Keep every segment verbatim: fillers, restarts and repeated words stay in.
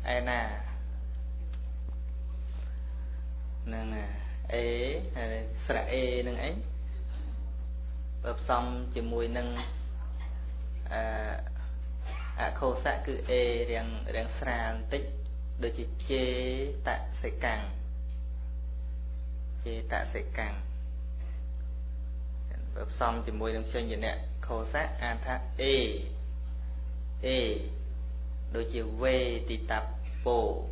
ai nà nâng ế sra ê nâng ấy bập xong chỉ mùi nâng à khô xạ cứ ê riêng riêng sra tích đôi chỉ chê tạ sẽ càng chê tạ sẽ càng bập xong chỉ mùi nâng chân gì nè khô xạ an thác ê ê đôi chỉ vê thì tập bồ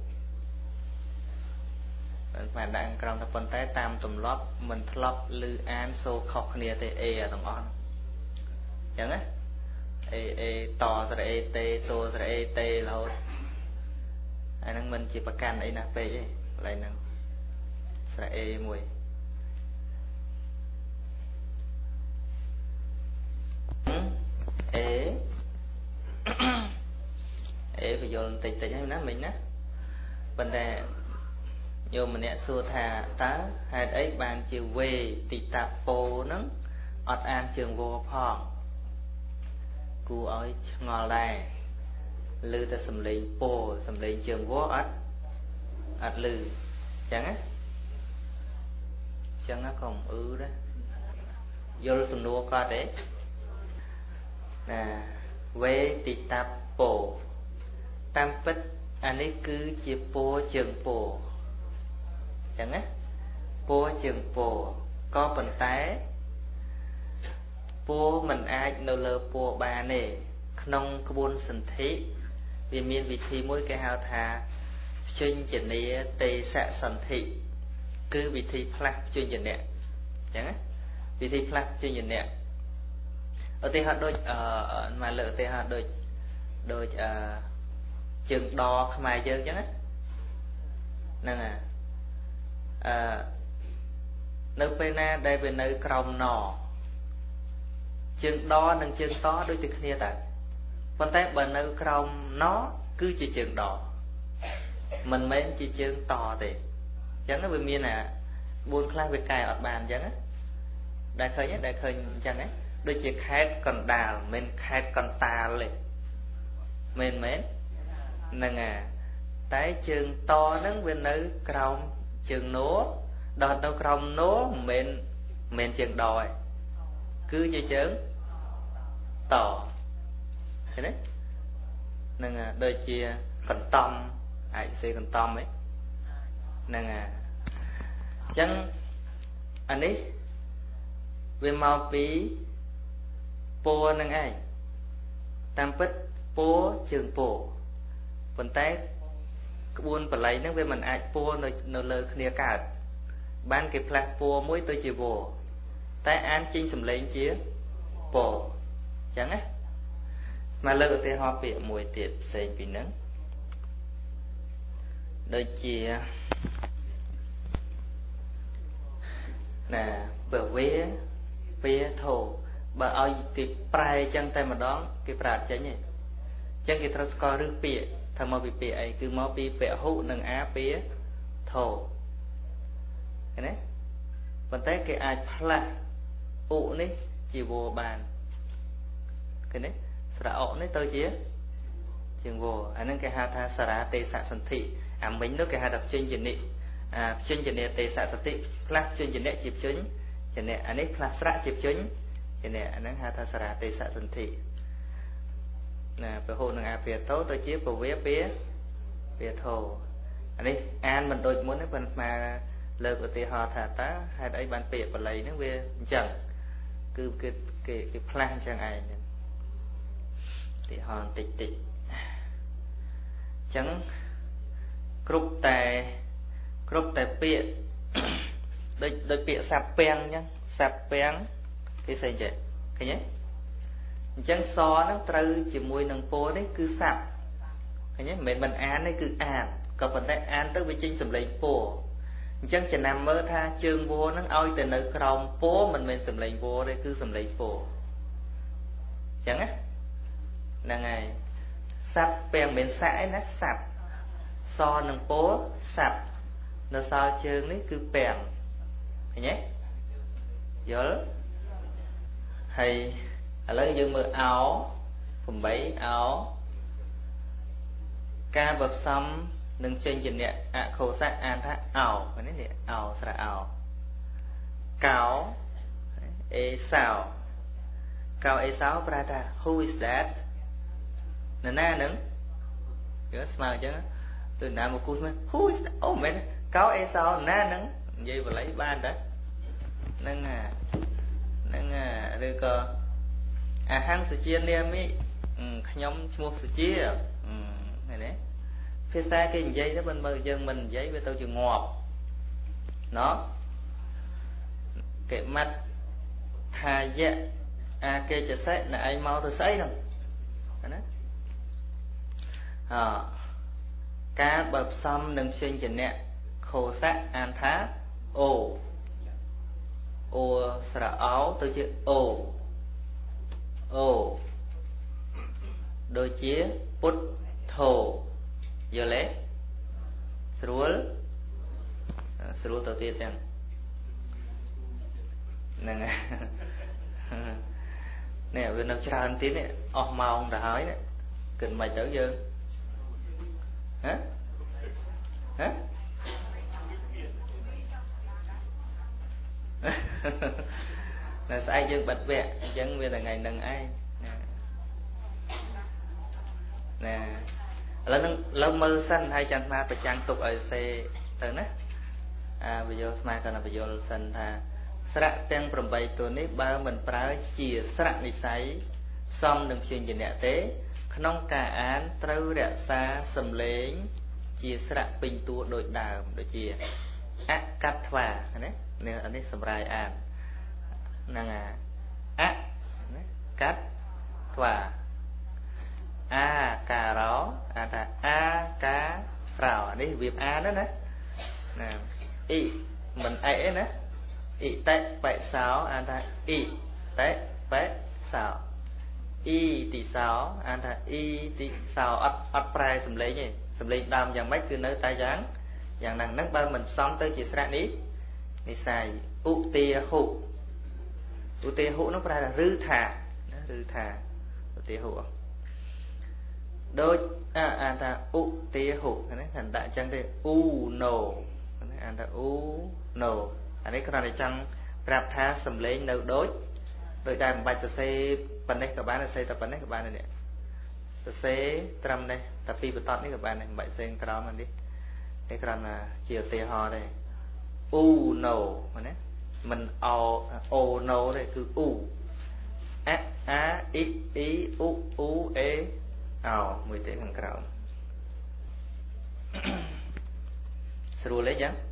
mà đang trong tập vấn tế tam tùm lóp mình lóp lư án xô khóc nia tê ê ở đồng on chẳng á ê ê to ra ê tê tô ra ê tê là hốt ai năng mình chỉ bà can ấy nà bê ấy lại năng ra ê mùi ê ê bây giờ tịch tịch hay ná mình á vấn đề nhiều mình nè xua thà tá hai ấy bàn chiều về tị tạp bồ nắng ọt an trường vô phong cu ơi ngò lại lư ta sầm lên bồ sầm lên trường vô ọt ọt lư chẳng á chẳng á còn ư đó vô sầm nua coi đấy nè về tị tạp bồ tam bích anh ấy cứ chia bồ trường bồ chẳng á bố chừng bố có phần té bố mình ai nô lơ bố bà nè nông có buôn sinh thị vì miền vị thi mỗi cái hào thà chuyên trình này tê xạ sẵn thị cứ vị thi plak chuyên trình nè chẳng á vị thi plak chuyên trình nè ở đây họ đôi uh, mà lỡ đây họ đôi đôi uh, chừng đo mai dơ chẳng á nâng à à, nơi bên na đây về nơi còng nọ chương đo nâng chương to đôi tiếng kia ta còn tay bên nơi còng nó cứ chỉ chương đỏ mình mấy chỉ chương to thì chẳng nó bên miền nè buôn khai về cài ở bàn chẳng á đại khơi nhé đại khơi chẳng ấy đôi chỉ khai còn đào mình khai còn tà lên mình mấy nâng à tái chương to nâng bên nơi còng chừng nố đợt đâu không nố mình mình chừng đòi cứ như chớn tỏ thế đấy nên là đôi chia cần tâm ai sẽ cần tâm ấy nên là chẳng anh ấy về mau bí po năng ai tam bích po trường po phần tay buôn và lấy nó về mình ai po nơi nơi lơ kia cả ban cái plak po mỗi tôi chỉ vô tay an chinh sầm lên chia po chẳng á mà lơ thì họ bị mùi tiệt xây bị nắng đôi chia nè bờ vía vía thổ bờ ai thì prai chân tay mà đón cái prai chứ nhỉ chân cái trâu coi rước bịa thằng mau bị bịa ấy cứ mau bị bịa hụ nâng á bịa thổ cái này còn tới cái ai pla ụ này chỉ vô bàn cái này sara ụ này tôi chia trường vô anh nên cái hai tha sara tê xạ sanh thị à mình nó cái hai đập trên trên nị à trên trên nị tê xạ sanh thị pla trên trên nị chụp chính trên nị anh ấy pla sara chụp chính trên nị anh ấy hai tha sara tê xạ sanh thị nè về hồ nâng a bìa thấu tôi chia vào vía bía bìa thổ anh ấy an mình đôi muốn cái phần mà lơ của tê họ thả tá hai đấy bạn bịa và lấy nó về chẳng cứ cái cái cái plan chẳng ai thì họ tịch tịch chẳng group tài group tài bịa đôi đôi bịa sạp pen nhá sạp pen cái gì vậy cái nhé chẳng so nó trừ chỉ mùi nâng phố đấy cứ sạp cái nhé mình mình án đấy cứ an còn phần tay an tới với chính sầm lên phố chẳng chỉ nằm mơ tha chương vô nó oi từ nơi còng phố mình mình sầm lên vô đây cứ sầm lên phố chẳng á là ngày sạp bèn bên sải nát sạp so nâng phố sạp nó sao chương đấy cứ bèn thấy nhé nhớ hay lấy dương mưa áo cùng bấy áo ca bập xăm nâng trên trên nè ạ khổ sát an thá ảo cái này ảo sẽ là ảo cáo e sao cáo e sao prata who is that nè na nâng nhớ smile chứ từ nào một cú mới who is that oh man cáo e sao na nâng vậy mà lấy ban đó nâng à nâng à rồi cơ à hang sự chia niêm ấy nhóm một sự chia này đấy phía xa cái giấy đó bên bờ dân mình giấy với tôi chừng ngọt nó cái mặt thà dạ à kê chả xét là ai mau tôi sấy đâu à cá bập xăm đừng xuyên chừng nè khổ sát an thá ồ ồ sả áo tôi chữ ồ ồ đôi chia put thổ giờ lẽ srul srul đầu tiên chẳng nè nè bên đâu tra anh tí nè ọt màu ông đã hỏi nè cần mày trở dơ hả hả là sai dân bạch vẹn dân bây là ngày nâng ai nè lớn lớn mơ xanh hay chẳng ma phải trang tục ở xe tới nè à bây giờ mai còn là bây giờ xanh tha sạ tên bầm bayตัวนี้បើមិនប្រើជាស្រៈនិស័យសំនឹងជាជាអ្នកទេក្នុងការអានត្រូវរក្សាសំឡេងជាស្រៈពេញតួដូចដើមដូចជាអកាត់ថ្វាណានេះអានេះសម្រាប់អានហ្នឹងអាអកាត់ថ្វាអាការោអាថាអាការោអានេះវាអានណាណាអ៊ីមិនអេណាអ៊ីតេបេសោអានថាអ៊ីតេបេសោអ៊ីទីសោអានថាអ៊ីទីសោអត់អត់ប្រែសំឡេងទេសំឡេងដើមយ៉ាងម៉េចគឺនៅតែយ៉ាងយ៉ាងហ្នឹងហ្នឹងបើមិនផ្សំទៅជាស្រៈនេះនិស័យឧទាហុឧទាហុនោះប្រែថាឬថាឬថាឧទាហុដូចអានថាឧទាហុណាថាដាក់អញ្ចឹងទេអ៊ូណូអានថាអ៊ូណូអានេះគ្រាន់តែចង់ប្រាប់ថាសំឡេងនៅដូចដោយតែមិនបាច់សរសេរប៉ុណ្ណេះក៏បានសរសេរតែប៉ុណ្ណេះក៏បានដែរនេះសរសេរត្រឹមនេះតែពីបន្ទាត់នេះក៏បានដែរមិនបាច់សរសេរក្រោមនេះនេះគ្រាន់តែជាឧទាហរណ៍ទេអ៊ូណូណាមិនអូអូណូទេគឺអ៊ូអាអាអ៊ីអ៊ីអ៊ូអ៊ូអេអោមួយទេខាងក្រោមស្រួលទេចឹង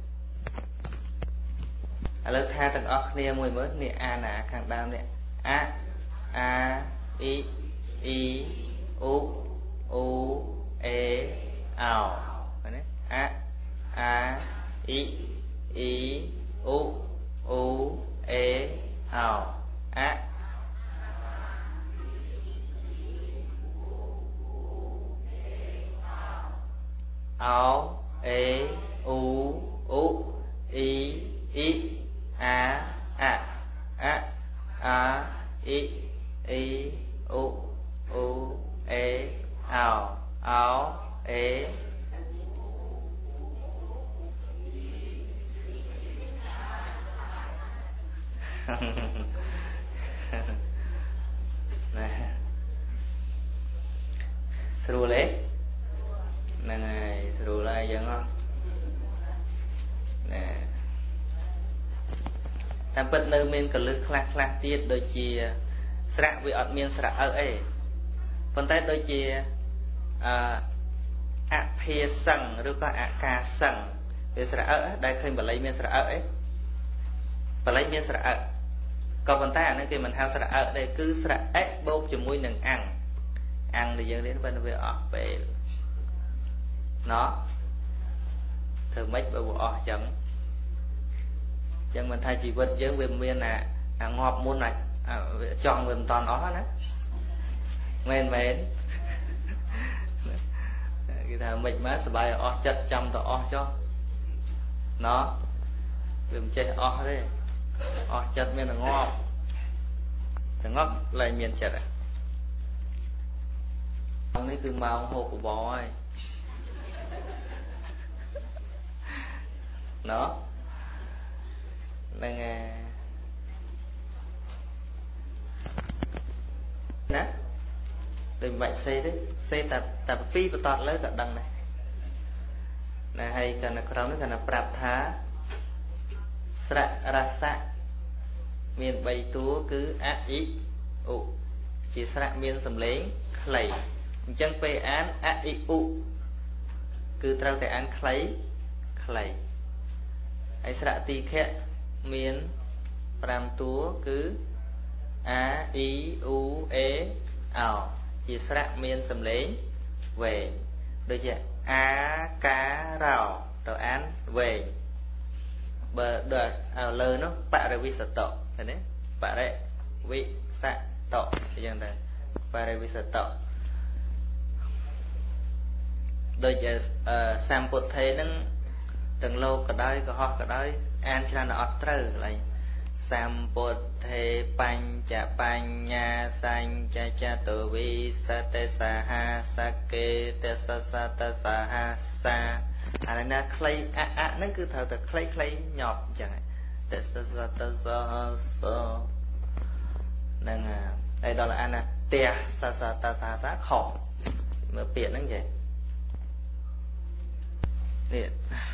ឥឡូវថាទាំងអស់គ្នាមួយមើលនេះអាណាខាងដើមនេះអាអាអ៊ីអ៊ីអ៊ូអូអេអោណាអាអាអ៊ីអ៊ីអ៊ូអូអេអោអាអោអេអ៊ូអូអ៊ីអ៊ីអាអាអាអាអ៊ីអ៊ីអូអូអេអោអោអេស្រួលទេហ្នឹងហើយស្រួលហើយអញ្ចឹងហ៎ណែតាមពិតនៅមានកលឹះខ្លះខ្លះទៀតដូចជាស្រៈវាអត់មានស្រៈអើអីប៉ុន្តែដូចជាអអភាសឹងឬក៏អកាសឹងវាស្រៈអើដែលឃើញបល័យមានស្រៈអើអីបល័យមានស្រៈអើក៏ប៉ុន្តែអានេះគេមិនហៅស្រៈអើទេគឺស្រៈអេបូកជាមួយនឹងអាំងអាំងដែលយើងរៀនបើវាអស់ពេលណោះធ្វើម៉េចបើវាអស់អញ្ចឹងអញ្ចឹងមិនថាជីវិតយើងវាមានអាអាងាប់មុនអាចចង់វាមិនតាន់អស់ណាមែនមែនគេថាមិនមកសបាយអស់ចិត្តចាំទៅអស់ចុះណោះវាមិនចេះអស់ទេអស់ចិត្តមានតែងាប់តែងាប់ឡើងមានចិត្តហ្នឹងនេះគឺម៉ោងហូបបបរហើយ nó nên nè đừng bạn xe đấy xe tập tập phi và tọt lấy cả đằng này này hay cần là nó cần là prap thá sạ rasa miền bay túa cứ a ý u chỉ sạ miền sầm lấy khẩy chân pe án a ý u cứ trao tại án khẩy khẩy ai sạ tì khẽ miền pram túa cứ a ý u e ảo chỉ sạ miền sầm lấy về đôi chưa a cá rào tờ án về bờ đợt ảo lơ nó bạ rồi vi sợ tọ thế đấy bạ đấy vi sợ tọ thì dạng này bạ rồi vi sợ tọ đôi giờ sam bột thế nâng từng lâu cả đây cả họ cả đây an cho nó ọt trừ lại sam bột thế pan cha pan nha san cha cha tu vi sa te sa ha sa ke te sa sa te sa ha sa à là clay a a nó cứ thở từ clay clay nhọt chẳng te sa sa te sa sa nên à đây đó là anh à te sa sa te sa sa khổ mà biển nó vậy nè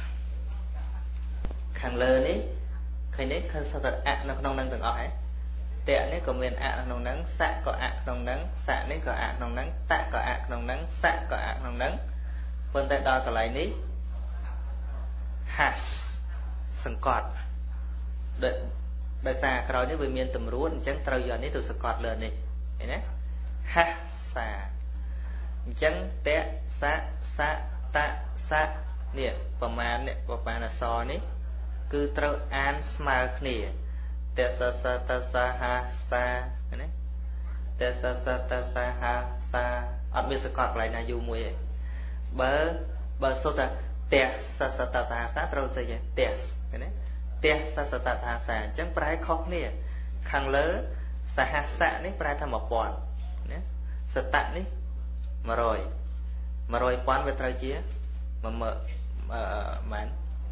khang lơ ní khi nấy khăn sao thật ạ nó không năng từng ở ấy tệ nấy có miền ạ nồng nắng xạ có ạ nồng nắng xạ nấy có ạ nồng nắng tạ có ạ nồng nắng xạ có ạ nồng nắng phân tại đó có lại ní has sừng cọt đợi đợi xa cái đó với miền tầm ruộng chẳng trâu giờ ní từ sừng cọt lên đi này nhé ha xà chẳng tệ xạ xạ tạ xạ nè và mà nè và mà là so ní cứ trâu an smile nè te sa sa ta sa ha sa này te sa sa ta sa ha sa ở bên sơ cọt lại là du mùi bờ bờ số ta te sa sa ta sa ha sa trâu xây vậy te này te sa sa ta sa ha sa chẳng phải khóc nè khang lỡ sa ha sa này phải tham một bọn nè sa tạ này mà rồi mà rồi quán về trâu chia mà mở màn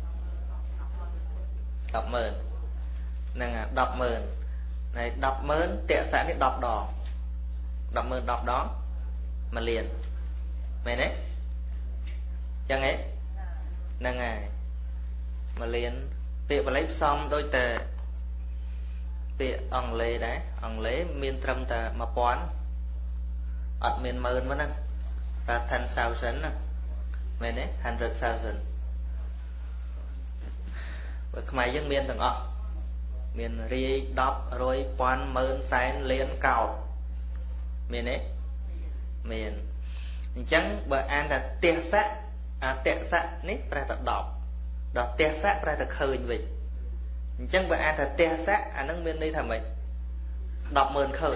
đọc mờn nè đọc mờn này đọc mờn tệ xã này đọc đỏ đọc mờn đọc đó mà liền mày đấy chẳng ấy nè ngày mà liền việc mà lấy xong đôi tề việc ông lê đấy ông lê miên trâm tà mà quán ở miền mờn mà nè ra thành sao sấn nè mày đấy hundred thousand không ai dân miền thằng ọ miền ri đọc rồi quan mơn sáng liên cầu miền ấy miền chẳng bởi an là tia sát à tia sát nít ra thật đọc đọc tia sát ra thật khơi vậy chẳng bởi an là tia sát à nâng miền đi thằng mình đọc mơn khơi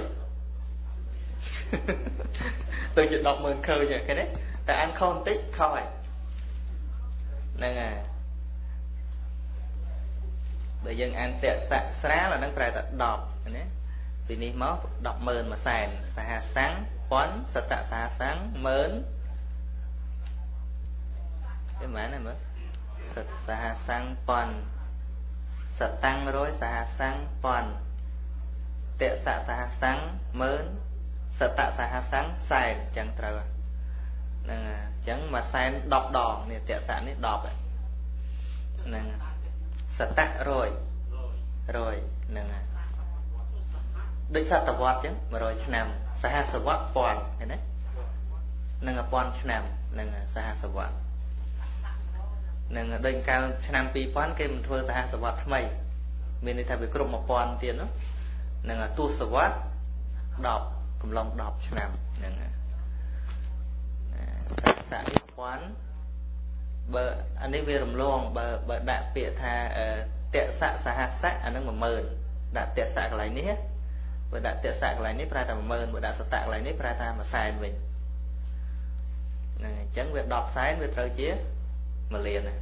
tôi chỉ đọc mơn khơi vậy cái đấy tại anh không tích thôi nên à bởi dân anh tệ xạ xá là nó phải đọc vì ní máu đọc mờn mà xài xà sáng quán sạch tạ xà sáng mớn cái mã này mới xà sáng còn sạch tăng rồi xà sáng còn tệ xạ xà sáng mớn sạch tạ xà sáng xài chẳng trời nên chẳng mà xài đọc đòn này tệ xạ này đọc nên sạch tạ rồi rồi nè đích sát tập quạt chứ mà rồi nằm sa ha sa quạt pòn thế đấy nè pòn nằm nè sa ha sa quạt nè đinh cao nằm pi pòn cái mình thưa sa ha sa quạt mày mình đi thay vì cột một pòn tiền đó nè tu sa quạt đọc cùng lòng đọc nằm nè sa đi pòn bờ anh ấy về làm long bờ bờ đạp bịa tha tệ xạ sa ha sát anh nó mà mờn đạp tệ xạ cái này nít bờ đạp tệ xạ cái này nít ra làm mờn bờ đạp sạt tạ cái này nít ra ta mà sai mình này chẳng việc đọc sai việc trời chia mà liền này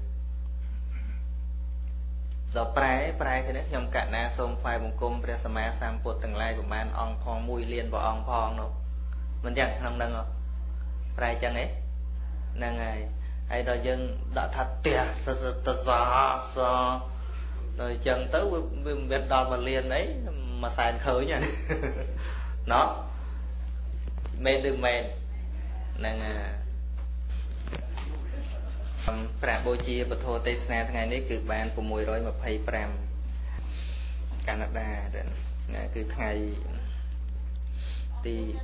rồi prai prai thì nó nhom cả na xôm phai bùng cung pre sama sam put từng lai của man ong phong mùi liền vào ong phong đâu mình chẳng không đăng không prai chẳng ấy nè ngày hay là dân đã thật tiệt sơ sơ sơ sơ sơ rồi chân tới biết đòn mà liền đấy mà xài khởi nha nó mê đừng mê năng Prạ bố chia bật thô tê sna ngày này cực bàn của mùi rồi mà phay pram Canada nè cứ ngày thì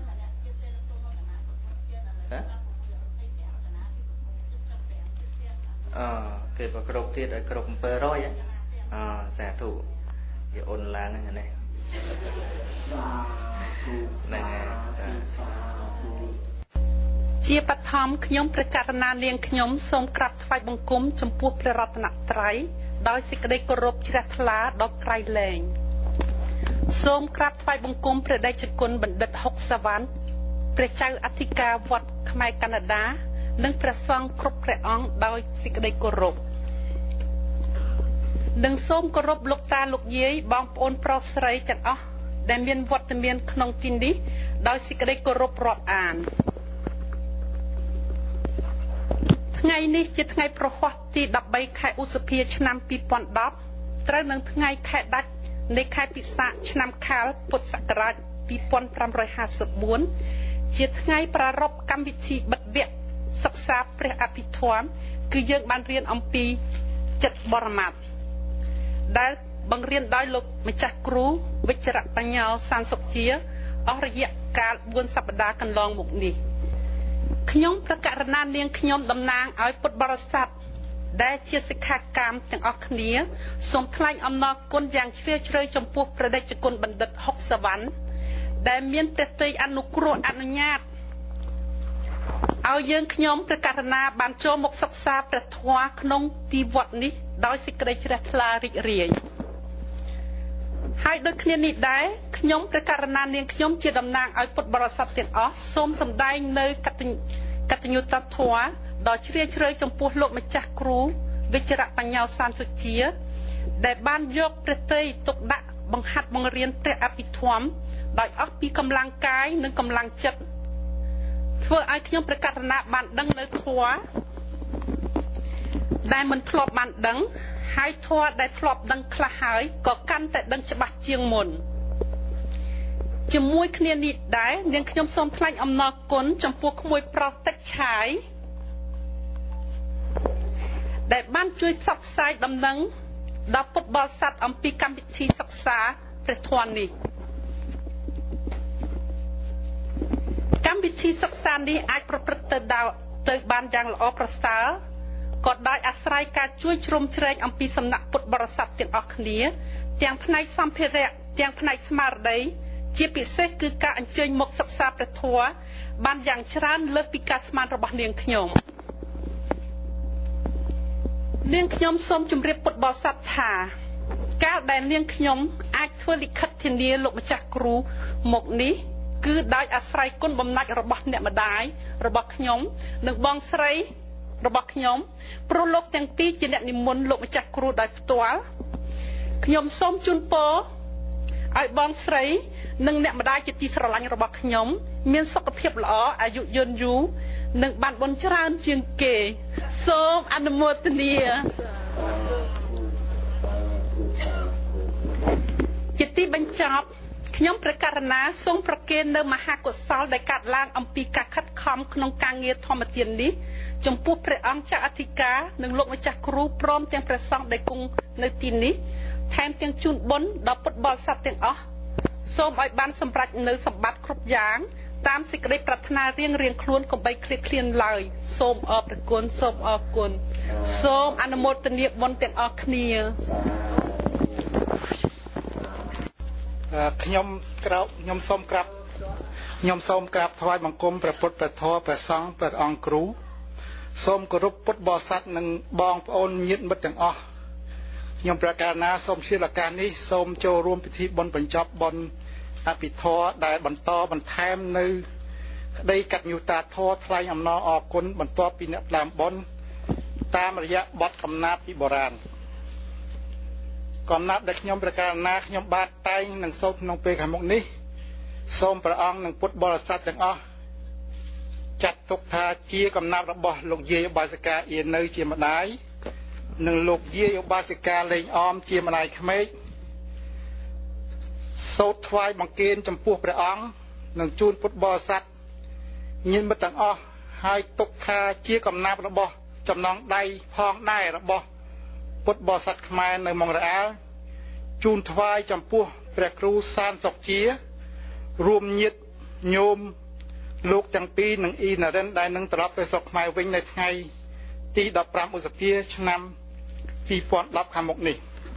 ờ cái vào cột tiết ở cột bờ rồi á ờ giả thủ cái ôn lá này này nè chia bát thom khnyomประกาศนาเลียงขยมសូមក្រាបថ្វាយបង្គំចំពោះព្រះរតនត្រ័យដោយសេចក្តីគោរពជ្រះថ្លាដល់ក្រៃលែងសូមក្រាបថ្វាយបង្គំព្រះដេចគុណបណ្ឌិតហុកសាវ៉ាន់ព្រះចៅអធិការវត្តខ្មែរកាណាដានិងព្រះសង្ឃគ្រប់ព្រះអង្គដោយសេចក្តីគោរពនិងសូមគោរពលោកតាលោកយាយបងប្អូនប្រុសស្រីទាំងអស់ដែលមានវត្តមានក្នុងទីនេះដោយសេចក្តីគោរពរាប់អានថ្ងៃនេះជាថ្ងៃប្រហ័សទីដប់បីខែឧសភាឆ្នាំពីរពាន់ដប់ត្រូវនឹងថ្ងៃខែដាច់នៃខែពិសាខឆ្នាំខាលពុទ្ធសករាជពីរពាន់ប្រាំរយហាសិបបួនជាថ្ងៃប្រារព្ធកម្មវិធីបិទវគ្គសិក្សាព្រះអភិធម្មគឺយើងបានរៀនអំពីចិត្តបរមត្ថដែលបង្រៀនដោយលោកម្ចាស់គ្រូវិជ្ជរបញ្ញោសានសុខជាអស់រយៈកាលបួនសប្តាហ៍កន្លងមកនេះខ្ញុំប្រកាសណានាងខ្ញុំតំណាងឲ្យពុទ្ធបរិស័ទដែលជាសិក្ខាកាមទាំងអស់គ្នាសូមថ្លែងអំណរគុណយ៉ាងជ្រាលជ្រៅចំពោះព្រះដេចគុណបណ្ឌិតហុកសាវ៉ាន់ដែលមានព្រះទ័យអនុគ្រោះអនុញ្ញាតឲ្យយើងខ្ញុំប្រកាសណាបានចូលមកសិក្សាព្រះធម៌ក្នុងទីវត្តនេះដោយសេចក្តីជ្រះថ្លារីករាយហើយដូចគ្នានេះដែរខ្ញុំព្រះករណានាងខ្ញុំជាតំណាងឲ្យពុទ្ធបរិស័ទទាំងអស់សូមសម្ដែងនៅកតញ្ញូតាធម៌ដ៏ជ្រាលជ្រៅចំពោះលោកម្ចាស់គ្រូវិជ្ជរបញ្ញោសានសុជាដែលបានយកព្រះទ័យទុកដាក់បង្ហាត់បង្រៀនព្រះអភិធម្មដោយអស់ពីកម្លាំងកាយនិងកម្លាំងចិត្តធ្វើឲ្យខ្ញុំព្រះករណាបានដឹងនៅធម៌ដែលមិនធ្លាប់បានដឹងហើយធម៌ដែលធ្លាប់ដឹងខ្លះហើយក៏កាន់តែដឹងច្បាស់ជាងមុនជាមួយគ្នានេះដែរនាងខ្ញុំសូមថ្លែងអំណរគុណចំពោះក្មួយប្រុសតិចឆាយដែលបានជួយផ្សព្វផ្សាយដំណឹងដល់ពុទ្ធបរិស័ទអំពីកម្មវិធីសិក្សាព្រះធម៌នេះកម្មវិធីសិក្សានេះអាចប្រព្រឹត្តទៅដល់ទៅបានយ៉ាងល្អប្រសើរក៏ដោយអាស្រ័យការជួយជ្រោមជ្រែងអំពីសំណាក់ពុទ្ធបរិស័ទទាំងអស់គ្នាទាំងផ្នែកសម្ភារៈទាំងផ្នែកស្មារតីជាពិសេសគឺការអញ្ជើញមកសិក្សាព្រះធម៌បានយ៉ាងច្រើនលើសពីការស្មានរបស់នាងខ្ញុំនាងខ្ញុំសូមជម្រាបពុទ្ធបរិស័ទថាកាលដែលនាងខ្ញុំអាចធ្វើលិខិតធានាលោកម្ចាស់គ្រូមកនេះគឺដោយអាស្រ័យគុណបំណាច់របស់អ្នកម្ដាយរបស់ខ្ញុំនិងបងស្រីរបស់ខ្ញុំព្រោះលោកទាំងពីរជាអ្នកនិមន្តលោកម្ចាស់គ្រូដោយផ្ទាល់ខ្ញុំសូមជូនពរឲ្យបងស្រីនិងអ្នកម្ដាយជាទីស្រឡាញ់របស់ខ្ញុំមានសុខភាពល្អអាយុយឺនយូរនិងបានបុណ្យច្រើនជាងគេសូមអនុមោទនាជាទីបញ្ចប់ខ្ញុំព្រះករណាសូមប្រគេននៅមហាកុសលដែលកាត់ឡើងអំពីការខិតខំក្នុងការងារធម្មទាននេះចំពោះព្រះអង្គចៅអធិការនិងលោកម្ចាស់គ្រូព្រមទាំងព្រះសង្ឃដែលគង់នៅទីនេះថែមទាំងជូនបុណ្យដល់ពុទ្ធបរិស័ទទាំងអស់សូមឲ្យបានសម្រេចនៅសម្បត្តិគ្រប់យ៉ាងតាមសេចក្តីប្រាថ្នារៀងរៀងខ្លួនកុំបីឃ្លាតឃ្លានឡើយសូមអរព្រគុណសូមអរគុណសូមអនុមោទនាបុណ្យទាំងអស់គ្នាខ្ញុំក្រោបខ្ញុំសូមក្រាបខ្ញុំសូមក្រាបថ្វាយបង្គំព្រះពុទ្ធព្រះធម៌ព្រះសង្ឃព្រះអង្គគ្រូសូមគោរពពុទ្ធបរិស័ទនិងបងប្អូនញាតិមិត្តទាំងអស់ខ្ញុំប្រកាសណាសូមជាឱកាសនេះសូមចូលរួមពិធីបុណ្យបញ្ចប់បុណ្យអភិធរដែលបន្តបន្ថែមនៅក្តីកតញ្ញូតាធម៌ថ្លែងអំណរអរគុណបន្ទាប់ពីអ្នកផ្ដើមបុណ្យតាមរយៈបទកំណាព្យពីបុរាណកំណាព្យដែលខ្ញុំប្រកាសណាខ្ញុំបាទតែងនឹងសូត្រក្នុងពេលខាងមុខនេះសូមព្រះអង្គនិងពុទ្ធបរិស័ទទាំងអស់จัดទុកថាជាកំណាប់របស់លោកយាយឧបាសិកាអៀននៅជាម្ដាយនិងលោកយាយឧបាសិកាលេងអមជាម្ដាយក្មេកសូត្រថ្វាយបង្គំចំពោះព្រះអង្គនិងជូនពុទ្ធបរិស័ទញាតិមិត្តទាំងអស់ហើយទុកថាជាកំណាប់របស់ចំណងដៃផងដែររបស់ពុទ្ធបរិស័ទខ្មែរនៅម៉ុងរ៉ាល់ជូនថ្វាយចំពោះព្រះគ្រូសានសុកជារួមញាតិញោមលោកទាំងពីរនិងអ៊ីណារិនដែលនឹងត្រឡប់ទៅស្រុកខ្មែរវិញនៅថ្ងៃទីដប់ប្រាំឧសភាឆ្នាំពីរពាន់ដប់ខាងមុខនេះ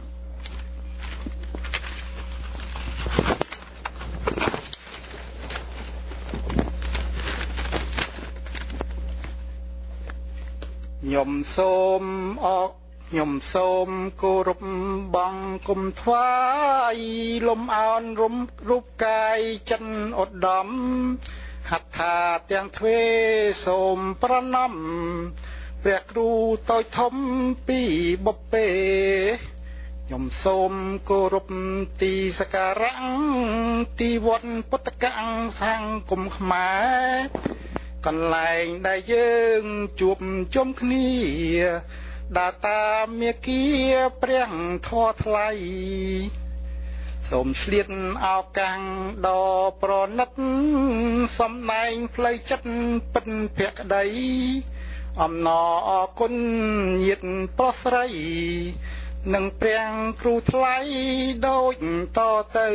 ខ្ញុំសូមអរខ្ញុំសូមគោរពបង្គំថ្វាយលំអោនរំរូបកាយចិនឧត្តមហដ្ឋាទាំងទ្វេសូមប្រណម្យព្រះគ្រូតូចធំពីបុព្វេខ្ញុំសូមគោរពទីសក្ការៈទីវត្តពុទ្ធកសង្គមខ្មែរកន្លែងដែលយើងជួបជុំគ្នាដាតាមេគាព្រះធម៌ថ្លៃសូមឆ្លៀតឱកាសដ៏ប្រណិតសំដែងផ្លូវចិត្តពិតភក្តីអំណរអគុណញាតិប្រុសស្រីនិងព្រះគ្រូថ្លៃដូចតទៅ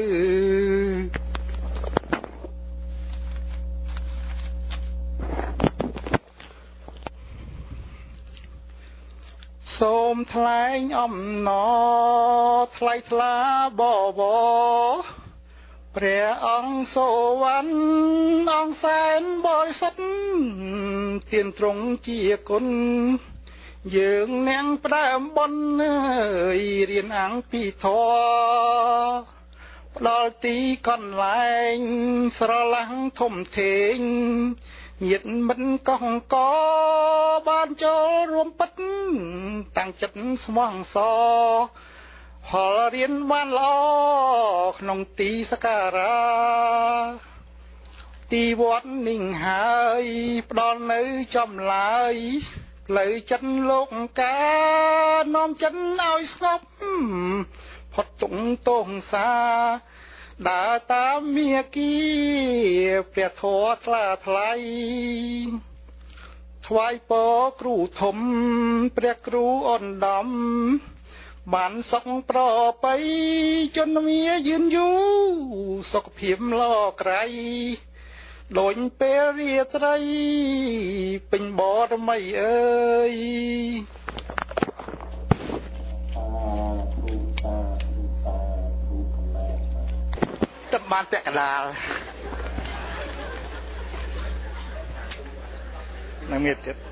សូមថ្លែងអំណរថ្លៃថ្លាបបរព្រះអង្គសូវណ្ណអង្គសែនបរិសុទ្ធទានទ្រង់ជាគុណយើងនាងផ្ដើមបុណ្យអើយរៀនអង្គពីធម៌ផ្ដល់ទីកន្លែងស្រឡះធំធេងញាតិមិត្តកងកបានចូលរួមពិតតាំងចិត្តស្មោះសរផលរៀនបានល្អក្នុងទីសក្ការៈទីវត្តนิ่งហើយផ្ដល់នៅចម្លើយផ្លូវចិត្តលោកកានាំចិត្តឲ្យស្ងប់ផុតទុក្ខទោសសាដើរតាមមាគីព្រះធម៌ថ្លាថ្លៃថ្វាយពរគ្រូធំព្រះគ្រូអណ្ដំបានសុខប្របីជនមាយឺនយូរសុខភាពល្អក្រៃដូចពេលរាត្រីពេញបរមីអើយទឹកបានពាក់កណ្ដាលនឹងមានទៀត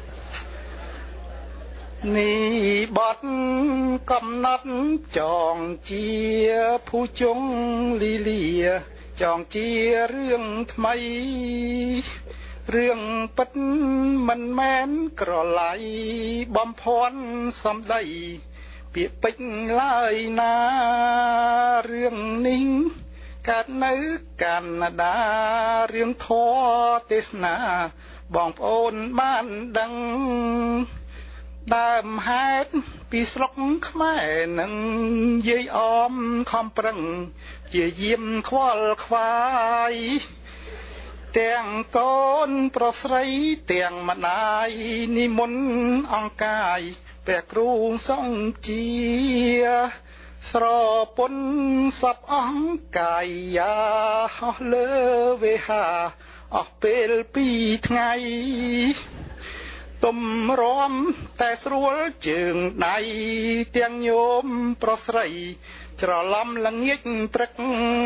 នេះបត់កំណត់ចងជាភូជងលីលាចងជារឿងថ្មីរឿងពិតមិនមែនក្រឡៃបំភ័ន្តសំដីពាក្យពេចន៍ឡើយណារឿងនេះកើតនៅកាណាដារឿងធម៌ទេសនាបងប្អូនបានដឹងដើមហេតុពីស្រុកខ្មែរនឹងយាយអមខំប្រឹងជាយាមខ្វល់ខ្វាយទាំងកូនប្រុសស្រីទាំងម្ដាយនិមន្តអង្គកាយព្រះគ្រូសង្ឃជាស្រពន់សពអង្គកាយាអស់លើវេហាអស់ពេលពីរថ្ងៃទុំរំតែស្រួលជើងដៃទាំងញោមប្រុសស្រីច្រឡំល្ងាចព្រឹក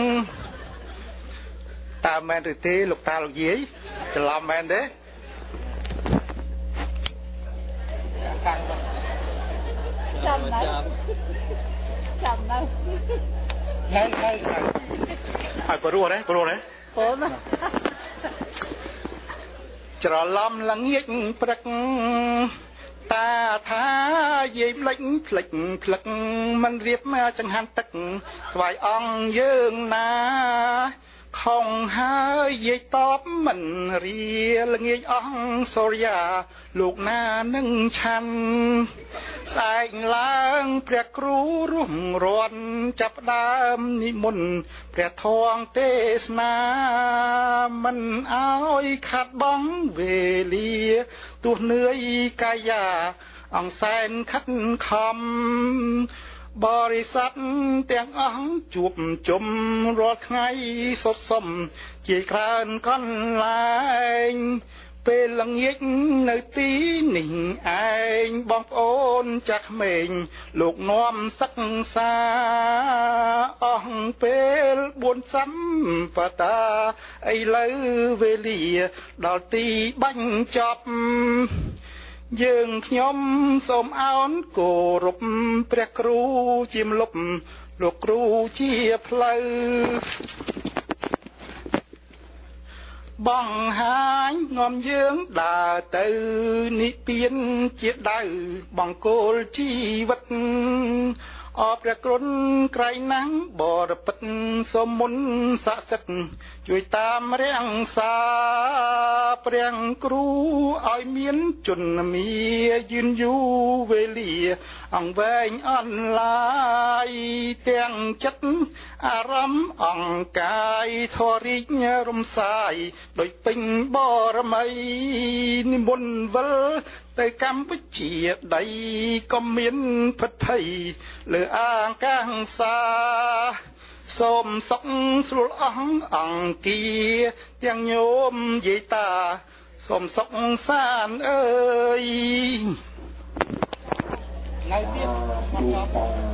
តើមែនឬទេលោកតាលោកយាយច្រឡំមែនទេចាំណាចាំណាហើយហើយហើយព្រោះទេព្រោះទេព្រោះណាច្រឡំល្ងាចព្រឹកតាថាយាយផ្លេចផ្លេចផ្លឹកមិនរៀបចង្ហាន់ទឹកថ្វាយអង្គយើងណាខខំហើយយាយតបមិនរៀលងាយអងសូរិយាលោកណានឹងឆាន់ស្អែកឡើងព្រះគ្រូរុំរន់ចាប់ដើមនិមន្តព្រះធម៌ទេសនាមិនអោយខាត់បងវេលាទោះនឿយកាយាអង្សែនខិតខំបរិស័ទទាំងអស់ជួបជុំរាល់ថ្ងៃសុទ្ធសំជាច្រើនកន្លែងពេលល្ងាចនៅទីនេះឯងបងប្អូនចាស់ក្មេងលោកនាំសិក្សាអស់ពេលបួនសំបតាឥឡូវវេលាដល់ទីបញ្ចប់យើងខ្ញុំសូមអោនគោរពព្រះគ្រូជាម្លប់លោកគ្រូជាផ្លូវបងហាញនាំយើងដើរទៅនិព្វានជាដៅបង្គោលជីវិតអរព្រះគុណក្រៃណាំងបរពិតសូមមុនស័ក្តិសិទ្ធិជួយតាមរាំងសាព្រះគ្រូឲ្យមានជន្មាយឺនយូរវេលាអង្វែងអន់ឡាយទាំងចិត្តអារម្មណ៍អង្កាយធរិញរំសាយដោយពេញបរមីនិមន្តវិលទៅកម្ពុជាដីក៏មានភិតភ័យលើអាកាសសាសូមសុខស្រួលអស់អង្គាទាំងញោមយាយតាសូមសុខសានអើយថ្ងៃទៀតមកចប់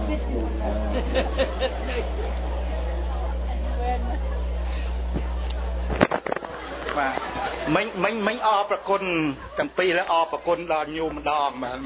បាទមិញមិញមិញអរប្រគុណទាំងពីរแล้วអរប្រគុណដល់ញោមម្ដងបាទ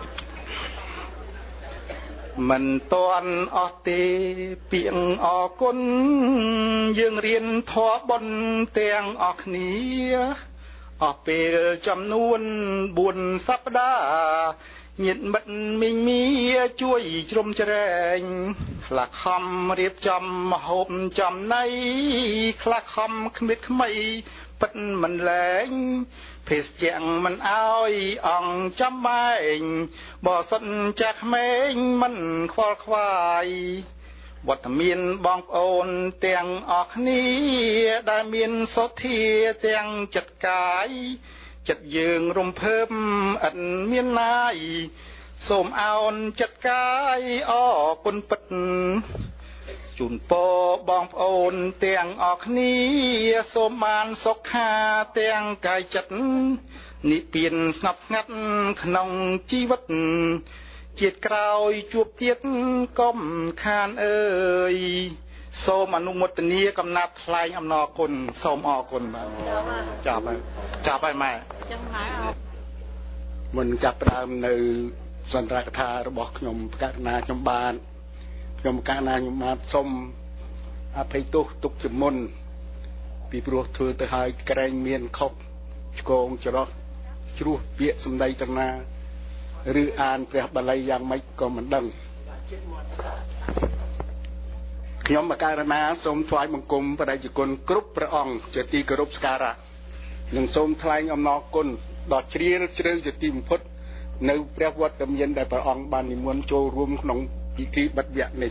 មិនតាន់អស់ទេពាក្យអរគុណយើងរៀនធម៌បុណ្យទាំងអស់គ្នាអស់ពេលចំនួនបួនសប្តាហ៍ញាតិមិត្តមីងមីជួយជ្រុំជ្រែងខ្លះខំរៀបចំម្ហូបចំណីខ្លះខំគ្មៀតខ្មៃពិតមិនលែងភេសជ្ជៈមិនអោយអង្គចំបែងបើសិនចាស់ក្មេងមិនខ្វល់ខ្វាយវត្តមានបងប្អូនទាំងអស់គ្នាដែលមានសុធាទាំងចិត្តកាយចិត្តយើងរំភើបឥតមានណាយសូមអោនចិត្តកាយអរគុណពិតជូនពរបងប្អូនទាំងអស់គ្នាសូមបានសុខាទាំងកាយចិត្តនិព្វានស្ងប់ស្ងាត់ក្នុងជីវិតជាតិក្រោយជួបទៀតកុំខានអើយសូមអនុមោទនាកំណាត់ថ្លែងអំណរគុណសូមអរគុណបាទចាប់ហើយចាប់ហើយម៉ែចឹងម៉ែអរមុនចាប់ផ្ដើមនៅសន្ទរកថារបស់ខ្ញុំប្រកាសណាខ្ញុំបានខ្ញុំកាលណាខ្ញុំបានសូមអភ័យទោសទុកជាមុនពីព្រោះធ្វើទៅឲ្យក្រែងមានខុសឆ្គងច្រោះជ្រោះពាក្យសម្ដីទាំងណាឬអានព្រះបាលីយ៉ាងម៉េចក៏មិនដឹងខ្ញុំបការណាសូមថ្វាយបង្គំបដិជគុណគ្រប់ព្រះអង្គជាទីគោរពសក្ការៈនិងសូមថ្លែងអំណរគុណដល់ជ្រាលជ្រៅជាទីបំផុតនៅព្រះវត្តមានដែលព្រះអង្គបាននិមន្តចូលរួមក្នុងពិធីបិទវគ្គនេះ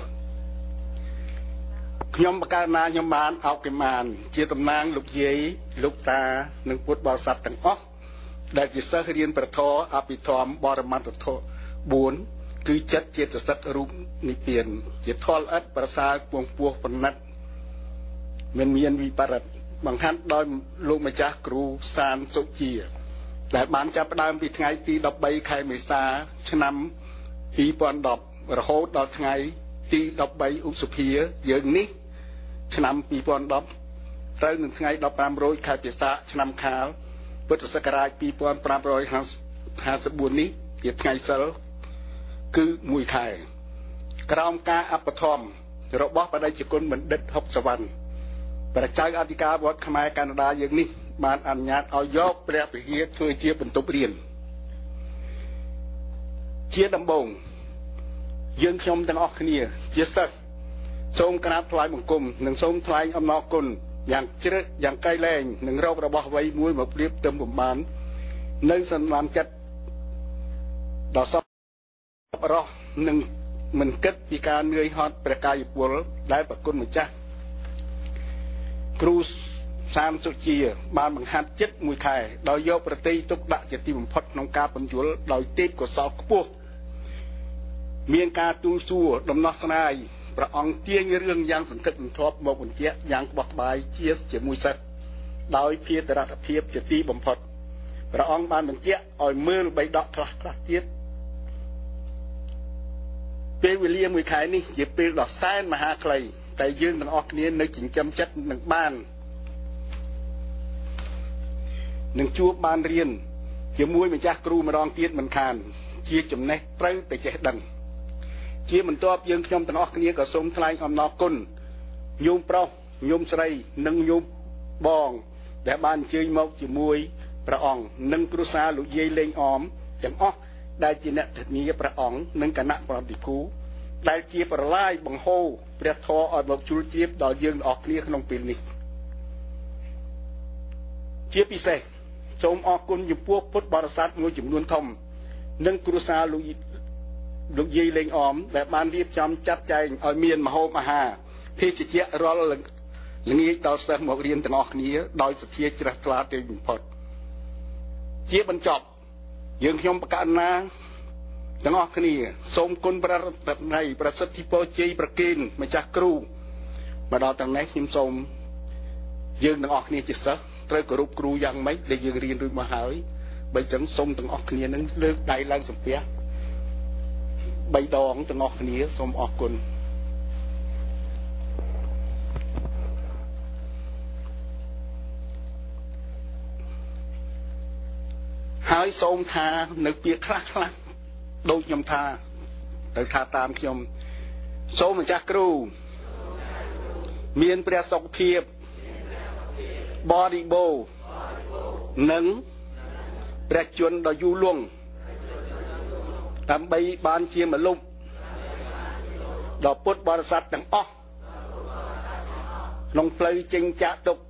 ខ្ញុំបការណាខ្ញុំបានអោបកិមានជាតំណាងលោកយាយលោកតានិងពុទ្ធបរិស័ទទាំងអស់ដែលជាសិស្សរៀនប្រធរអភិធម្មបរមត្ថធម៌បួនគឺចិត្តជាសិទ្ធិរូបនិព្វានជាធម៌ល្អិតប្រសើរពងពោះបណ្ណិតមិនមានវិបត្តិបង្ហាត់ដោយលោកម្ចាស់គ្រូសានសុជាដែលបានចាប់ផ្ដើមពីថ្ងៃទីដប់បីខែមេសាឆ្នាំពីរពាន់ដប់រហូតដល់ថ្ងៃទីដប់បីឧសភាយើងនេះឆ្នាំពីរពាន់ដប់ត្រូវនឹងថ្ងៃដប់ប្រាំរយខែពិសាឆ្នាំខាលពុទ្ធសករាជពីរពាន់ប្រាំរយហាសិបបួននេះជាថ្ងៃសិលគឺមួយខែក្រោមការអបធម្មរបស់បដិជគុណបណ្ឌិតហុកសវណ្ណព្រះចៅអធិការវត្តខ្មែរកាណាដាយើងនេះបានអនុញ្ញាតឲ្យយកព្រះវិហារធ្វើជាបន្ទប់រៀនជាដំបូងយើងខ្ញុំទាំងអស់គ្នាជាសិស្សសូមក្រាបថ្វាយបង្គំនិងសូមថ្លែងអំណរគុណយ៉ាងជ្រឹកយ៉ាងកៃលែងនឹងរករបស់វ័យមួយមកព្រៀបទៅបំបាននៅសន្មានចិត្តដល់សពរស់នឹងមិនគិតពីការនឿយហត់ព្រះកាយពលដែលប្រគុណម្ចាស់គ្រូសាមសុជាបានបង្ហាត់ចិត្តមួយខែដោយយកប្រតិទុកដាក់ជាទីបំផុតក្នុងការបញ្យលដោយទេពកោសលខ្ពស់មានការទូលសួរដំណោះស្រាយព្រះអង្គទាញរឿងយ៉ាងសង្កត់សន្ធាប់មកបញ្ជាក់យ៉ាងក្បោះក្បាយជាជាមួយសិទ្ធដោយភាទរដ្ឋភាពជាទីបំផុតព្រះអង្គបានបញ្ជាក់ឲ្យមើលបីដកខ្លះខ្លះទៀតពេលវេលាមួយខែនេះជាពេលដ៏សែនមហាខ្លីតែយើងទាំងអស់គ្នានៅចិញ្ចឹមចិត្តនឹងបាននឹងជួបបានរៀនជាមួយម្ចាស់គ្រូម្ដងទៀតមិនខានជាចំណេះត្រូវតែចេះដឹងជាបន្ទាប់យើងខ្ញុំទាំងអស់គ្នាក៏សូមថ្លែងអំណរគុណញោមប្រុសញោមស្រីនិងញោមបងដែលបានអញ្ជើញមកជាមួយព្រះអង្គនិងគ្រួសារលោកយាយលេងអមទាំងអស់ដែលជាអ្នកធានាព្រះអង្គនិងគណៈប្រតិភូដែលជាប្រឡាយបង្ហូរព្រះធម៌ឲ្យមកជួលជ្រាបដល់យើងទាំងអស់គ្នាក្នុងពេលនេះជាពិសេសសូមអរគុណចំពោះពុទ្ធបរិស័ទមួយចំនួនធំនិងគ្រួសារលោកលោកយាយលេងអមដែលបានរៀបចំចាត់ចែងឲ្យមានម្ហូបអាហារភេសជ្ជៈរាល់ល្ងាចដល់សិស្សមករៀនទាំងអស់គ្នាដោយសទ្ធាជ្រះថ្លាទៅបំផុតជាបញ្ចប់យើងខ្ញុំប្រកាសណាទាំងអស់គ្នាសូមគុណព្រះរតន័យប្រសិទ្ធិពរជ័យប្រគេនម្ចាស់គ្រូមកដល់ទាំងនេះខ្ញុំសូមយើងទាំងអស់គ្នាជាសិស្សត្រូវគោរពគ្រូយ៉ាងម៉េចដែលយើងរៀនរួចមកហើយបើចឹងសូមទាំងអស់គ្នានឹងលើកដៃឡើងសំពះបីដងទាំងអស់គ្នាសូមអរគុណហើយសូមថានៅពាក្យខ្លះខ្លះដូចខ្ញុំថាទៅថាតាមខ្ញុំសូមម្ចាស់គ្រូមានព្រះសុខភាពបរិបូរណ៍និងព្រះជន្មដ៏យូរលង់ដើម្បីបានជាមនុស្សដល់ពុទ្ធបរិស័ទទាំងអស់ក្នុងផ្លូវចេញចាកទុក្ខ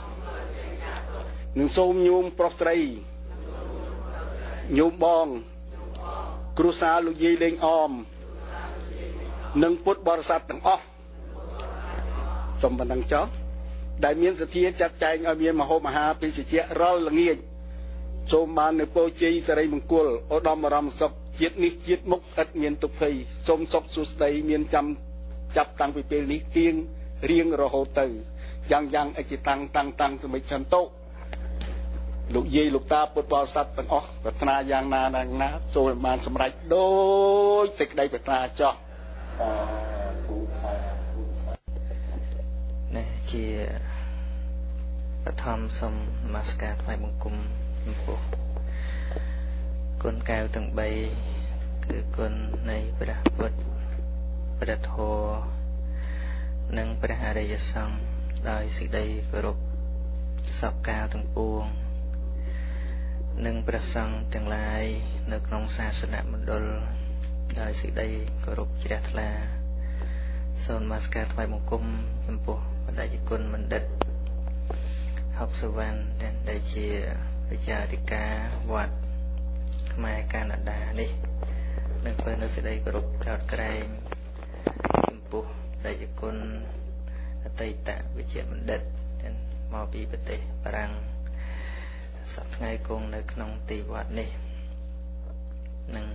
នឹងសូមញោមប្រុសស្រីញោមបងគ្រួសារលោកយាយលេងអមនិងពុទ្ធបរិស័ទទាំងអស់សូមបណ្ដឹងចោលដែលមានសទ្ធាចាត់ចែងឲ្យមានម្ហូបអាហារភេសជ្ជៈរាល់ល្ងាចសូមបាននៅពរជ័យសិរីមង្គលឧត្តមរមសុខជាតិនេះជាតិមុខឥតមានទុក្ខភ័យសូមសុខសួស្តីមានចាំចាប់តាំងពីពេលនេះទៀងរៀងរហូតទៅយ៉ាងយ៉ាងអចិតាំងតាំងតាំងសមិចន្តុលោកយាយលោកតាពុទ្ធបរិស័ទទាំងអស់ប្រាថ្នាយ៉ាងណាណាណាសូមបានសម្រេចដោយសេចក្តីប្រាថ្នាចោះនេះជាបឋមសូមនមស្ការថ្វាយបង្គំចំពោះគុណកែវទាំងបីគឺគុណនៃព្រះពុទ្ធព្រះធម៌និងព្រះអរិយសង្ឃដោយសេចក្តីគោរពសពកាលទាំងពួងនិងព្រះសង្ឃទាំងឡាយនៅក្នុងសាសនមណ្ឌលដោយសេចក្តីគោរពជ្រះថ្លាសូមនមស្ការថ្វាយបង្គំចំពោះបណ្ដាជគុណបណ្ឌិតហុកសវណ្ណដែលជាវិចារិកាវត្តខ្មែរកាណាដានេះនឹងពេលនៅសេចក្តីគោរពកោតក្រែងចំពោះបណ្ដាជគុណអតីតវិជ្ជបណ្ឌិតមកពីប្រទេសបារាំងសប្តាហ៍ថ្ងៃគង់នៅក្នុងទីវត្តនេះនឹង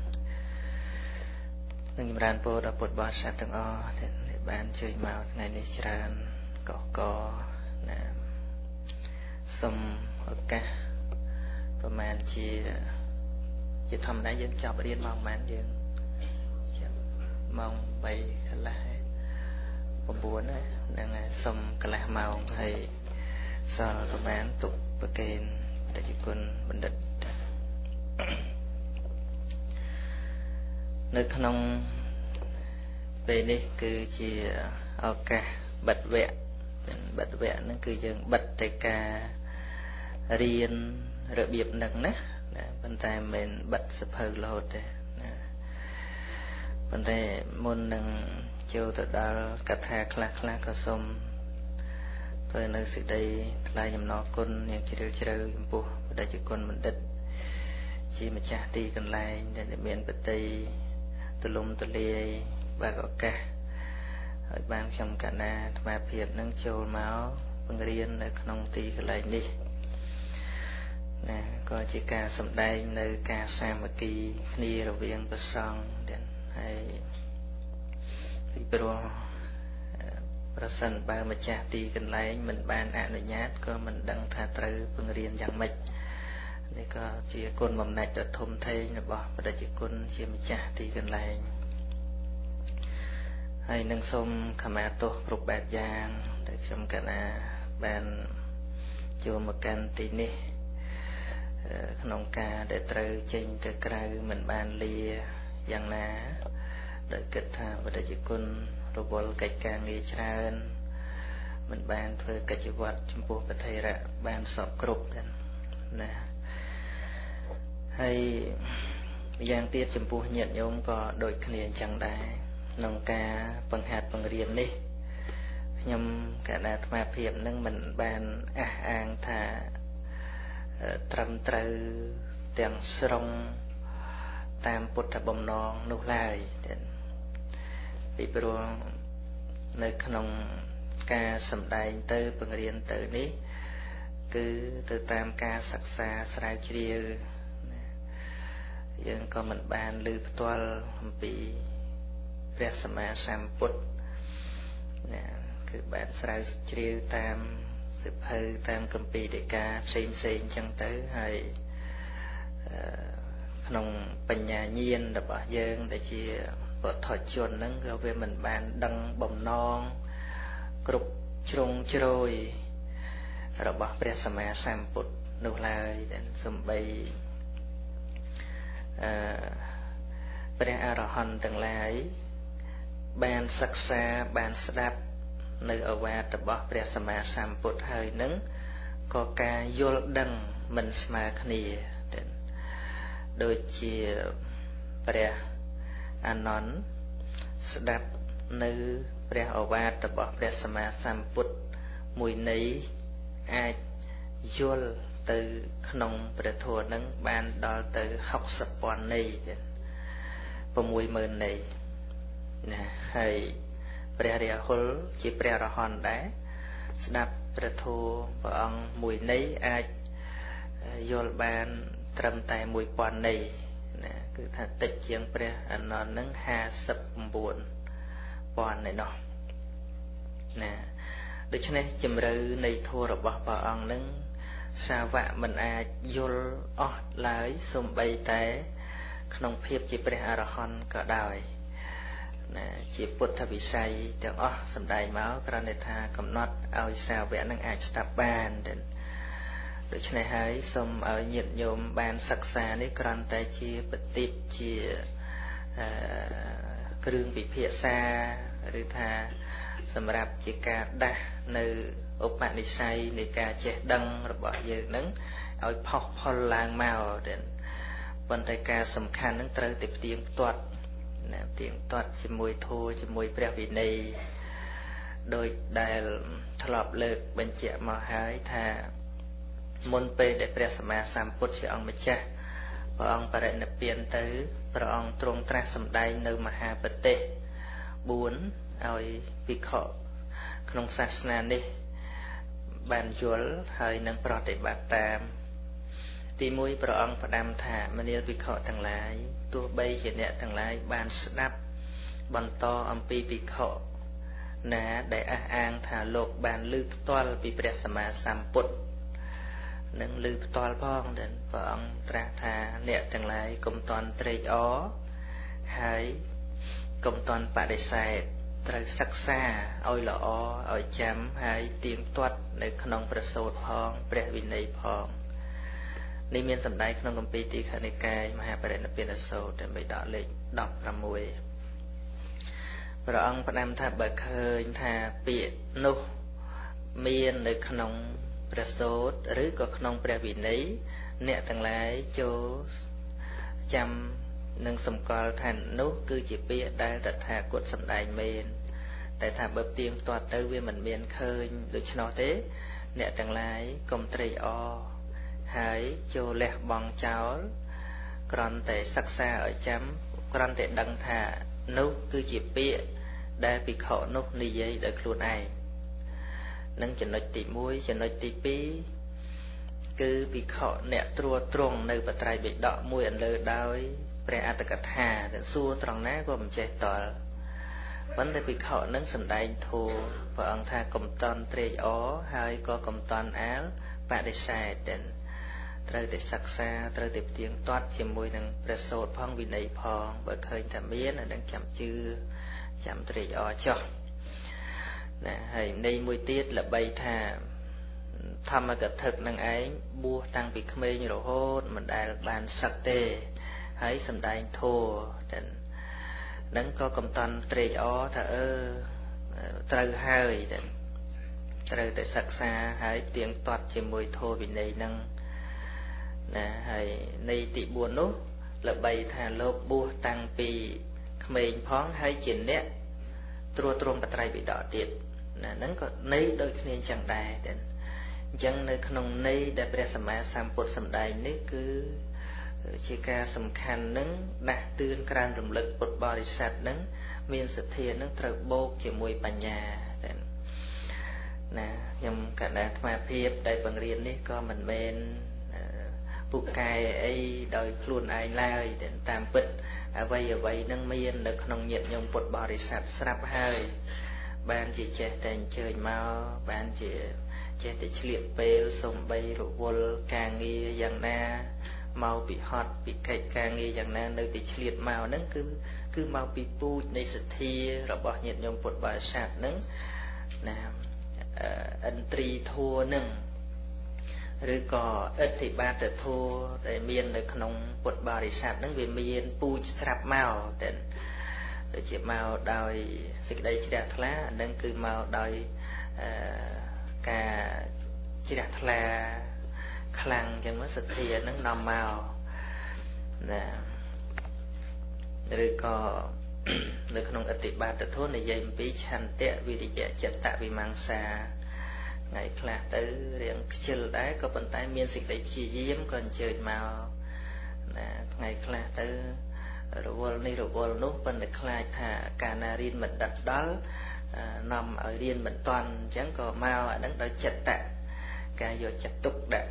នឹងចម្រើនពរដល់ពុទ្ធបរិស័ទទាំងអស់ដែលបានជួយមកថ្ងៃនេះច្រើនកកកណាសូមឱកាសប្រហែលជាជាធម្មតាយើងចប់រៀនម៉ោងប៉ុន្មានយើងម៉ោងបីកន្លះ9ហ្នឹងហើយសូមកន្លះម៉ោងហើយសល់ប្រហែលទុកប្រកេនដែលជាគុណបណ្ឌិតនៅក្នុងពេលនេះគឺជាឱកាសបិទវគ្គបិទវគ្គហ្នឹងគឺយើងបិទទៅការរៀនរបៀបហ្នឹងណាប៉ុន្តែមិនមែនបិទសភៅរហូតទេណាប៉ុន្តែមុននឹងចូលទៅដល់កថាខ្លះខ្លះក៏សូម tôi nơi sự đây lại nhầm nó con yang chỉ được chơiចំពោះបដិជនបណ្ឌិតជាម្ចាស់ទីកន្លែងដែលមានបតីទលំទលាយបើកឱកាសហើយបានខ្ញុំកណាអាត្មាភាពនឹងចូលមកបង្រៀននៅក្នុងទីកន្លែងនេះណាក៏ជាការសម្ដែងនៅការសាមគ្គីគ្នារវាងព្រះសង្ឃទាំងហើយពីព្រោះប្រសិនបើម្ចាស់ទីកន្លែងមិនបានអនុញ្ញាតក៏មិនដឹងថាត្រូវបង្រៀនយ៉ាងម៉េចនេះក៏ជាគុណបំណាច់ដ៏ធំធេងរបស់ព្រះជាគុណជាម្ចាស់ទីកន្លែងហើយនឹងសូមខមាទោសគ្រប់បែបយ៉ាងដែលខ្ញុំកណាបានចូលមកកាន់ទីនេះក្នុងការដែលត្រូវចេញទៅក្រៅមិនបានលាយ៉ាងណាដោយគិតថាព្រះជាគុណរវល់កិច្ចការងារច្រើនមិនបានធ្វើកិច្ចវត្តចំពោះប្រធេរៈបានសពគ្រប់ណាហើយម្យ៉ាងទៀតចំពោះញាតិញោមក៏ដូចគ្នាអញ្ចឹងដែរក្នុងការបង្ហាត់បង្រៀននេះខ្ញុំកណ្ដាអាត្មាភាពនឹងមិនបានអះអាងថាត្រឹមត្រូវទាំងស្រុងតាមពុទ្ធបំណងនោះឡើយពីព្រោះនៅក្នុងការសម្ដែងទៅបង្រៀនទៅនេះគឺទៅតាមការសិក្សាស្រាវជ្រាវយើងក៏មិនបានឮផ្ទាល់អំពីព្រះសម្មាសម្ពុទ្ធណាគឺបានស្រាវជ្រាវតាមសិភៅតាមគម្ពីរដីកាផ្សេងផ្សេងចឹងទៅហើយក្នុងបញ្ញាញាណរបស់យើងដែលជាពុទ្ធជនហ្នឹងក៏វាមិនបានដឹងបំណងគ្រប់ជ្រុងជ្រោយរបស់ព្រះសម្មាសម្ពុទ្ធនោះឡើយដែលសំបីអឺព្រះអរហន្តទាំងឡាយបានសិក្សាបានស្ដាប់នៅឱវាទរបស់ព្រះសម្មាសម្ពុទ្ធហើយនឹងក៏ការយល់ដឹងមិនស្មើគ្នាដូចជាព្រះអានន្ទស្ដាប់នៅព្រះឱវាទរបស់ព្រះសម្មាសម្ពុទ្ធមួយន័យអាចយល់ទៅក្នុងព្រះធម៌នឹងបានដល់ទៅហុកសិបពាន់ន័យទៀត៦ម៉ឺនន័យណាហើយព្រះរាហុលជាព្រះអរហន្តដែរស្ដាប់ព្រះធម៌ព្រះអង្គមួយន័យអាចយល់បានត្រឹមតែមួយពាន់ន័យណាគឺថាតិចជាងព្រះអនន្តនឹងห้าสิบเก้าពាន់ឯណោះណាដូច្នេះជំរឿនៃធម៌របស់ព្រះអង្គនឹងសាវកមិនអាចយល់អស់ឡើយសូម្បីតែក្នុងភាពជាព្រះអរហន្តក៏ដោយណាជាពុទ្ធវិស័យទាំងអស់សម្ដែងមកគ្រាន់តែថាកំណត់ឲ្យសាវកនឹងអាចស្ដាប់បានដូច្នេះហើយសូមឲ្យញាតិញោមបានសិក្សានេះគ្រាន់តែជាបទិបជាគ្រឿងពិភាក្សាឬថាសម្រាប់ជាការដាស់នៅឧបនិស្ស័យនៃការចេះដឹងរបស់យើងនឹងឲ្យផុសផុលឡើងមកប៉ុន្តែការសំខាន់នឹងត្រូវតែផ្ទៀងផ្ទាត់ណាផ្ទៀងផ្ទាត់ជាមួយធម៌ជាមួយព្រះវិន័យដោយដែលធ្លាប់លើកបញ្ជាក់មកហើយថាមុនពេលដែលព្រះសម្មាសម្ពុទ្ធជាអង្គម្ចាស់ព្រះអង្គបរិនិព្វានទៅព្រះអង្គទ្រង់ត្រាស់សម្ដែងនៅមហាបទេសបួនឲ្យភិក្ខុក្នុងសាសនានេះបានយល់ហើយនឹងប្រតិបត្តិតាមទីមួយព្រះអង្គផ្ដាំថាមនាលភិក្ខុទាំងឡាយទោះបីជាអ្នកទាំងឡាយបានស្ដាប់បន្តអំពីភិក្ខុណាដែលអះអាងថាលោកបានឮផ្ទាល់ពីព្រះសម្មាសម្ពុទ្ធនឹងឮផ្ទាល់ផងដែលព្រះអង្គត្រាស់ថាអ្នកទាំងឡាយកុំតន់ត្រេកអរហើយកុំតន់បដិសេធត្រូវសិក្សាឲ្យល្អឲ្យចាំហើយទៀងទាត់នៅក្នុងព្រះសូត្រផងព្រះវិន័យផងនេះមានសម្ដែងក្នុងគម្ពីរទីខនិកាយមហាបរិនិព្វានសូត្រដើម្បីដកលេខដប់ប្រាំមួយព្រះអង្គផ្ដាំថាបើឃើញថាពាក្យនោះមាននៅក្នុងព្រះសូត្រឬក៏ក្នុងព្រះវិន័យអ្នកទាំងឡាយចូលចាំនឹងសម្គាល់ថានោះគឺជាពាក្យដែលតថាគតសម្ដែងមែនแต่ថាបើទៀងទាត់ទៅវាមិនមានឃើញដូច្នោះទេអ្នកទាំងឡាយកុំត្រេកអរហើយចូលលះបង់ចោលគ្រាន់តែសិក្សាឲ្យចាំគ្រាន់តែដឹងថានោះគឺជាពាក្យដែលភិក្ខុនោះនិយាយដោយខ្លួនឯងនឹងចំណុចទីមួយចំណុចទីពីរគឺភិក្ខុអ្នកត្រួតត្រងនៅបត្រៃបិដកមួយអន្លើដោយព្រះអត្តកថាដែលសួរត្រង់ណាក៏មិនចេះតល់ប៉ុន្តែភិក្ខុនឹងសំដែងធម៌ព្រះអង្គថាកុំតន់ត្រេកអរហើយក៏កុំតន់អាលបដិសេធតែត្រូវតែសិក្សាត្រូវតែផ្ទៀងទាត់ជាមួយនឹងព្រះសូត្រផងវិន័យផងបើឃើញថាមានអានឹងចាំជឿចាំត្រេកអរចុះណាហើយនៃមួយទៀតល្បីថាធម្មកថានឹងឯងបួសតាំងពីក្មេងរហូតមិនដែលបានសឹកទេហើយសំដែងធម៌តែនឹងក៏កំតន់ត្រេកអរថាអឺត្រូវហើយតែត្រូវតែសិក្សាហើយទៀងទាត់ជាមួយធម៌វិន័យនឹងណាហើយនៃទីបួននោះល្បីថាលោកបួសតាំងពីក្មេងផងហើយជាអ្នកត្រួតត្រងបត្រៃបិដកទៀតណាហ្នឹងក៏នៃដូចគ្នាអញ្ចឹងដែរតែអញ្ចឹងនៅក្នុងន័យដែលព្រះសម្មាសម្ពុទ្ធសម្ដែងនេះគឺជាការសំខាន់នឹងដាស់តឿនក្រើនរំលឹកពុទ្ធបរិស័ទនឹងមានសទ្ធានឹងត្រូវបូកជាមួយបញ្ញាតែណាខ្ញុំកណ្ដាលអាត្មាភាពដែលបង្រៀននេះក៏មិនមែនពូកែអីដោយខ្លួនឯងឡើយតែតាមពិតអ្វីអ្វីនឹងមាននៅក្នុងញាតិញោមពុទ្ធបរិស័ទស្រាប់ហើយបានជាចេះតែអញ្ជើញមកបានជាចេះតែឆ្លៀតពេលសំបីរវល់ការងារយ៉ាងណាមកពីហត់ពីកិច្ចការងារយ៉ាងណានៅតែឆ្លៀតមកហ្នឹងគឺគឺមកពីពូជនៃសទ្ធារបស់ញាតិញោមពុទ្ធបរិស័ទហ្នឹងណាឥន្ទ្រីធัวហ្នឹងឬក៏អិទ្ធិបាតធัวដែលមាននៅក្នុងពុទ្ធបរិស័ទហ្នឹងវាមានពូជស្រាប់មកតែដូចជាមកដោយសេចក្តីជ្រះថ្លាហ្នឹងគឺមកដោយអឺការជ្រះថ្លាខ្លាំងចឹងមកសទ្ធាហ្នឹងនាំមកណាឬក៏នៅក្នុងអតិបាតធម៌និយាយអំពីឆន្ទៈវិរិយៈចិត្តវិមង្សាថ្ងៃខ្លះទៅរៀងខ្ជិលដែរក៏ប៉ុន្តែមានសេចក្តីព្យាយាមក៏អញ្ជើញមកណាថ្ងៃខ្លះទៅរវល់នេះរវល់នោះប៉ុន្តែខ្លាចថាកាលណារៀនមិនដិតដល់នាំឲ្យរៀនមិនតាន់អញ្ចឹងក៏មកអាហ្នឹងដោយចិត្តៈការយកចិត្តទុកដាក់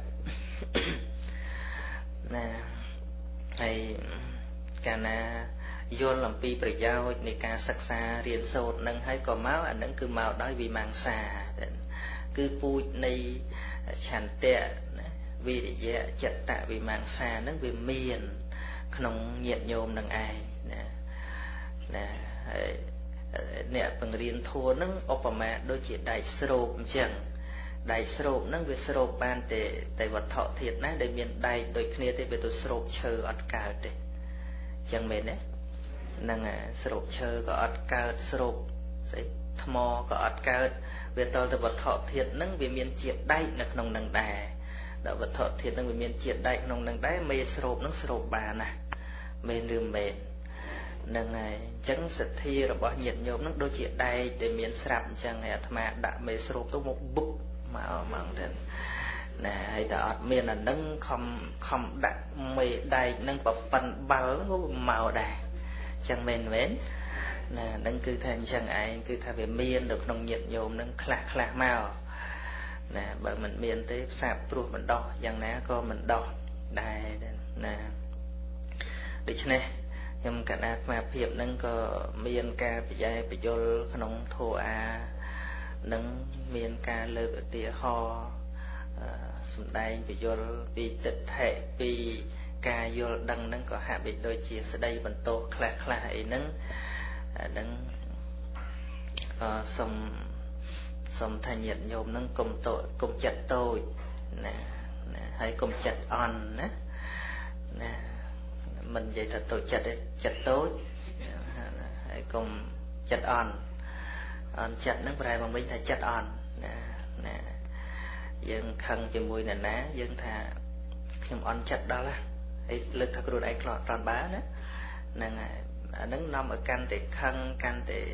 ណាហើយកាលណាយល់អំពីប្រយោជន៍នៃការសិក្សារៀនសូត្រនឹងហើយក៏មកអាហ្នឹងគឺមកដោយវិមង្សាគឺពូជនៃឆន្ទៈវិរិយៈចិត្តវិមង្សាហ្នឹងវាមានក្នុងញាតិញោមនឹងឯងណាណាហើយអ្នកបង្រៀនធัวហ្នឹងឧបមាដូចជាដែកស្រូបអញ្ចឹងដែកស្រូបហ្នឹងវាស្រូបបានតែតែវត្ថុធាតុណាដែលមានដែកដូចគ្នាទេវាទៅស្រូបឈើអត់កើតទេអញ្ចឹងមែនទេហ្នឹងហើយស្រូបឈើក៏អត់កើតស្រូបស្អីថ្មក៏អត់កើតវាតល់ទៅវត្ថុធាតុហ្នឹងវាមានជាតិដែកនៅក្នុងហ្នឹងដែរដល់វត្ថុធាតុហ្នឹងវាមានជាតិដែកក្នុងហ្នឹងដែរមេស្រូបហ្នឹងស្រូបបានណាមែនឬមែនហ្នឹងហើយអញ្ចឹងសទ្ធារបស់ញាតិញោមហ្នឹងដូចជាដែកដែលមានស្រាប់អញ្ចឹងហើយអាត្មាដាក់មេស្រូបទៅមកបុកមកមកទៅណាហើយតែអត់មានអានឹងខំខំដាក់មេដែកហ្នឹងប្រប៉ិនបាល់ហ្នឹងមកដែរអញ្ចឹងមែនមែនណាហ្នឹងគឺថាអញ្ចឹងឯងគឺថាវាមាននៅក្នុងញាតិញោមហ្នឹងខ្លះខ្លះមកណាបើមិនមានទេផ្សាបព្រោះមិនដោះយ៉ាងណាក៏មិនដោះដែរណាដូច្នេះខ្ញុំកណ្ដាលអាត្មាភាពហ្នឹងក៏មានការប្រយ័ត្នប្រយល់ក្នុងធម៌អានឹងមានការលើកឧទាហរណ៍សម្ដែងពយល់ពីទិដ្ឋិពីការយល់ដឹងហ្នឹងក៏ហាក់បីដូចជាស្ដីបន្ទោសខ្លះខ្លះអីហ្នឹងហ្នឹងក៏សូមសូមថាញាតិញោមហ្នឹងកុំតូចកុំចិត្តតូចណាណាហើយកុំចិត្តអន់ណាណាមិននិយាយថាតូចចិត្តទេចិត្តតូចហើយកុំចិត្តអន់អន់ចិត្តហ្នឹងប្រែមកវិញថាចិត្តអន់ណាណាយើងខឹងជាមួយអ្នកណាយើងថាខ្ញុំអន់ចិត្តដល់ហើយលើកថាខ្លួនឯងខ្លាចបានណាហ្នឹងហើយអាហ្នឹងនាំឲ្យកាន់តែខឹងកាន់តែ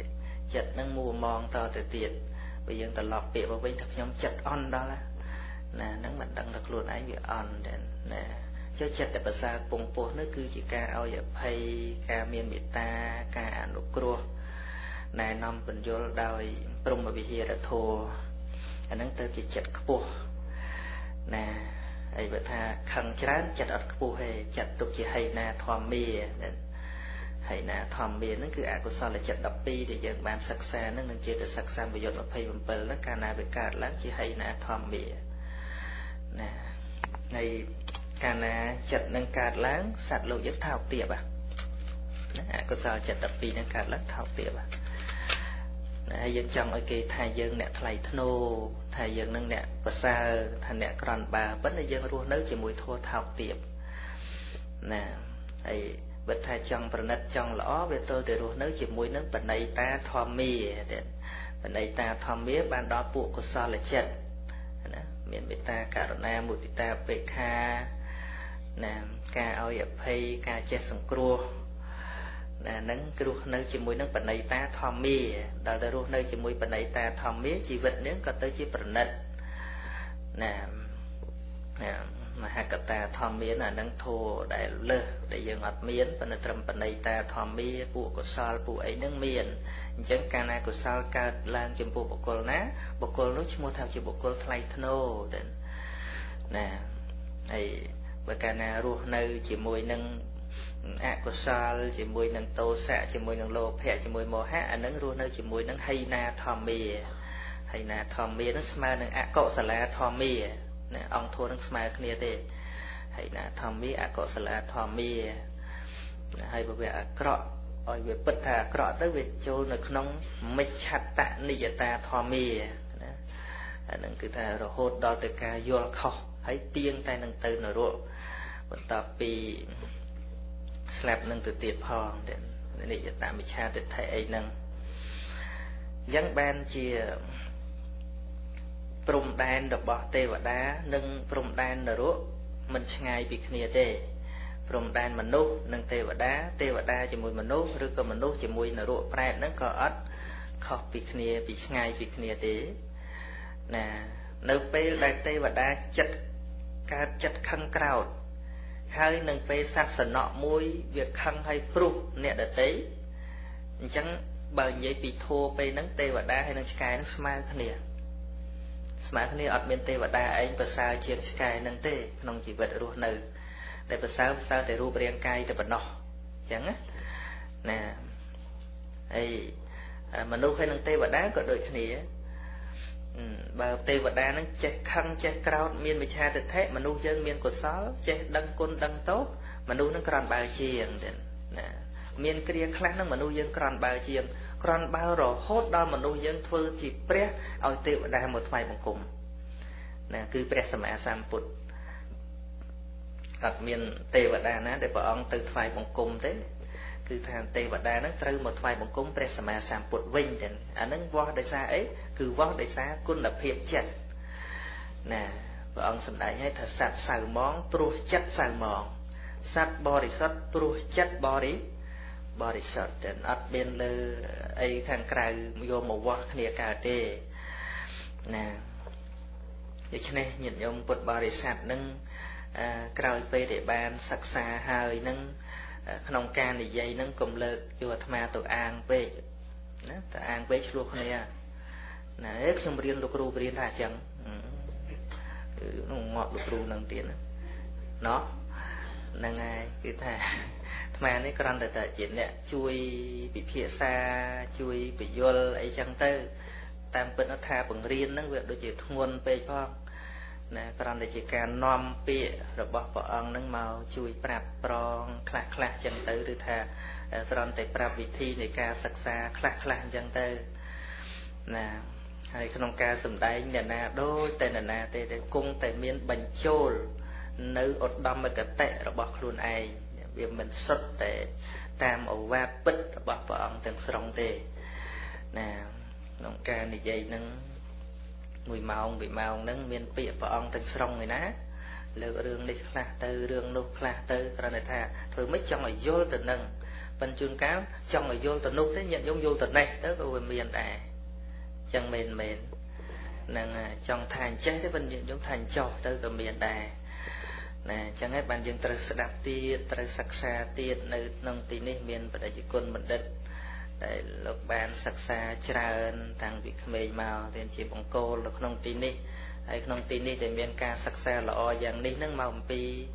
chật nâng mua mong to từ tiệt bây giờ ta lọt bịa vào bên thật nhóm chật on đó là nè nâng mặt đăng thật luôn ấy bị on nè cho chật để bà xa bông bố nó cứ chỉ ca ao dập hay ca miên bị ta ca nụ cua nè nằm bình vô đòi bông mà bị hiệt đã thô anh nâng tới chỉ chật bố nè ấy bà tha khăn chán chật ọt bố hay chật tục chỉ hay nè thòm mìa hay nè thòm mìa nó cứ ạ của sao là chật đập đi để dần bàn sắc xa nó nâng chế từ sắc xa bây giờ nó phây bầm bờ nó ca nà bị cạt lắm chỉ hay nè thòm mìa nè này ca nà chật nâng cạt láng sạch lộ giấc thao tiệp à ạ của sao chật đập đi nâng cạt láng thao tiệp à nè dân trong ở kia thầy dân nè thầy thô thầy dân nâng nè và xa thầy nè còn bà vẫn là dân ruột nếu chỉ mùi thua thao tiệp nè thầy bật thầy trong bật nđất trong lõ về tôi để ruột nếu chỉ mùi nước bật này ta thòm mì bật này ta thòm mía ban đó bộ của sao là chật miền bê ta cả rồi na mùi ta bê kha nè ca oi ập hay ca che sừng cua nè nâng cua nếu chỉ mùi nước bật này ta thòm mì đó là ruột nếu chỉ mùi bật này ta thòm mía chỉ vật nếu có tới chỉ bật nđất nè nè mà hai cặp ta thòm miến là nâng thô đại lơ để giờ ngọt miến và nó trầm phần này ta thòm mía bộ của sao bộ ấy nâng miến chẳng ca na của sao ca lang chấm bộ bộ cồn ná bộ cồn nó chỉ mua thao chỉ bộ cồn thay thô đến nè này và ca na ruột nơi chỉ mùi nâng ạ của sao chỉ mùi nâng tô xạ chỉ mùi nâng lô phe chỉ mùi mò hát nâng ruột nơi chỉ mùi nâng hay na thòm mía hay na thòm mía nó smile nâng ạ cọ xà la thòm mía nè ông thua nó smile kia thế hay là thòm mía ạ cọ xà la thòm mía hay bởi vì ạ cọ ôi về bật thà cọ tới về châu nó không mít chặt tạ nị ta thòm mía nâng cứ thà rồi hốt đó từ ca vô khóc hay tiên tay nâng từ nó rồi và tập bị slap nâng từ tiệt phong để nị ta mít chặt để thầy ấy nâng dân ban chia prom đan đập bỏ tê và đá nâng prom đan nở rốt mình ngay bị kia tê prom đan mình nốt nâng tê và đá tê và đá chỉ mùi mình nốt rồi còn mình nốt chỉ mùi nở rốt prai nó có ớt khóc bị kia bị ngay bị kia tê nè nâng pê đại tê và đá chất ca chất khăn cào hai nâng pê sát sần nọ mùi việc khăn hay pru nè đợt đấy chẳng bao nhiêu bị thô pê nâng tê và đá hay nâng sky nó smile kia mà cái này ở bên tây và đa anh và sao chia sky nâng tê nông chỉ vật ruột nở để và sao sao để ruột riêng cay để vật nọ chẳng á nè ấy mà nô phải nâng tê và đá có đôi cái này bà tê và đá nó che khăn che cào miên bị cha được thế mà nô dân miên của sáu che đăng côn đăng tốt mà nô nó còn bao chiềng nè miên kia khác nó mà nô dân còn bao chiềng còn bao rồi hốt đó mà nuôi dân thưa thì pre ao tiêu đa một vài bằng cùng nè cứ pre sầm a sam put đặt miền tây và đa ná để vợ ông từ vài bằng cùng thế cứ thằng tây và đa nó từ một vài bằng cùng pre sầm a sam put vinh đến anh nó vo để xa ấy cứ vo để xa cún là hiệp chặt nè vợ ông sầm đại hay thật sạch sầu món pro chất sầu mòn sạch body sạch pro chất body body shot dan ắt bên lơ ấy khang cài vô một vỏ kia cả tê nè để cho nên nhìn ông bật body shot nâng cài pe để bàn sắc xa hơi nâng không can thì dây nâng cùng lơ vô tham tụ an pe nè tụ an pe luôn này nè không riêng được ru riêng thà chẳng ngọt được ru nâng tiền nó nâng ai cứ thà mà này còn là tại chuyện nè chui bị phía xa chui bị vô ấy chẳng tới tam bên nó tha bằng riêng nó việc đôi chỉ nguồn pe phong nè còn là chỉ càng nom pe rồi bỏ bỏ ông nâng màu chui prap prong khla khla chẳng tới rồi thà còn tại prap vị thi này ca sắc xa khla khla chẳng tới nè hay không ca sầm đáy nè na đôi tên là na tên để cung tại miền bành chôl nữ ột đâm mà cả tệ rồi bỏ luôn ai vì mình xuất để tam ổ va bít bỏ vào ông từng sòng tê nè nông ca này dây nâng mùi màu bị màu nâng miền bịa vào ông từng sòng người ná lựa đường đi khla tư đường nô khla tư rồi này thà thôi mấy trong là vô từ nâng bên chuôn cáo trong ở vô từ nút thế nhận giống vô từ này tới tôi miền đà chẳng mền mền nàng trong thành chết thế bên nhận giống thành cho tới từ miền đà nè chẳng hết bạn dân trời sẽ đạp tiết trời sắc xa tiết nơi nông tí này miền và đại chỉ quân mình đất để lục bàn sắc xa trơn thằng bị khmei màu thì chỉ bằng cô lục nông tí này hay nông tí này để miền ca sắc xa lọ dạng ní nâng màu pi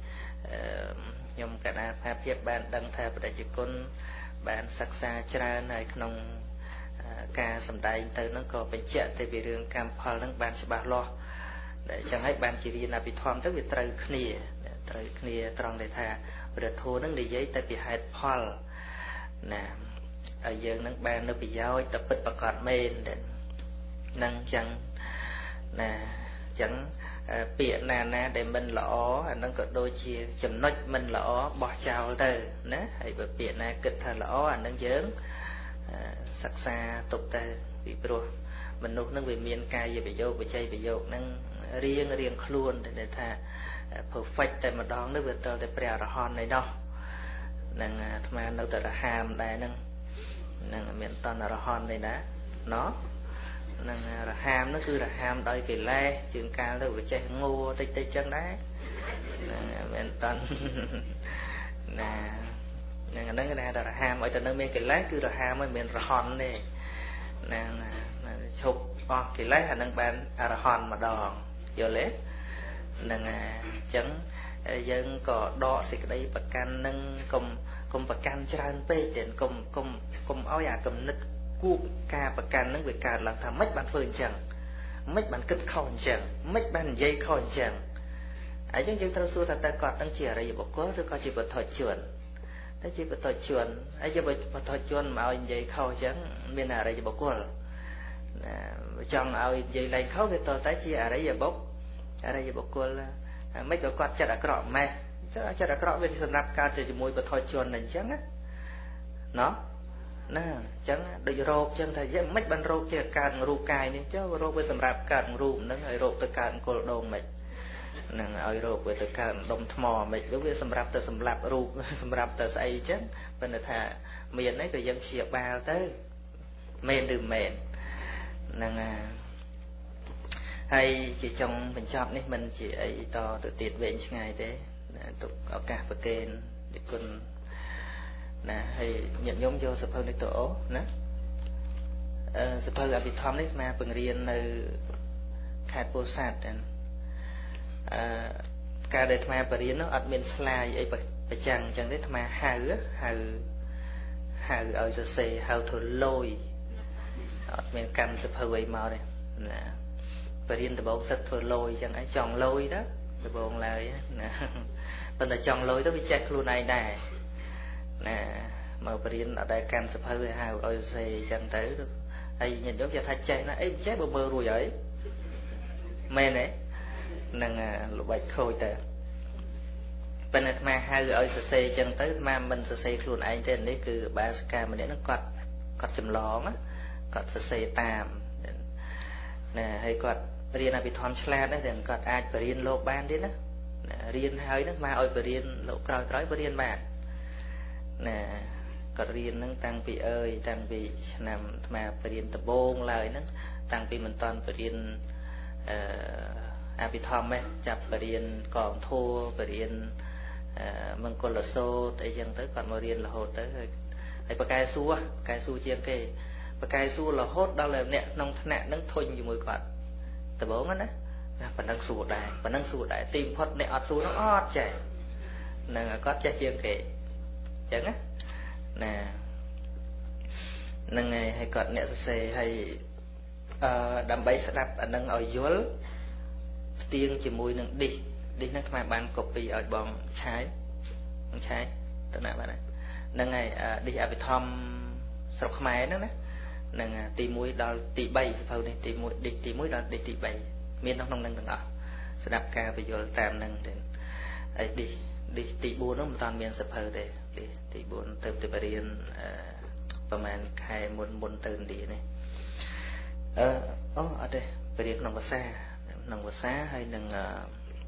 nhom cả na pháp hiệp bàn đăng thà và đại chỉ quân bàn sắc xa trơn hay nông ca sầm đại từ nó có bên chợ thì bị đường cam phal nâng bàn sẽ bà lo để chẳng hết bàn chỉ riêng là bị thom tới bị trời khnia trời khnia trong để thà rồi thua nâng đi giấy tại bị hại phal nè ở giờ nâng bàn nó bị giáo tập bích bạc cọt mên để nâng chẳng nè chẳng bịa nà nè để mình lõ nâng có đôi chia chấm nốt mình lõ bỏ chào từ nè hay bởi bịa nè kịch thà lõ nâng dớn sắc xa tục ta bị pro mình nốt nâng về miền cay về bị vô bị chay bị vô nâng riêng riêng luôn để thà perfect tại mà đón nước về tờ để bèo hòn này đâu nâng tham nó tờ là hàm đây nâng nâng miền toàn là hòn này đã nó nâng là hàm nó cứ là hàm đôi kỳ le trường cao đâu bị chay ngô tây tây chân đấy miền toàn nè nè nó cái là hàm ở trên nơi miền kỳ le cứ là hàm ở miền hòn này nè chụp o kỳ le là nâng bàn à hòn mà đòn vô lết nâng chẳng dân có đo xịt đây bậc can nâng cùng cùng bậc can tràn pe tiền cùng cùng cùng áo giả cầm nứt cuốc ca bậc can nâng về ca làm thà mấy bàn phơi chẳng mấy bàn kích khâu chẳng mấy bàn dây khâu chẳng ấy dân dân thâu xưa là ta cọt đang chìa rồi bọc có rồi coi chỉ bật thổi chuồn ta chỉ bật thổi chuồn ấy giờ bật thổi chuồn mà ao dây khâu chẳng miền nào rồi bọc có trong ao dây lại khâu thì tôi tới chỉ ở đây giờ bốc ở đây bọc cô là mấy chỗ con chặt đã cọ mẹ chặt đã cọ bên sườn nắp cao thì mùi bật thổi chuồn này chẳng á nó nè chẳng được rộp chân thầy dẫn mấy ban rộp chơi càng rụp cài đi chứ rộp với sườn nắp càng rụp nó người rộp từ càng cô đông mày nè ở rộp với từ càng đông thò mày đối với sườn nắp từ sườn nắp rụp sườn nắp từ say chứ bên này thà miền ấy thì dân xìa ba tới men từ mền nè hay chỉ trong mình chọn đi mình chỉ ấy to tự tiệt về ngày thế tục ở cả bậc kênh để con nè hay nhận nhóm vô sập hơn đi tổ nè sập hơn ở bị thom đấy mà bằng riêng nơi khai bồ sát cả đời mà bằng riêng nó admin slide ấy bậc bậc chẳng chẳng đấy mà hào hào hào ở giờ xe hào thổi lôi admin cầm sập hơn vậy màu đây nè và riêng từ bộ sạch thôi lôi chẳng ấy chọn lôi đó từ bộ lời nè bên là chọn lôi đó bị chết luôn này nè nè mà và riêng ở đây cam sập hơi hào ôi xe chẳng tới hay nhìn giống cho thay chạy nó ấy chết bơ bơ rồi vậy mê này nè lục bạch khôi tờ bên này mà hai ơi xe chẳng tới mà mình xe luôn anh trên đấy cứ ba cam mà để nó cọt cọt chùm lón á cọt xe tam nè hay cọt riêng là bị thom chla đấy thì cọt ai phải riêng lô ban đấy đó riêng hơi nó mà ơi phải riêng lô còi còi phải riêng bạn nè cọt riêng nó tăng bị ơi tăng bị nằm mà phải riêng tập bông lời nó tăng bị mình toàn phải riêng à bị thom ấy chập phải riêng còn thua phải riêng mừng con là xô để dân tới còn mà riêng là hột tới hay bà cài xua cài xua chiên kê bà cài xua là hốt đó là nè nông nè nâng thôi như mùi quạt từ bố ngắn đấy và nâng xua đại và nâng xua đại tìm hốt nè ọt xua nó ọt chảy nâng có cha chiên kê chẳng á nè nâng hay còn nè xe hay đầm bấy sẽ đập nâng ở dưới tiên chỉ mùi nâng đi đi nâng mà bạn copy ở bọn trái trái tức là bạn này nâng này đi ở bên thom sọc máy đó nè nâng tì mũi đó tì bay sau này tì mũi đi tì mũi đó đi tì bay miền đông nông nâng từng ở sẽ đập ca bây giờ tam nâng đến ấy đi đi tì buôn nó một toàn miền sập hờ để đi tì buôn từ từ bờ điênประมาณhai muôn muôn từ đi này ờ ở đây bờ điên nông bờ xa nông bờ xa hay nâng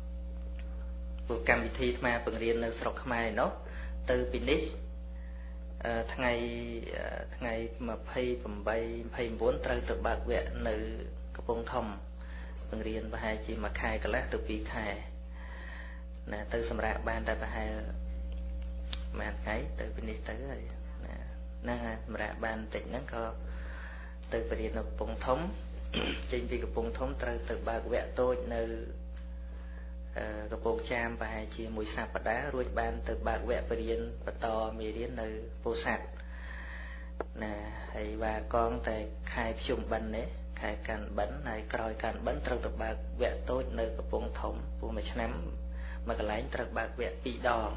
cam vị thi mà bằng riêng nơi sọc mai nó từ bên đi ថ្ងៃថ្ងៃmà phay bầm bay phay bốn trời từ bạc vẹn từ cái bông thòng bằng riêng và hai chỉ mà khai cái lát từ pi khai nè từ sầm rạ ban tại và hai mà cái từ bên đi tới rồi nè nè sầm rạ ban tỉnh nó có từ bên đi là bông thống trên vì cái bông thống trời từ bạc vẹn tôi từ cái bông cham và hai chỉ mùi sạp và đá ruột ban từ bạc vẹn bên đi và to mì đến từ vô sạt nè hay bà con tại khai chung bánh đấy khai càn bánh này coi càn bánh trâu tập bạc vẹn tốt nơi cái bông thống bông mà nắm mà cái lái trâu bạc vẹn bị đòn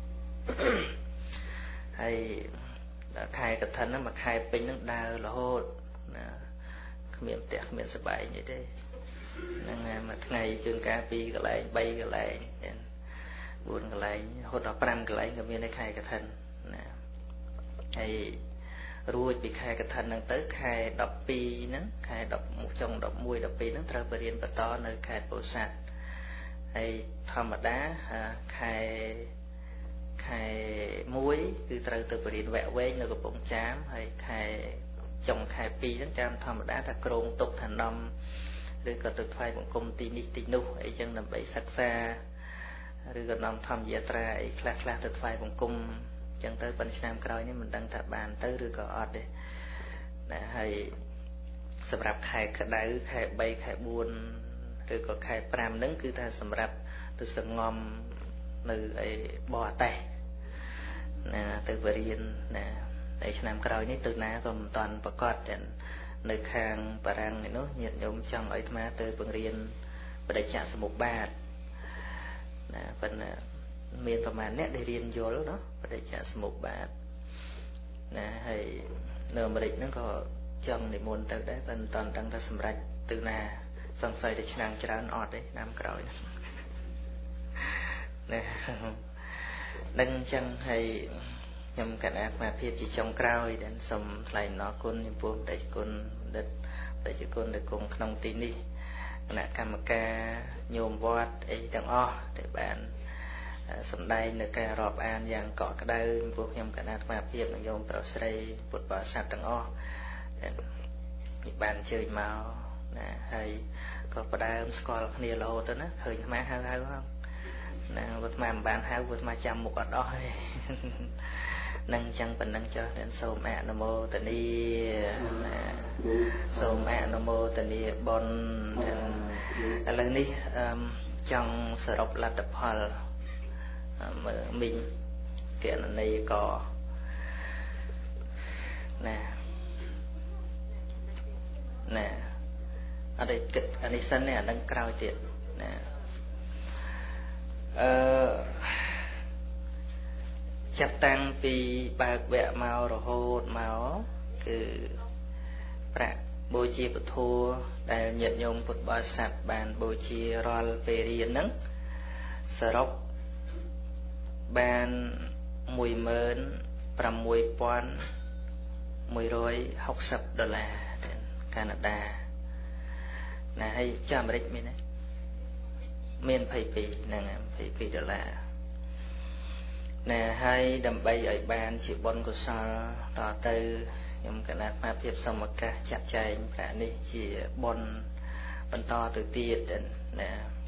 hay khai cái thân nó mà khai pin nó đau là hốt miệng tẹt miệng sập bài như thế năng mà ngày trường ca pi cái lại bay cái lại buồn cái lại hốt nó pram cái lại cái miệng này khai cái thân hay ruột bị khai cái thân năng tới khai đọc pi nó khai đọc một trong đọc mùi đọc pi nó trở về điện và to nơi khai bổ sạch hay thầm mà đá khai khai muối từ từ từ về điện vẹo quê nơi cái bóng chám hay khai trong khai pi nó trăm thầm mà đá ta krong tục thành năm rồi có từ phai một công ty đi tị nụ ấy chân làm bẫy sắc xa rồi còn năm thầm giả tra ấy khla khla từ phai một công chẳng tới bên Nam coi nếu mình đang thả bàn tới rồi có ọt đấy nè hay sầm rạp khai khai đáy khai bay khai buôn rồi có khai pram nứng cứ ta sầm rạp từ sầm ngom từ ấy bò tay nè từ bờ riêng nè ấy Nam coi ní từ ná còn toàn bờ cọt nơi khang bà răng này nó nhiệt nhôm trong ấy mà từ bờ riêng bờ đại trà sầm một bát nè phần miềnประมาณ nét để riêng vô đó để trả một bát nè hay nợ mà định nó có chân để muốn từ đấy bên toàn đang ta sầm rạch từ nà xong xoay để năng cho nó ọt đấy nam cõi nè đăng chân hay nhầm cảnh ác mà phiền chỉ trong cõi đến xong lại nó côn như buông để côn đất để chỉ côn để cùng không tin đi là cam ca nhôm vót ấy đang o để bạn sầm đây nơi cái rọp an dạng cọ cái đây buộc nhầm cả nát mà phiền là nhôm pro sray bột bò sạt đang o những bàn chơi màu nè hay có có đai score kia lô tới nó hơi má hao hao không nè bột mà bàn hao bột mà chăm một ở đó nâng chân bình nâng cho đến sâu mẹ nó mô tình đi sâu mẹ nó mô tình đi bon lần đi trong sở độc là tập hờ mình kiện này có nè nè ở đây kịch ở đây sân này đang cao tiền nè ờ chặt tăng vì bạc vẽ màu rồi hột màu cứ bạc bôi chia bột thua đại nhận nhung bột bò sạch bàn bôi chia roll về riêng nắng sở độc ban mùi mến pram mùi pon mùi rồi học sập đô la đến Canada nè hay cho America mình đấy miền phải pì nè phải pì đô la nè hay đầm bay ở ban chỉ bon của sao tỏ từ nhưng cái nát mà phiệp xong một cái chặt chạy là đi chỉ bon bon to từ tiệt nè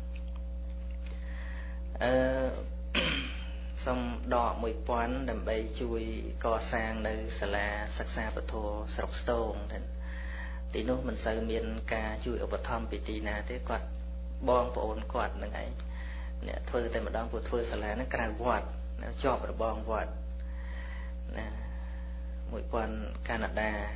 ờ xong đọ mùi pon đầm bay chui co sang nơi sala sắc xa bờ thô sọc stone tí nữa mình xây miền ca chui ở bờ thom bị tì nè thế quạt bong bồn quạt là ngày nè thôi tại mà đong vừa thôi sala nó càng quạt nó cho vào bong quạt nè mùi pon Canada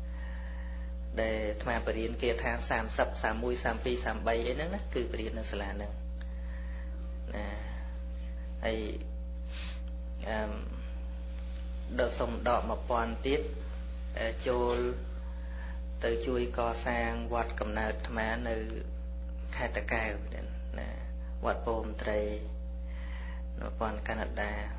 để tham bờ điên kia tháng sam sập sam mùi sam pi sam bay ấy nó cứ bờ điên nó sala nè nè hay đợt xong đọ mà pon tiếp chôl từ chui co sang quạt cầm nợ mà nơi khai tạ cao nè quạt bom tray nó pon Canada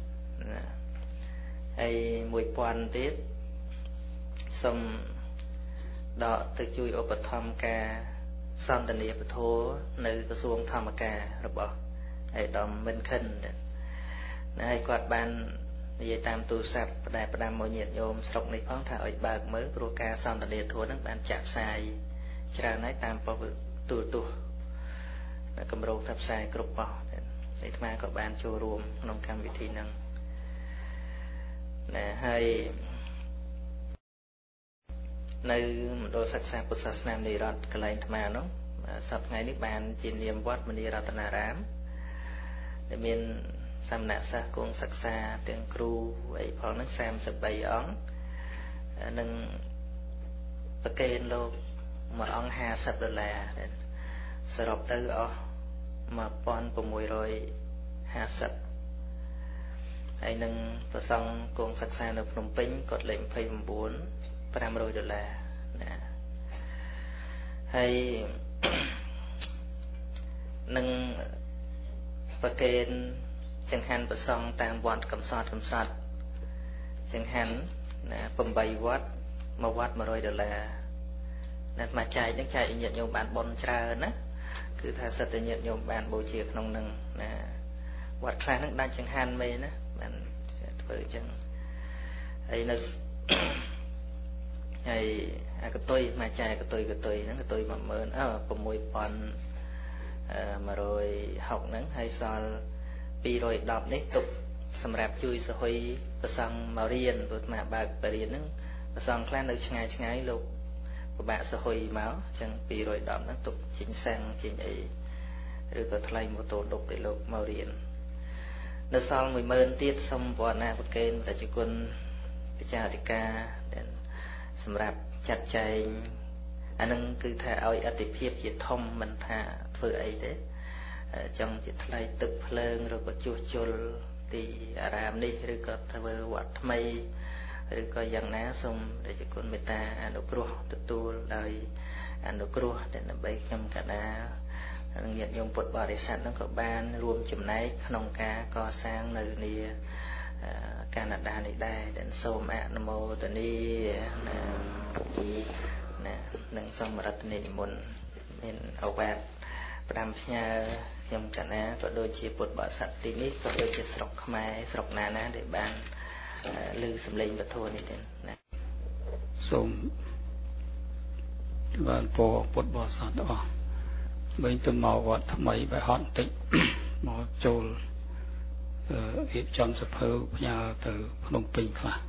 hay mùi pon tiếp xong đọ từ chui ô bật thom ca xong tình địa bật thô nơi có xuống thom ca rồi bỏ hay đom bên khinh này quạt ban និយាយតាមទូរស័ព្ទផ្ដែផ្ដាំមកញាតិញោមស្រុកនេះផងថាឲ្យបើកមើលព្រោះការសន្ទនាធម៌ហ្នឹងបានចាក់ផ្សាយច្រើនហើយតាមប៉ុស្តិ៍ទូរទស្សន៍កម្រោងថាផ្សាយគ្រប់ប៉ុស្តិ៍អាត្មាក៏បានចូលរួមក្នុងកម្មវិធីហ្នឹងណាហើយនៅមណ្ឌលសិក្សាពុទ្ធសាសនានៃរដ្ឋកន្លែងអាត្មានោះសប្តាហ៍ថ្ងៃនេះបានជានាមវត្តមនីរតនារាមដែលមានសំណាក់សិស្សគង់សិក្សាទាំងគ្រូអីផងហ្នឹងសាមសិបបីអង្គនិងប្រកេនលោកមួយអង្គห้าสิบដុល្លារសរុបទៅអស់một nghìn sáu trămห้าสิบហើយនឹងប្រសង់គង់សិក្សានៅភ្នំពេញគាត់លេខยี่สิบ九 ห้าร้อยដុល្លារណាហើយនឹងប្រកេនចង្ហាន់ប្រសង់តាមវត្តកំសត់កំសត់ចង្ហាន់ណាeightវត្តមួយវត្តmột trămដុល្លារណាមកចែកនឹងចែកឲ្យញាតិញោមបានបន់ច្រើនណាគឺថាសិទ្ធិញាតិញោមបានបូជាក្នុងនឹងណាវត្តខ្លះនឹងដាច់ចង្ហាន់មែនណាបានធ្វើអញ្ចឹងហើយនៅហើយអាកតុយមកចែកកតុយកតុយហ្នឹងកតុយmột nghìnអឺsáu nghìn một trămหกហ្នឹងហើយសល់two hundred tenនេះទុកសម្រាប់ជួយសហយប្រសង់មករៀនព្រោះអាបើកបរិញ្ញាហ្នឹងប្រសង់ខ្លះនៅឆ្ងាយឆ្ងាយលោកពិបាកសហយមកអញ្ចឹងtwo hundred tenហ្នឹងទុកចេញសាំងចេញអីឬក៏ថ្លៃម៉ូតូដុបឲ្យលោកមករៀននៅសល់one nghìnទៀតសូមវណ្ណាប្រកេនតេជគុណពិចារធិការដែលសម្រាប់ចាត់ចែងអានឹងគឺថាឲ្យអតិភិបជាធំមិនថាធ្វើអីទេចង់ជាថ្លៃទឹកភ្លើងឬក៏ជួសជុលទីអារាមនេះឬក៏ធ្វើវត្តថ្មីឬក៏យ៉ាងណាសូមតេជគុណមេត្តាអនុគ្រោះទទួលដោយអនុគ្រោះដើម្បីខ្ញុំកណានិងញាតិញោមពុទ្ធបរិស័ទហ្នឹងក៏បានរួមចំណែកក្នុងការកសាងនៅនីកាណាដានេះដែរដែលសូមអនុមោទនាណាណានឹងសូមរតនានិមន្តមានឱវាទផ្ដាំផ្ញើខ្ញុំកណាក៏ដូចជាពុទ្ធបរិស័ទទីនេះក៏ដូចជាស្រុកខ្មែរស្រុកណាណាដែលបានឮសំឡេងពធនេះទេណាសូមបានពោពុទ្ធបរិស័ទអស់វិញទៅមកវត្តថ្មីបែហត់បន្តិចមកចូលរៀបចំសភៅផ្ញើទៅភ្នំពេញខ្លះ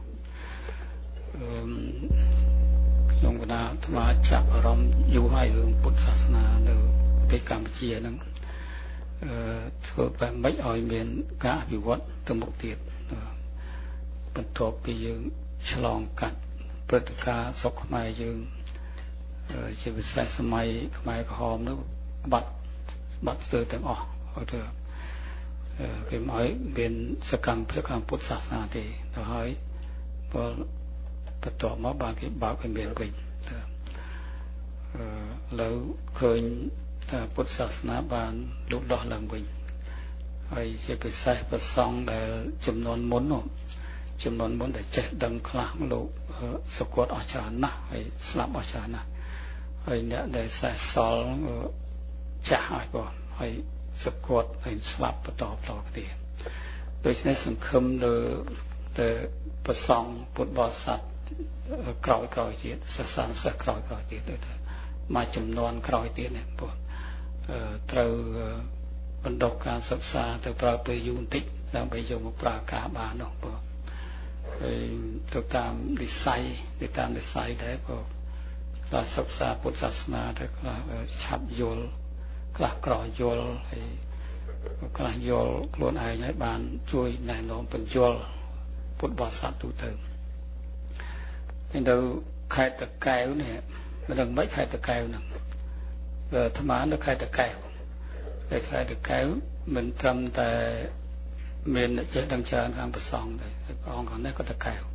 ខ្ញុំកណាអាត្មាចាប់អារម្មណ៍យូរហើយរឿងពុទ្ធសាសនានៅប្រទេសកម្ពុជាហ្នឹងអឺធ្វើបែបម៉េចឲ្យមានការអភិវឌ្ឍទៅមុខទៀតបន្ទាប់ពីយើងឆ្លងកាត់ព្រឹត្តិការណ៍ស្រុកខ្មែរយើងជាពិសេសសម័យខ្មែរក្រហមនោះបាត់បាត់ស្ទើរទាំងអស់ឲ្យទៅវាមិនឲ្យមានសកម្មភាពខាងពុទ្ធសាសនាទេទៅហើយពលបន្ទាប់មកបានគេបើកឲ្យមានវិញទៅអឺលើឃើញថាពុទ្ធសាសនាបានលូតលាស់ឡើងវិញហើយជាពិសេសប្រសង់ដែលចំនួនមុននោះចំនួនមុនដែលចេះដឹងខ្លះលោកសកត់អស់ច្រើនណាស់ហើយស្លាប់អស់ច្រើនណាស់ហើយអ្នកដែលសេះសល់ចាស់ហើយបងហើយសកត់ហើយស្លាប់បន្តបន្តគ្នាដូច្នេះសង្ឃឹមលើទៅប្រសង់ពុទ្ធបរិស័ទក្រោយក្រោយទៀតសិស្សសិស្សក្រោយក្រោយទៀតទៅមួយចំនួនក្រោយទៀតនេះបងត្រូវបណ្ដុះការសិក្សាទៅប្រើពេលយូរបន្តិចដើម្បីយកមកប្រើការបាននោះបងហើយទៅតាមវិស័យទៅតាមវិស័យដែរបងខ្លះសិក្សាពុទ្ធសាសនាទៅខ្លះឆាប់យល់ខ្លះក្រយល់ហើយខ្លះយល់ខ្លួនឯងហើយបានជួយណែនាំបញ្យល់ពុទ្ធបរិស័ទទូទៅហើយនៅខេត្តតាកែវនេះមិនដឹងមិនខេត្តតាកែវហ្នឹងអាត្មានៅខេត្តតាកែវតែខេត្តតាកែវមិនត្រឹមតែមានអ្នកចេះដឹងច្រើនខាងប្រសង់ដែរព្រះអង្គខាងនេះក៏តាកែវ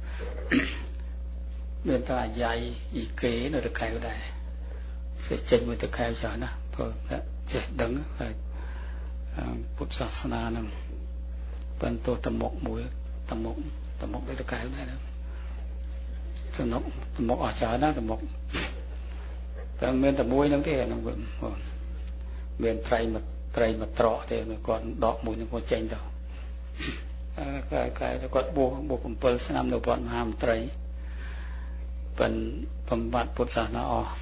មានតែអាយ៉ៃអ៊ីកេនៅតាកែវដែរសេចចេញមួយតាកែវច្រើនណាព្រោះចេះដឹងហើយពុទ្ធសាសនានឹងបានទោះតមុកមួយតមុកតមុកដូចតាកែវដែរតមុកតមុកអស់ច្រើនណាតមុកតែមានតែមួយហ្នឹងទេហ្នឹងវិញមានត្រីមកត្រីមកត្រកទេគាត់ដកមួយហ្នឹងគាត់ចេញទៅ cái cáiគាត់បួសបួសbảyឆ្នាំនៅវត្តមហាមន្ត្រីเป็นបំបត្តិពុទ្ធសាសនាអស់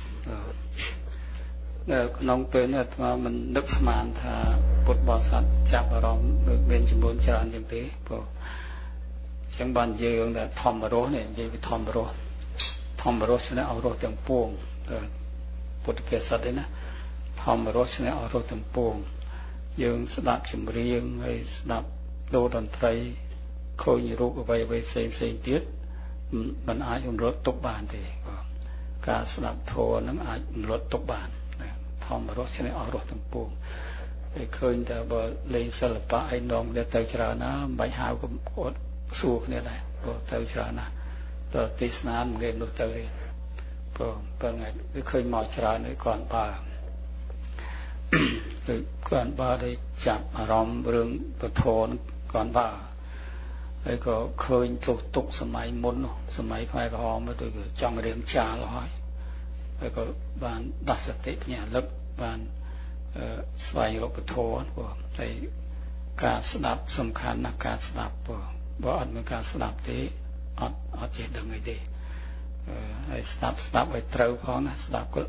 ក្នុងពេលនេះអាត្មាមិននឹកស្មានថាពុទ្ធបរិស័ទចាប់អារម្មណ៍មានចំនួនច្រើនជាងទេព្រោះចឹងបានយើងថាធម្មរស់នេះនិយាយពីធម្មរស់ធម្មរស់ឈ្នះអស់រស់ទាំងពួងពុទ្ធភាសាទេណាធម្មរស់ឈ្នះអស់រស់ទាំងពួងយើងស្ដាប់ចម្រៀងហើយស្ដាប់ដូរតន្ត្រីឃើញរូបអ្វីអ្វីផ្សេងផ្សេងទៀតมันអាចរំលត់ទុកបានទេការស្ដាប់ធម៌នឹងអាចរំលត់ទុកបានធម្មរស់ឈ្នះអស់រស់ទាំងពួងហើយឃើញតែបើលេងសិល្បៈឯនាំគ្នាទៅច្រើនណាមិនបាច់ហៅគាត់សួរគ្នាដែរព្រោះទៅច្រើនណាទៅទេសនាមួយគេនោះទៅទេព្រោះពេលថ្ងៃគឺឃើញមកច្រើនហើយគាត់បើគឺគាត់បើได้ចាប់អារម្មណ៍រឿងពធនគាត់បើហើយក៏ឃើញទុកទុកសម័យមុននោះសម័យខ្មែរក្រហមទៅចង់រៀងចាលហើយហើយក៏បានដាស់សតិបញ្ញាលឹកបានស្វែងរកពធនព្រោះតែការស្ដាប់សំខាន់ណាស់ការស្ដាប់ព្រោះបើអត់មានការស្ដាប់ទេអត់អត់ចេះដឹងអីទេហើយស្ដាប់ស្ដាប់ឲ្យត្រូវផងណាស្ដាប់ក៏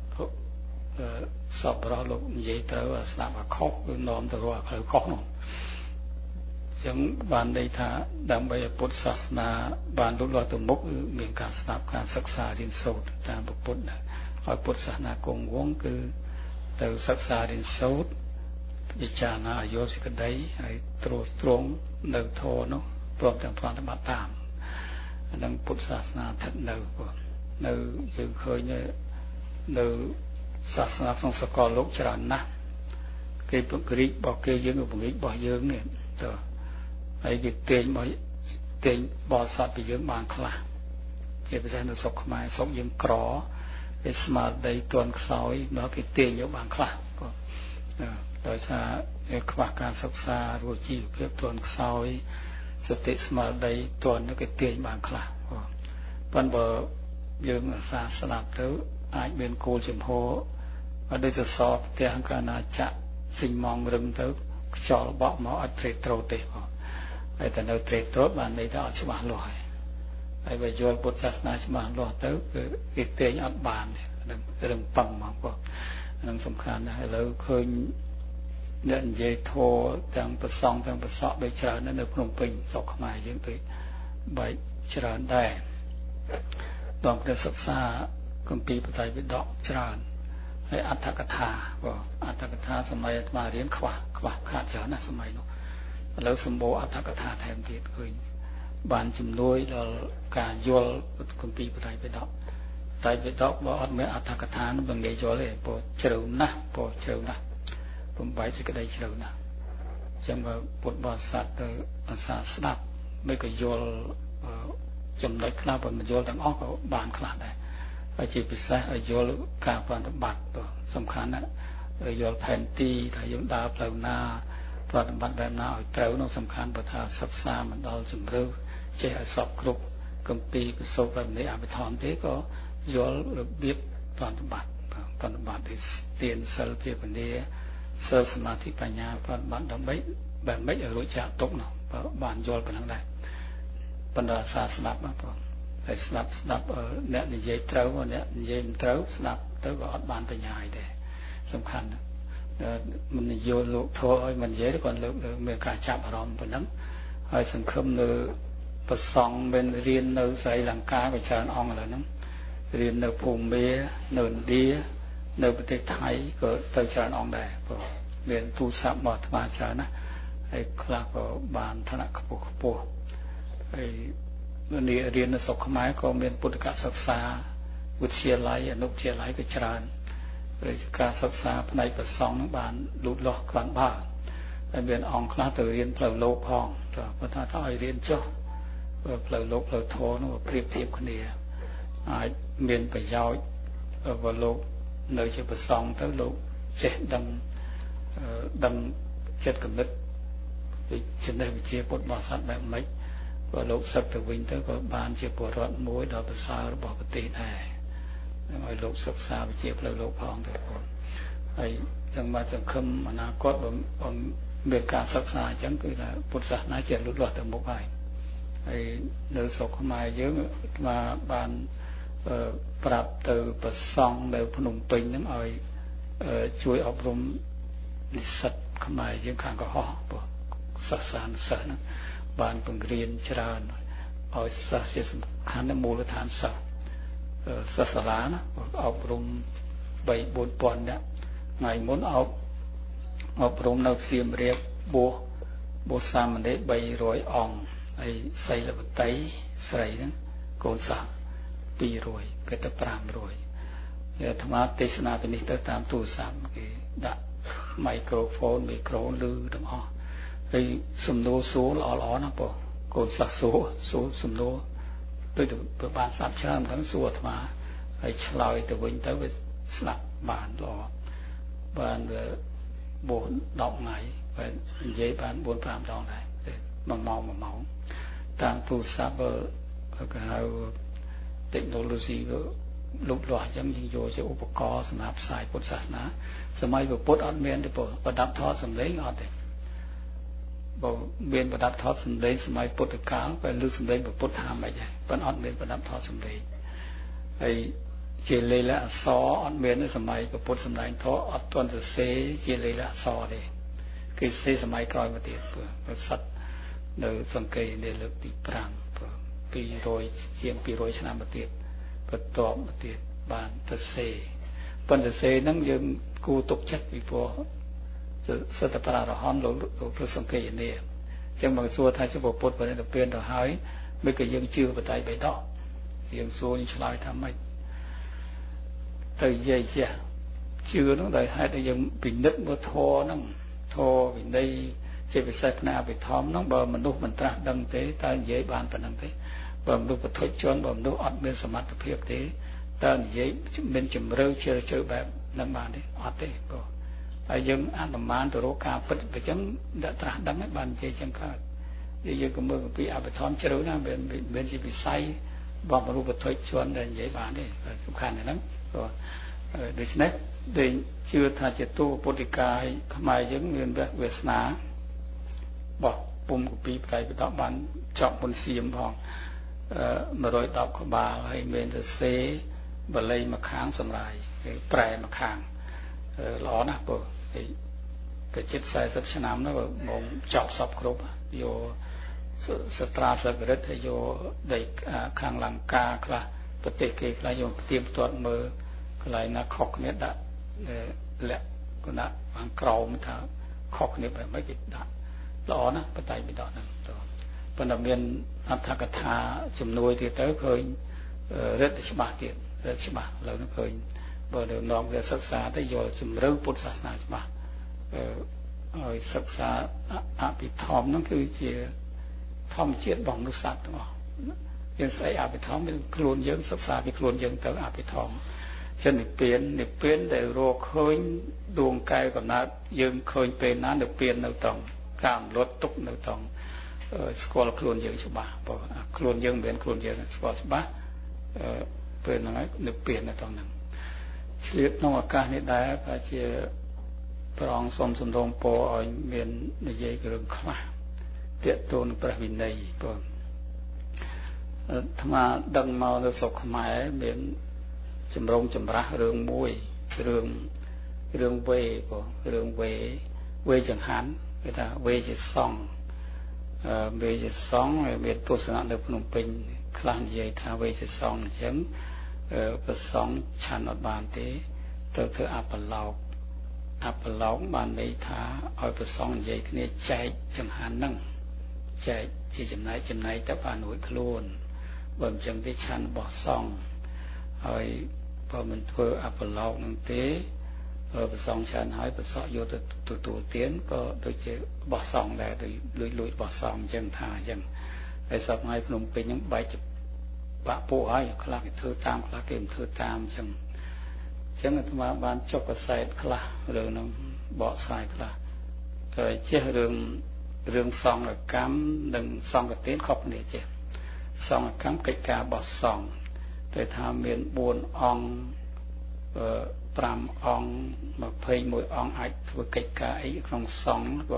សពរស់លោកនិយាយត្រូវស្ដាប់ឲ្យខុសគឺនាំទៅរកផ្លូវខុសនោះចឹងបានន័យថាដើម្បីឲ្យពុទ្ធសាសនាបានលូតលាស់ទៅមុខគឺមានការស្ដាប់ការសិក្សារៀនសូត្រតាមពុទ្ធឲ្យពុទ្ធសាសនាគង់វង្សគឺទៅសិក្សារៀនសូត្រពិចារណាអយោសិកដីហើយត្រួសត្រងនៅធម៌នោះព្រមទាំងប្រតិបត្តិតាមនឹងពុទ្ធសាសនាស្ថិតនៅនៅយើងឃើញនៅសាសនាក្នុងសកលលោកច្រើនណាស់គេពង្រីករបស់គេយើងក៏ពង្រីករបស់យើងនេះទៅហើយគេទាញមកទាញបរិស័ទពីយើងបានខ្លះជាពិសេសនៅស្រុកខ្មែរស្រុកយើងក្រគេស្មារតីទន់ខ្សោយដល់គេទាញយកបានខ្លះដោយសារខ្វះការសិក្សារួចជីវភាពទន់ខ្សោយសតិស្មារតីទន់គេទាញបានខ្លះប៉ុន្តែបើយើងអាសាស្ដាប់ទៅអាចមានគោលចំហអត់ដូចសសរផ្ទះកាលណាចាក់ស៊ីម៉ងរឹងទៅខ្យល់បក់មកអត់ត្រេកត្រោតទេហើយតែនៅត្រេកត្រោតបានន័យថាអត់ច្បាស់លាស់ហើយហើយបើយល់ពុទ្ធសាសនាច្បាស់លាស់ទៅគឺគេទាញអត់បានទេរឹងប៉ឹងមកព្រោះនឹងសំខាន់ណាស់ឥឡូវឃើញអ្នកនិយាយធម៌ទាំងប្រសងទាំងប្រសក់ដូចច្រើននៅភ្នំពេញស្រុកខ្មែរយើងដូចបែកច្រើនដែរដល់ព្រះសិក្សាគម្ពីរបត្រៃពិដកច្រើនហើយអត្ថកថាបងអត្ថកថាសម័យអាត្មារៀនខ្វះខ្វះខាតច្រើនណាស់សម័យនោះឥឡូវសម្បូរអត្ថកថាថែមទៀតឃើញបានជំនួយដល់ការយល់គម្ពីរបត្រៃពិដកតែពិដកបើអត់មានអត្ថកថានោះមិនងាយយល់ទេព្រោះជ្រៅណាស់ព្រោះជ្រៅណាស់បំបែកសេចក្តីជ្រៅណាស់អញ្ចឹងបើពុទ្ធបរិស័ទទៅអាសាស្ដាប់មិនក៏យល់ចំណុចខ្លះបើមិនយល់ទាំងអស់ក៏បានខ្លះដែរហើយជាពិសេសឲ្យយល់ការប្រតិបត្តិសំខាន់ណាស់យល់ផែនទីថាយើងដើរផ្លូវណាប្រតិបត្តិបែបណាឲ្យត្រូវនោះសំខាន់បើថាសិក្សាមិនដល់ជំរឿចេះឲ្យសពគ្រប់គម្ពីរប្រសូតបែបនេះអភិធម្មទេក៏យល់របៀបប្រតិបត្តិប្រតិបត្តិដូចទានសិលភាវនាសិលសមាធិបញ្ញាប្រតិបត្តិដើម្បីបែបម៉េចឲ្យរួចចាកទុកនោះបានយល់ប៉ុណ្ណឹងដែរបណ្ដាសាស្ដាប់បងហើយស្ដាប់ស្ដាប់អ្នកនិយាយត្រូវអ្នកនិយាយមិនត្រូវស្ដាប់ទៅក៏អត់បានបញ្ញាយដែរសំខាន់មិននិយាយលោកធោឲ្យមិននិយាយគាត់លើកមានការចាប់អារម្មណ៍ប៉ុណ្ណឹងហើយសង្ឃឹមនៅប្រសង់មានរៀននៅស្រីលង្កាក៏ច្រើនអង្គឥឡូវហ្នឹងរៀននៅភូមានៅឥណ្ឌានៅប្រទេសថៃក៏ទៅច្រើនអង្គដែរព្រោះមានទូរស័ព្ទមកថ្មច្រើនណាស់ហើយខ្លះក៏បានឋានៈខ្ពស់ខ្ពស់ហើយនេះរៀននៅស្រុកខ្មែរក៏មានពុទ្ធិកសិក្សាវិទ្យាល័យអនុវិទ្យាល័យក៏ច្រើនឬការសិក្សាផ្នែកប្រសង់នឹងបានលូតលាស់ខ្លាំងបើហើយមានអង្គខ្លះទៅរៀនផ្លូវលោកផងព្រោះថាថាឲ្យរៀនចុះផ្លូវលោកផ្លូវធម៌នោះប្រៀបធៀបគ្នាអាចមានប្រយោជន៍បើលោកនៅជាប្រសង់ទៅលោកចេះដឹងដឹងចិត្តគំនិតវិជ្ជាវិជ្ជាពុទ្ធបរិស័ទបែបម៉េចក៏លោកសឹកទៅវិញទៅក៏បានជាពលរដ្ឋមួយដ៏ប្រសើររបស់ប្រទេសដែរឲ្យលោកសិក្សាវិជ្ជាផ្លូវលោកផងទៅបងហើយចឹងមកសង្ឃឹមអនាគតបំមានការសិក្សាអញ្ចឹងគឺថាពុទ្ធសាសនាជាលូតលាស់ទៅមុខហើយហើយនៅស្រុកខ្មែរយើងមកបានប្រាប់ទៅប្រសង់នៅភ្នំពេញហ្នឹងឲ្យជួយអប់រំនិស្សិតខ្មែរយើងខាងកុហកព្រោះសិក្សានិស្សិតហ្នឹងបានបង្រៀនច្រើនឲ្យសិស្សជាសំខាន់នៅមូលដ្ឋានសិស្សសិស្សសាលាណាអប់រំបី bốnពាន់នាក់ថ្ងៃមុនអប់អប់រំនៅសៀមរាបបួសបួសសាមណេរបីរយអង្គហើយសីលវតីស្រីហ្នឹងកូនសាពីររយគេទៅប្រាំរយអាត្មាទេសនាពីនេះទៅតាមទូរស័ព្ទគេដាក់មីក្រូហ្វូនមីក្រូឮទាំងអស់ហើយសំណួរសួរល្អល្អណាស់បងកូនសាសួរសួរសំណួរដូចទៅបានស្ដាប់ច្រើនហ្នឹងសួរអាត្មាហើយឆ្លើយទៅវិញទៅវាស្ដាប់បានល្អបានបួសដប់ថ្ងៃហើយនិយាយបាន bốn năm ដងដែរមួយម៉ោងមួយម៉ោងតាមទូរស័ព្ទគេហៅ technology លូតលាស់អញ្ចឹងយើងយកជាឧបករណ៍សម្រាប់ផ្សាយពុទ្ធសាសនាសម័យពុទ្ធអត់មានទេបងប្រដាប់ថតសម្លេងអត់ទេបើមានប្រដាប់ថតសម្លេងសម័យពុទ្ធកាលពេលលើសម្លេងពុទ្ធថាម៉េចដែរប៉ុន្តែអត់មានប្រដាប់ថតសម្លេងហើយជាលេខអក្សរអត់មានទេសម័យពុទ្ធសម្ដែងធម៌អត់ទាន់សរសេរជាលេខអក្សរទេគេសរសេរសម័យក្រោយមកទៀតព្រោះសិតនៅសង្កេយនេះលើកទី5 ពីរយជាងពីរយឆ្នាំមកទៀតបន្ទាប់មកទៀតបានទៅសេប៉ុន្តែសេហ្នឹងយើងគូទុកចិត្តពីព្រោះសត្វប្រារហន្តលោកលោកព្រះសង្ឃេយនេះអញ្ចឹងមកសួរថាចុះពុទ្ធបរិនិព្វានទៅហើយមិនក៏យើងជឿបតៃបៃដកយើងសួរយើងឆ្លើយថាម៉េចទៅនិយាយចេះជឿហ្នឹងដោយហេតុតែយើងពិនិត្យមើលធម៌ហ្នឹងធម៌វិន័យជាពិសេសផ្នែកអភិធម្មហ្នឹងបើមនុស្សមិនត្រាស់ដឹងទេតើនិយាយបានប៉ុណ្្នឹងទេបើមនុស្សបធុជនបើមនុស្សអត់មានសមត្ថភាពទេតើនិយាយមានជំរឿជ្រៅជ្រៅបែបហ្នឹងបានទេអត់ទេបងហើយយើងអនុមានទៅរកការពិតអញ្ចឹងអ្នកត្រាស់ដឹងហើយបាននិយាយចឹងកើតយើងក៏មើលពីអភិធម្មជ្រៅណាស់មានមានជាវិស័យរបស់មនុស្សបធុជនដែលនិយាយបានទេសំខាន់ហ្នឹងព្រោះដូច្នេះដែលជឿថាជាទូពុទ្ធិកាយខ្មែរយើងមានវាសនាបោះពុំកពីបតៃបដកបានចប់មុនសៀមផងmột trăm đọc của bà hay bên từ C bà lấy mà kháng xâm lại prè mà kháng ló nè bố cái chết sai sắp chân năm nó một chọc sọc group vô stra sơ grid hay vô đầy kháng lăng ca là bất tệ kê là vô tiêm tuần mơ lại là khóc nét đã lẹ của nó bằng cầu mới thả khóc nét mấy cái đã ló nè bất tay bị đọt nè phần đặc biệtอัตถกถาจำนวนที่เต้เคยเรื่องฉบับที่เรื่องฉบับเราเคยบ่เดี๋ยวน้องเรียนศึกษาได้โยจำเรื่องพุทธศาสนาฉบับเอ่อศึกษาอภิธรรมนั่นคือเจียธรรมเจียดบ่องนุสัตว์อ๋อยังใส่อภิธรรมเป็นครูนยังศึกษาเป็นครูนยังเติมอภิธรรมเช่นเปลี่ยนเปลี่ยนแต่โรคเคยดวงกายกับนั้นยังเคยเป็นนั้นเดี๋ยวเปลี่ยนเราต้องการลดตุกเราต้องสกอลครูนยังฉบับพอครูนยังเป็นครูนยังสกอลฉบับเป็นอะไรนึกเปลี่ยนในตอนนั้นชีวิตนอกอากาศนี่ได้ก็จะพระองค์ทรงสมดงโปรเอาเมียนในใจกระงขลาเตี้ยตัวในประวินัยพอธรรมะดังมาในศกหมายเมียนจำลองจำระเรื่องมวยเรื่องเรื่องเวพอเรื่องเวเวจังหันก็ได้เวจะซ่องเวจะซ่องเมียนตัวสนะในพนมเปญคลานใหญ่ท่าเวจะซ่องฉันประสองชันอดบานเตเธอเธออาปลอกอาปลอกบานในท่าเอาประสองใหญ่ขึ้นใจจังหันนั่งใจจีจำไหนจำไหนแต่ผ่านหัวครูนบ่มจังที่ชันบ่อซ่องเอาพอมันเธออาปลอกนั่งเตประสองชันหายประสอบโยตัวตัวตัวเตี้ยนก็โดยเฉบ่อซ่องได้โดยลุยลุยบ่อซ่องจังท่าจังไอ้สอบไงพนมเป็นยังใบจะปะปูไอ้คลาเธอตามคลาเกมเธอตามจังจังธรรมะบานจบกระใสคลาเรื่องนั้นบ่อสายคลาเออเจ้าเรื่องเรื่องซองกับกัมหนึ่งซองกับเต้นขอบเนี่ยเจ้าซองกับกัมกิจการบ่อซองโดยทำเมียนบุญองเอ่อปรามองมาเพย์มวยองไอ้ตัวกิจการไอ้ของซองก็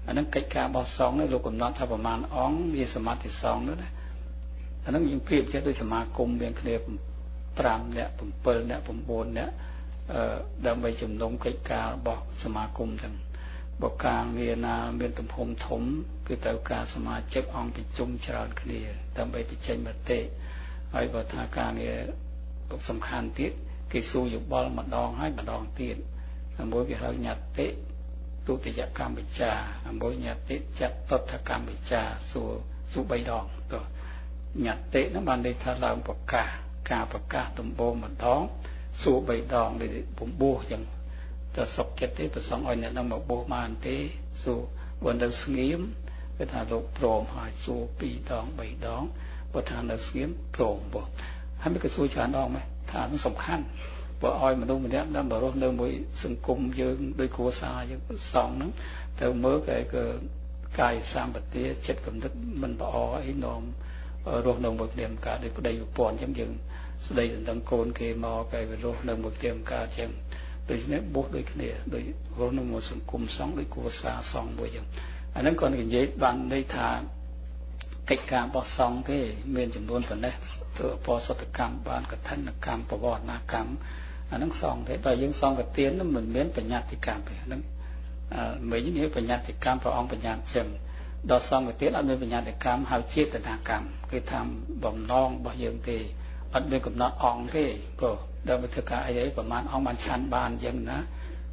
អាហ្នឹងកិច្ចការបោះសងនេះលោកកំណត់ថាប្រមាណអង្គវាសមាធិសងនោះណាអាហ្នឹងយើងប្រៀបជាដូចសមាគមមានគ្នាប្រាំនាក់7នាក់9នាក់អឺដើម្បីជំនុំកិច្ចការរបស់សមាគមចឹងបើការងារណាមានទំហំធំគឺត្រូវការសមាជិកអង្គប្រជុំច្រើនគ្នាដើម្បីបញ្ចេញមតិហើយបើថាការងារសំខាន់ទៀតគេសួរយោបល់ម្ដងហើយម្ដងទៀតមួយគេហៅញត្តិទុតិយកម្មវិចារមួយញត្តិចតុត្ថកម្មវិចារសួរសួរ3ដងតោះញត្តិហ្នឹងបានន័យថាឡើងប្រកាសការប្រកាសដំបូងម្ដងសួរ3ដងដូចបំពោះចឹងតែសុខចិត្តទេប្រសងឲ្យអ្នកនឹងមកបោះបានទេសួរបើនៅស្ងៀមគេថាលោកព្រមហើយសួរ2ដង3ដងបើថានៅស្ងៀមព្រមបោះហើយមិនក៏សួរច្រើនដងម៉េចថានឹងសំខាន់បើឲ្យមនុស្សម្នាក់ដើម្បីរស់នៅមួយសង្គមយើងដោយគ្រួសារយើងសងហ្នឹងទៅមើលគេក៏កាយសម្បទាចិត្តគំនិតមិនល្អអីនាំរស់នៅមួយគ្នាការដោយប្តីប្រពន្ធអញ្ចឹងយើងស្ដីដណ្ដឹងកូនគេមកគេវារស់នៅមួយគ្នាការអញ្ចឹងដូច្នេះបោះដូចគ្នាដោយរស់នៅមួយសង្គមសងដោយគ្រួសារសងមួយអញ្ចឹងអាហ្នឹងគាត់និយាយបានន័យថាកិច្ចការបោះសងទេមានចំនួនប៉ុណ្ណេះធ្វើអបសតកម្មបានកឋិនកម្មបវរណកម្មអាហ្នឹងសងទេតែយើងសងកទាននោះមិនមានបញ្ញត្តិកម្មទេហ្នឹងអឺមិនមានបញ្ញត្តិកម្មព្រះអង្គបញ្ញត្តិចឹងដល់សងកទានអត់មានបញ្ញត្តិកម្មហៅចេតនាកម្មគឺថាបំណងរបស់យើងទេអត់មានកំណត់អង្គទេក៏ដើម្បីធ្វើការអីអីប្រហែលអង្គបានឆាន់បានអញ្ចឹងណា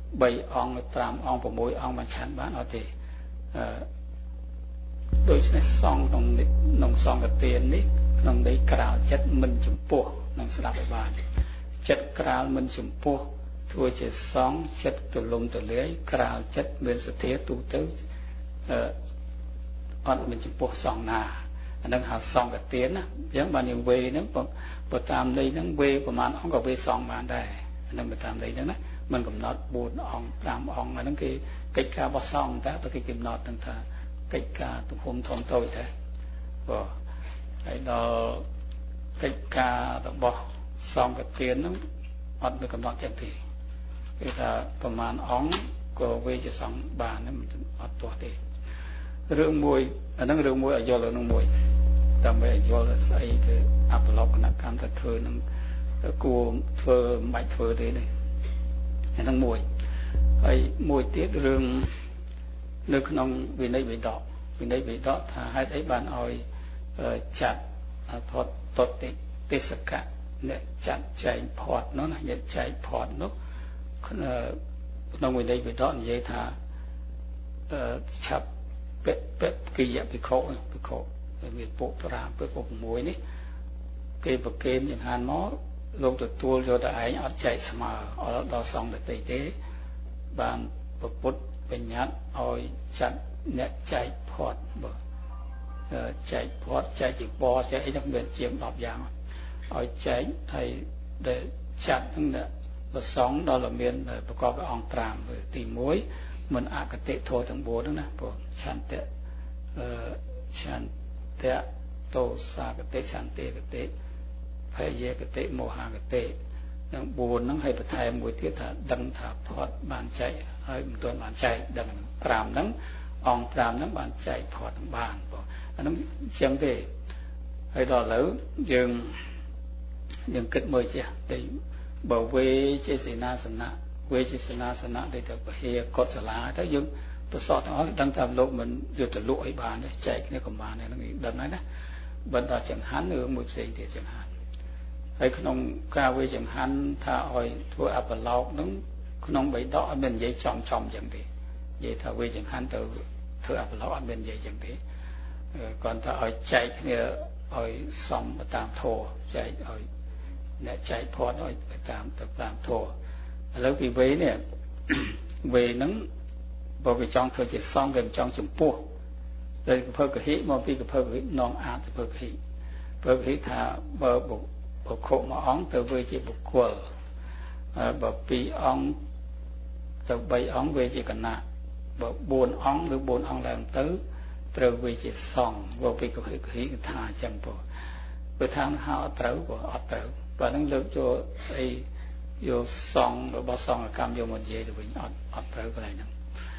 3អង្គ5អង្គ6អង្គបានឆាន់បានអត់ទេអឺដូច្នេះសងក្នុងក្នុងសង្ឃទាននេះក្នុងន័យក្រាលចិត្តមិនចំពោះនឹងស្ដាប់ឲ្យបានចិត្តក្រាលមិនចំពោះធ្វើជាសងចិត្តទលំទលាយក្រាលចិត្តមានសទ្ធាទូទៅអឺអត់មិនចំពោះសងណាអានឹងហៅសង្ឃទានណាអញ្ចឹងបានយើងវេហ្នឹងបើតាមន័យហ្នឹងវេប្រហែលអង្គក៏វេសងបានដែរអានឹងបើតាមន័យហ្នឹងណាមិនកំណត់4អង្គ5អង្គអាហ្នឹងគេកិច្ចការបោះសងតែបើគេកំណត់ហ្នឹងថាកិច្ចការទំហំធំតូចទេបាទហើយដល់កិច្ចការរបស់សង្ឃទានហ្នឹងអត់មានកំណត់ចឹងទេគឺថាប្រមាណអង្គក៏វាជាសង្ឃបានអត់ទាស់ទេរឿងមួយអាហ្នឹងរឿងមួយឲ្យយល់រឿងមួយដើម្បីឲ្យយល់ស្អីទៅអបលកនកម្មទៅធ្វើនឹងគួរធ្វើមិនបាច់ធ្វើទេនេះអាហ្នឹងមួយហើយមួយទៀតរឿងនៅក្នុងវិន័យបិដកវិន័យបិដកថាហេតុអីបានឲ្យចាត់ផតតតិទេសកៈអ្នកចាត់ចែងផតនោះណាអ្នកចែកផតនោះក្នុងវិន័យបិដកនិយាយថាឆាប់ពេពេគិយភិក្ខុភិក្ខុមានពួក5ពួក6នេះគេប្រគេនចង្ហាន់មកលោកទទួលយកតែឯងអត់ចែកស្មើអត់ដល់សង្ឃដទៃទេបានពុទ្ធបញ្ញត្តិឲ្យចាត់អ្នកចែកផាត់បើចែកផាត់ចែកជីវរចែកអីហ្នឹងមានជាង10យ៉ាងឲ្យចែកហើយដែលចាត់ហ្នឹងប្រសងដល់មានប្រកបដោយអង្គ5ទី1មិនអកតិធោទាំង4ហ្នឹងណាព្រោះឆន្ទៈអឺឆន្ទៈទោសាកតិឆន្ទៈកតិភយកតិមោហកតិនឹង4ហ្នឹងឲ្យបន្ថែមមួយទៀតថាដឹងថាផាត់បានចែកហើយមិនទាន់បានចែកដឹង5ហ្នឹងអង្គ5ហ្នឹងបានចែកផាត់នឹងបានបងអាហ្នឹងអញ្ចឹងទេហើយដល់ឥឡូវយើងយើងគិតមើលចេះតែបើវេចេសេនាសនៈវេចេសេនាសនៈដូចទៅពហិកុសលាទៅយើងប្រសតទាំងអស់ដឹងថាលោកមិនយកទៅលក់អីបានទេចែកគ្នាក៏បានដែរហ្នឹងដឹងហើយណាបើដល់ចង្ហាន់រឿងមួយផ្សេងទៀតចង្ហាន់ហើយក្នុងការវេចង្ហាន់ថាឲ្យធ្វើអបឡោកហ្នឹងក្នុងបៃដកអត់មាននិយាយចំចំអញ្ចឹងទេនិយាយថាវេចង្ហាន់ទៅធ្វើអបឡោកអត់មាននិយាយអញ្ចឹងទេគាត់ថាឲ្យចែកគ្នាឲ្យសមតាមធម៌ចែកឲ្យអ្នកចែកផាត់ឲ្យតាមទៅតាមធម៌ឥឡូវពីវេនេះវេហ្នឹងបើវាចង់ធ្វើជាសង្ឃវាមិនចង់ចំពោះតែកភើកហិមកពីកភើកហិនងអាចទៅកភើកហិបើកហិថាបើបុគ្គលមួយអង្គទៅវាជាបុគ្គលបើពីរអង្គទៅបីអង្គវាជាគណៈបើ4អង្គឬ4អង្គឡើងទៅត្រូវវាជាសង្ឃបើពីកភើកហិថាអញ្ចឹងពោលបើថាហៅអត់ត្រូវក៏អត់ត្រូវបើនឹងលើកចូលអីយកសង្ឃរបស់សង្ឃកម្មយកមកនិយាយទៅវិញអត់អត់ត្រូវកន្លែងហ្នឹង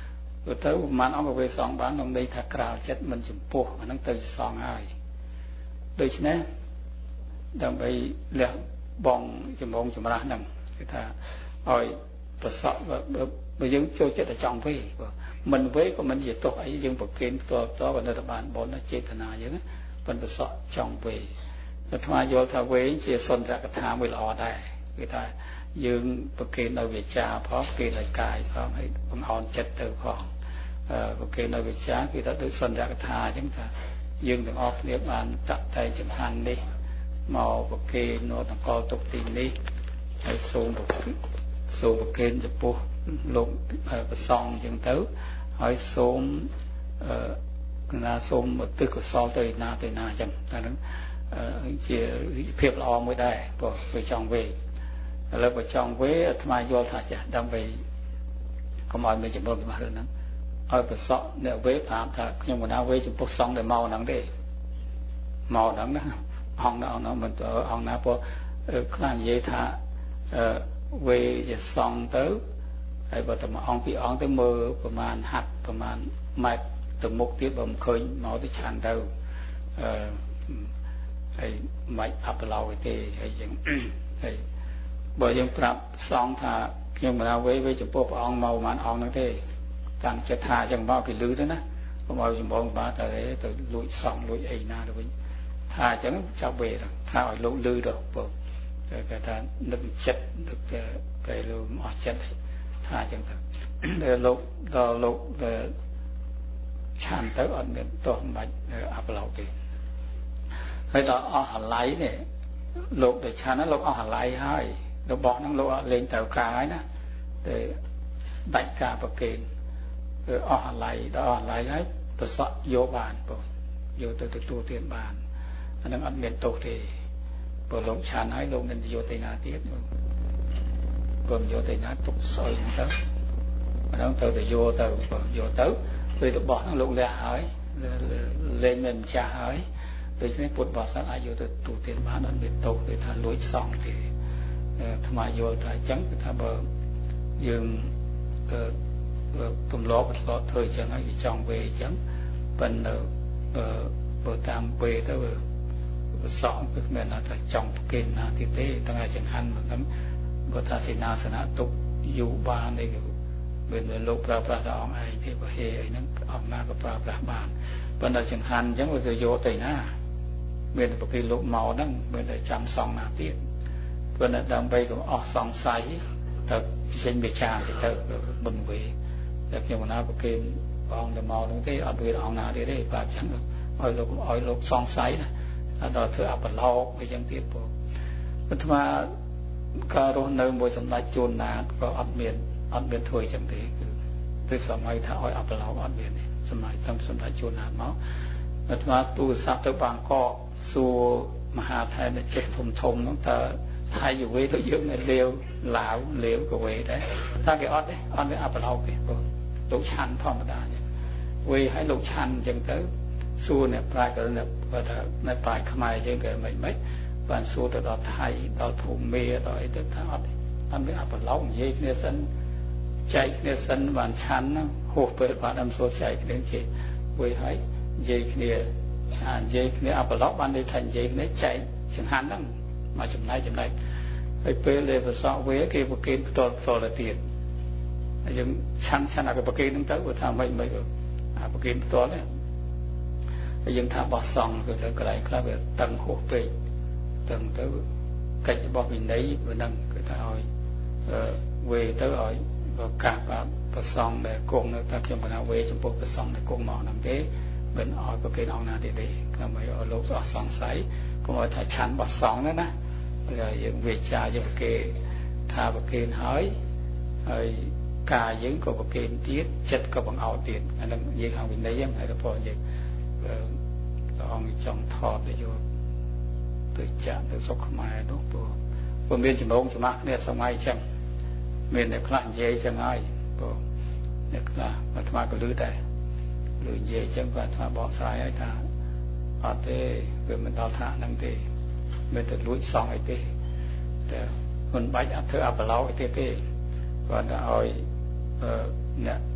rồi tới màn ông về song bán ông đây thà cào chết mình chụp buộc mà nó tới song ai đôi chứ nè đang bị lẹ bong chụp bong chụp ra nằng cái thà rồi và sợ và bây giờ cho chết ở trong với mình với của mình gì tốt ấy nhưng vật kiến to to và nơi bạn bốn nó chết thành nào vậy mình phải sợ trong về thoa vô thà với chia xuân ra cái thà mới lò đây người ta dương vật kiến nơi về cha phó kiến nơi cài phó hay bằng hòn chết từ phó vật kiến nơi về cha người ta được xuân ra cái thà chúng ta dương được off nếu bạn đặt tay chừng hành đi màu vật kiến nó đang co tục tình đi hay xôn một số vật kiến chụp buộc lục cái song dân tứ hỏi xôm là xôm một từ của so từ na từ na chẳng ta nói chỉ phiệp lo mới đây của về trong về lớp ở trong với tham gia thà chả đang về có mọi người chỉ một cái mà hơn nữa ở cái sọ nếu với phạm thà nhưng mà nào với chụp buộc song để màu nắng để màu nắng đó hong đó nó mình ở hong nào po làm gì thà vềจะส่องtớiไอ้บ่ตะมาอองพี่อองtớiมือประมาณหัดประมาณไม้ตะมุกที่บ่เคยเมาที่ชานเด้อเอ่อไอ้ไม้อับเราไอ้ที่ไอ้ยังไอ้บ่ยังปรับส่องถ้าខ្ញុំមកវិញវិញចំពោះព្រះអង្គមកប្រហែលអង្គហ្នឹងទេតាមចិត្តថាចឹងមកពីលឺទៅណាកុំឲ្យចំបងបាទទៅទៅលួចសង់លួចអីណាទៅវិញថាចឹងចាប់វេថាឲ្យលោកលឺទៅបងcái ta được chất được cái lô mỏ chất tha chẳng thật để lục đó lục để chăn tới ẩn đến toàn bạch áp lậu thì hay đó ở hà lấy này lục để chăn nó lục ở hà lấy hai nó bỏ nó lục lên tàu cá đó để đánh cá bậc kền ở hà lấy đó hà lấy hết tôi sợ vô bàn vô từ từ tu tiền bàn nó ăn miền tổ thì bộ lục chán hay lục nên vô tay na tiết còn vô tay na tục soi tới nó từ từ vô từ vô tới rồi được bỏ nó lục lẹ hỏi lên mình cha hỏi rồi sẽ bột bỏ sát lại vô từ tụ tiền bán ăn miền tổ để thà lối sòng thì tham gia vô thà trắng thà bờ dương tụm lót lót thời chẳng hay bị tròn về trắng bên bờ tam về tới song cái mình là trong kinh là thực tế tăng ngày chẳng hạn mà nắm bữa ta sẽ na sẽ na tục du ba này bên lục ra ra đó ông ấy thì bữa hè ấy nó ông na có ra ra bàn bên là chẳng hạn chẳng bao giờ vô tới na bên là cái lục màu đó bên là chăm song na tiết bên là đang bay cũng ở song say thật sinh bị tràn thì thật bình về đẹp như na có kinh ông là màu đúng thế ở bên ông na thế đấy và chẳng oi lục oi lục song say này đó thưa áp lâu với dân tiếp bộ, nhưng mà cả rồi nơi mỗi sầm lại chôn nát có áp miền áp miền thôi chẳng thế, từ sớm mai thà oi áp lâu áp miền này, sớm mai tâm sớm lại chôn nát máu, nhưng mà tu sắp tới bang co su mhà thái này chết thùng thùng nó ta thay dù với đối dưỡng này liều lão liều của về đấy, ta cái ót đấy, ót với áp lâu cái bộ, lục chăn thong mà đa, về hãy lục chăn chẳng tới xu này phải cái này và này phải không ai chơi cái mấy mấy và xu từ đó thay đó phụ mê đó ấy tới thằng anh biết áp lâu gì cái sân chạy cái sân bàn chán nó hộp về và đâm số chạy đến chị với hãy dây kia à dây kia áp lâu ban đi thành dây nó chạy chẳng hạn đó mà chừng này chừng này ấy về lên và so với cái bậc kia to to là tiền nhưng chăn chăn là cái bậc kia nó tới của thằng mấy mấy à bậc kia to đấy dân thà bỏ sòng rồi tới cái này là về tầng hộp về tầng tới cạnh bỏ mình đấy vừa nâng người ta hỏi về tới hỏi và cả và bỏ sòng để cùng người ta khi mà nào về trong bộ bỏ sòng để cùng mỏ nằm thế bên hỏi có cái nào nào thì để là mấy ở lỗ ở sòng sấy cũng hỏi thà chán bỏ sòng đó nè rồi dân về trà cho cái thà và cái hỏi rồi cả những có một cái tiết chất có bằng ảo tiền anh em gì không mình đấy em hay là bỏ gì ông trong thọ để vô từ chạm từ sốc mai đó bộ bộ miền chỉ mong cho mắc nè sau mai chẳng miền này có làm gì chẳng ai bộ này là mà tham có lưới đây lưới gì chẳng và tham bỏ sai ấy ta ở thế về mình đào thả năng thế mình từ lưới xong ấy thế để mình bách ăn thưa áp lâu ấy thế thế và đã hỏi nè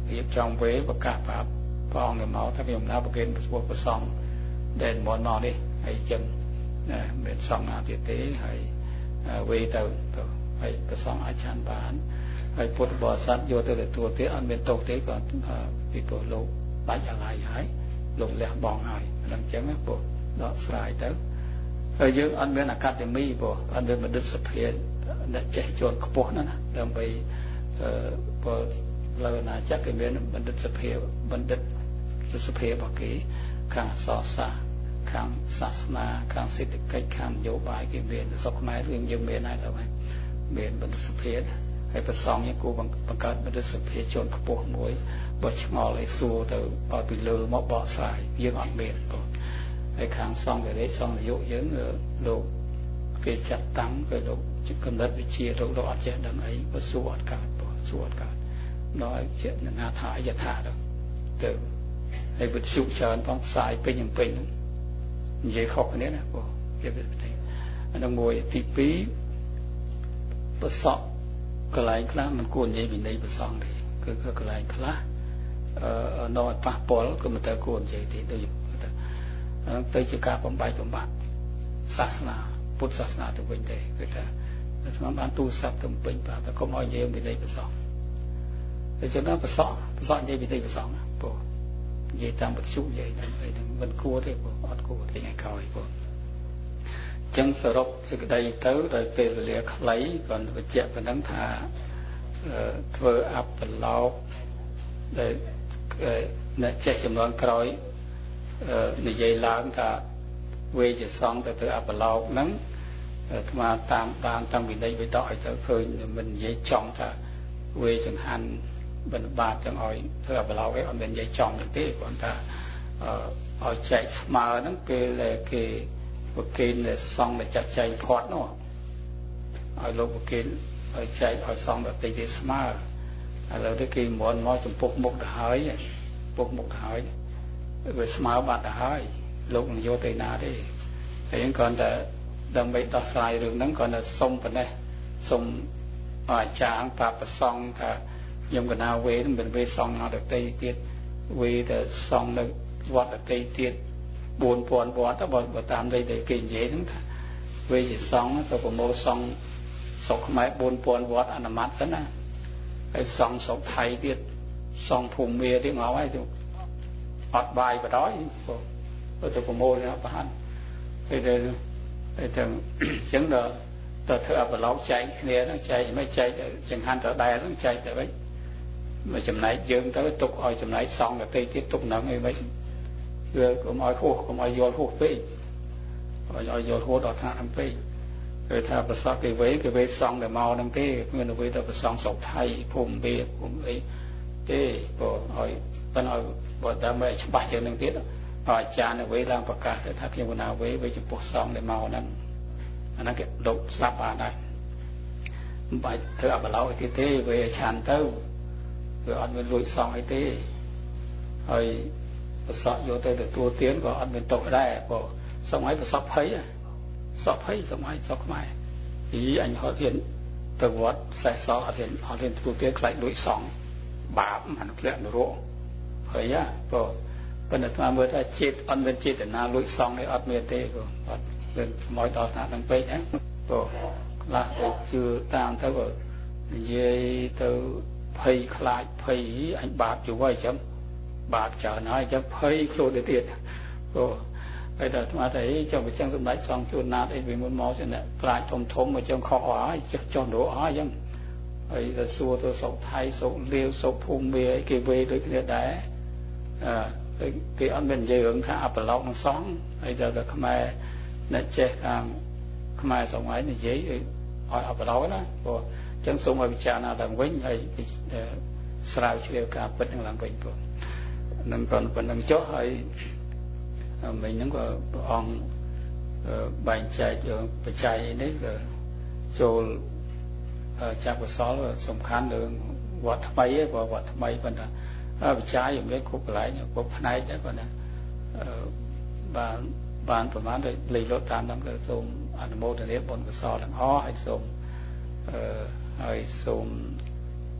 រៀបចំវេប្រកាសប្រាប់ព្រះអង្គទៅមកថាខ្ញុំណាប្រគេនពុទ្ធប្រសងដែលមុនមកនេះហើយចឹងណាមានសង្ឃណាទៀតទេហើយវេទៅហើយប្រសងអាចឆានបានហើយពុទ្ធបរិស័ទយកទៅទទួលទៀតអត់មានទោសទេក៏ពីព្រោះលោកបាច់អាឡ័យហើយលោកលះបង់ហើយអញ្ចឹងពុទ្ធដកស្រាយទៅហើយយើងអត់មានអាកាដេមីព្រោះអត់មានបណ្ឌិតសភាអ្នកចេះជាន់ខ្ពស់ណាស់ដើម្បីអឺព្រោះលើណាចក្រគេមានបណ្ឌិតសភាបណ្ឌិតសភារបស់គេខាងសាសនាខាងសាសនាខាងសេដ្ឋកិច្ចខាងនយោបាយគេមានស្រុកខ្មែរយើងយើងមានហើយទៅហើយមានបណ្ឌិតសភាហើយប្រសងយើងគួរបង្កើតបណ្ឌិតសភាជាន់ខ្ពស់មួយបើឆ្ងល់ឲ្យសួរទៅឲ្យពីលើមកបកស្រាយយើងអត់មានព្រោះហើយខាងសង្ឃរាជសង្ឃនាយកយើងលោកគេចាត់តាំងគឺលោកកំណត់វិជាលោកលោកអត់ចេះដឹងអីបើសួរអត់កើតព្រោះសួរអត់កើតដល់ជាណាថាយថាទៅហើយវិទ្យុច្រើនផងផ្សាយពេញពេញនិយាយខុសគ្នាណាព្រោះជាវិទ្យុអានោះមួយទីពីរប្រសពកន្លែងខ្លះមិនគួរនិយាយវិន័យប្រសងទេគឺគឺកន្លែងខ្លះអឺនៅប៉ះពាល់ក៏មិនទៅគួរនិយាយទេដូចទៅជាការបំបែកបំបាក់សាសនាពុទ្ធសាសនាទៅវិញទេគឺថាស្មានបានទូរស័ព្ទទៅពេញប្រាប់តែកុំឲ្យនិយាយវិន័យប្រសងតែចំណុចប្រសងប្រសងនិយាយវិន័យប្រសងព្រោះនិយាយតាមវិទ្យុនិយាយហ្នឹងមិនគួរទេព្រោះអត់គួរទេថ្ងៃក្រោយព្រោះចឹងសរុបសេចក្តីទៅដោយពេលវេលាខ្លីcònបញ្ជាក់ប៉ុណ្ណឹងថាធ្វើអបឡោកដែលអ្នកចេះចំនួនក្រោយនិយាយឡើងថាវេជាសង្ឃទៅធ្វើអបឡោកហ្នឹងអាត្មាតាមបានតាមវិន័យវិដកឲ្យទៅឃើញមិននិយាយចង់ថាវេចង្ហាន់បណ្ឌបាតចឹងឲ្យធ្វើអបឡោកឯងអត់មាននិយាយចង់ទេគ្រាន់តែឲ្យចែកស្មើហ្នឹងពេលគេប្រគេនសង្ឃដែលចាត់ចែងផាត់នោះឲ្យលោកប្រគេនឲ្យចែកឲ្យសង្ឃដទៃទៀតស្មើឥឡូវនេះគេមន់មកចំពុកមុខទៅហើយពុកមុខទៅហើយវាស្មើបាត់ទៅហើយលោកនឹងយកទៅណាទេហើយគ្រាន់តែដើម្បីដោះស្រាយរឿងហ្នឹងគ្រាន់តែសុំប៉ុណ្ណេះសុំអាចារ្យប្រាប់ប្រសងថាខ្ញុំកណាវេមិនមានវេសង្ឃណាដទៃទៀតវេតែសង្ឃនៅវត្តដទៃទៀតbốnពាន់វត្តបើបើតាមន័យដែលគេនិយាយហ្នឹងថាវេជាសង្ឃទៅប្រមូលសង្ឃស្រុកខ្មែរbốnពាន់វត្តអនុម័តសិនណាហើយសង្ឃស្រុកថៃទៀតសង្ឃភូមិទៀតមកហើយអត់បាយបដ ாய் ទៅទៅប្រមូលណាបានហើយទៅហើយទៅអញ្ចឹងដល់ទៅធ្វើអបឡោកចែកគ្នាហ្នឹងចែកមិនចែកចង្ហាន់ទៅដែរហ្នឹងចែកទៅវិញមកចំណែកយើងទៅទុកឲ្យចំណែកសង្ឃដទៃទៀតទុកហ្នឹងអីវិញវាកុំឲ្យហួសកុំឲ្យយល់ហួសពេកឲ្យឲ្យយល់ហួសដល់ថ្នាក់ហ្នឹងពេកគឺថាប្រសពគេវេគេវេសង្ឃតែមកហ្នឹងទេមានវេទៅប្រសងស្រុកថៃភូមិវាភូមិអីទេព្រោះឲ្យប៉ុន្តែឲ្យបើតាមឲ្យច្បាស់ជាងហ្នឹងទៀតអាចារ្យនៅវេឡើងប្រកាសទៅថាខ្ញុំកណាវេវេចំពោះសង្ឃដែលមកហ្នឹងអាហ្នឹងគេដុតស្ដាប់បានដែរមិនបាច់ធ្វើអបឡោកទៀតទេវេឆានទៅវាអត់មានលួចសង្ឃអីទេហើយប្រសពយកទៅទទួលទានក៏អត់មានទុកដែរព្រោះសម័យប្រសពភ័យសពភ័យសម័យសពខ្មែរពីអញហត់រៀនទៅវត្តសេះសអត់រៀនអត់រៀនទទួលទានខ្លាចលួចសង្ឃបាបមិនធ្លាក់នរកហើយព្រោះប៉ុន្តែតាមមើលថាចិត្តអត់មានចេតនាលួចសង្ឃនេះអត់មានទេព្រោះអត់មានសម័យដល់ថ្នាក់ហ្នឹងពេកណាព្រោះខ្លះទៅជឿតាមទៅនិយាយទៅភ័យខ្លាចភ័យអញបាបយូរហើយចឹងបាបច្រើនហើយចឹងភ័យខ្លួនទៅទៀតព្រោះហើយដល់ស្មារតីចុះបើចឹងសម្ដេចសង្ឃជួនណាតអីវាមុនមកចឹងប្រាជ្ញធំធំមកចឹងខុសអស់ហើយចុះចុះរកអស់ចឹងហើយទៅសួរទៅស្រុកថៃស្រុកលាវស្រុកភូមិវាគេវេដូចគ្នាដែរអឺគេអត់មាននិយាយរឿងថាអបឡោកនឹងសង្ឃហើយទៅតែខ្មែរអ្នកចេះខាងខ្មែរស្រុកឯងនិយាយឲ្យអបឡោកណាព្រោះចឹងសូមឲ្យពិចារណាឡើងវិញហើយស្រាវជ្រាវការពិតនឹងឡើងវិញព្រោះនឹងប៉ុណ្ណឹងចុះហើយមិញហ្នឹងក៏ព្រះអង្គបែងចែកបច្ច័យនេះក៏ចូលចាក់កសលសំខាន់រឿងវត្តថ្មីឯងព្រោះវត្តថ្មីប៉ុន្តែបច្ច័យមានគ្រប់កន្លែងគ្រប់ផ្នែកដែរប៉ុន្តែបានបានប្រហែលទៅលេខលត់តាមហ្នឹងទៅសូមអនុមោទនាបុណ្យកុសលទាំងអស់ហើយសូមអឺហើយសូម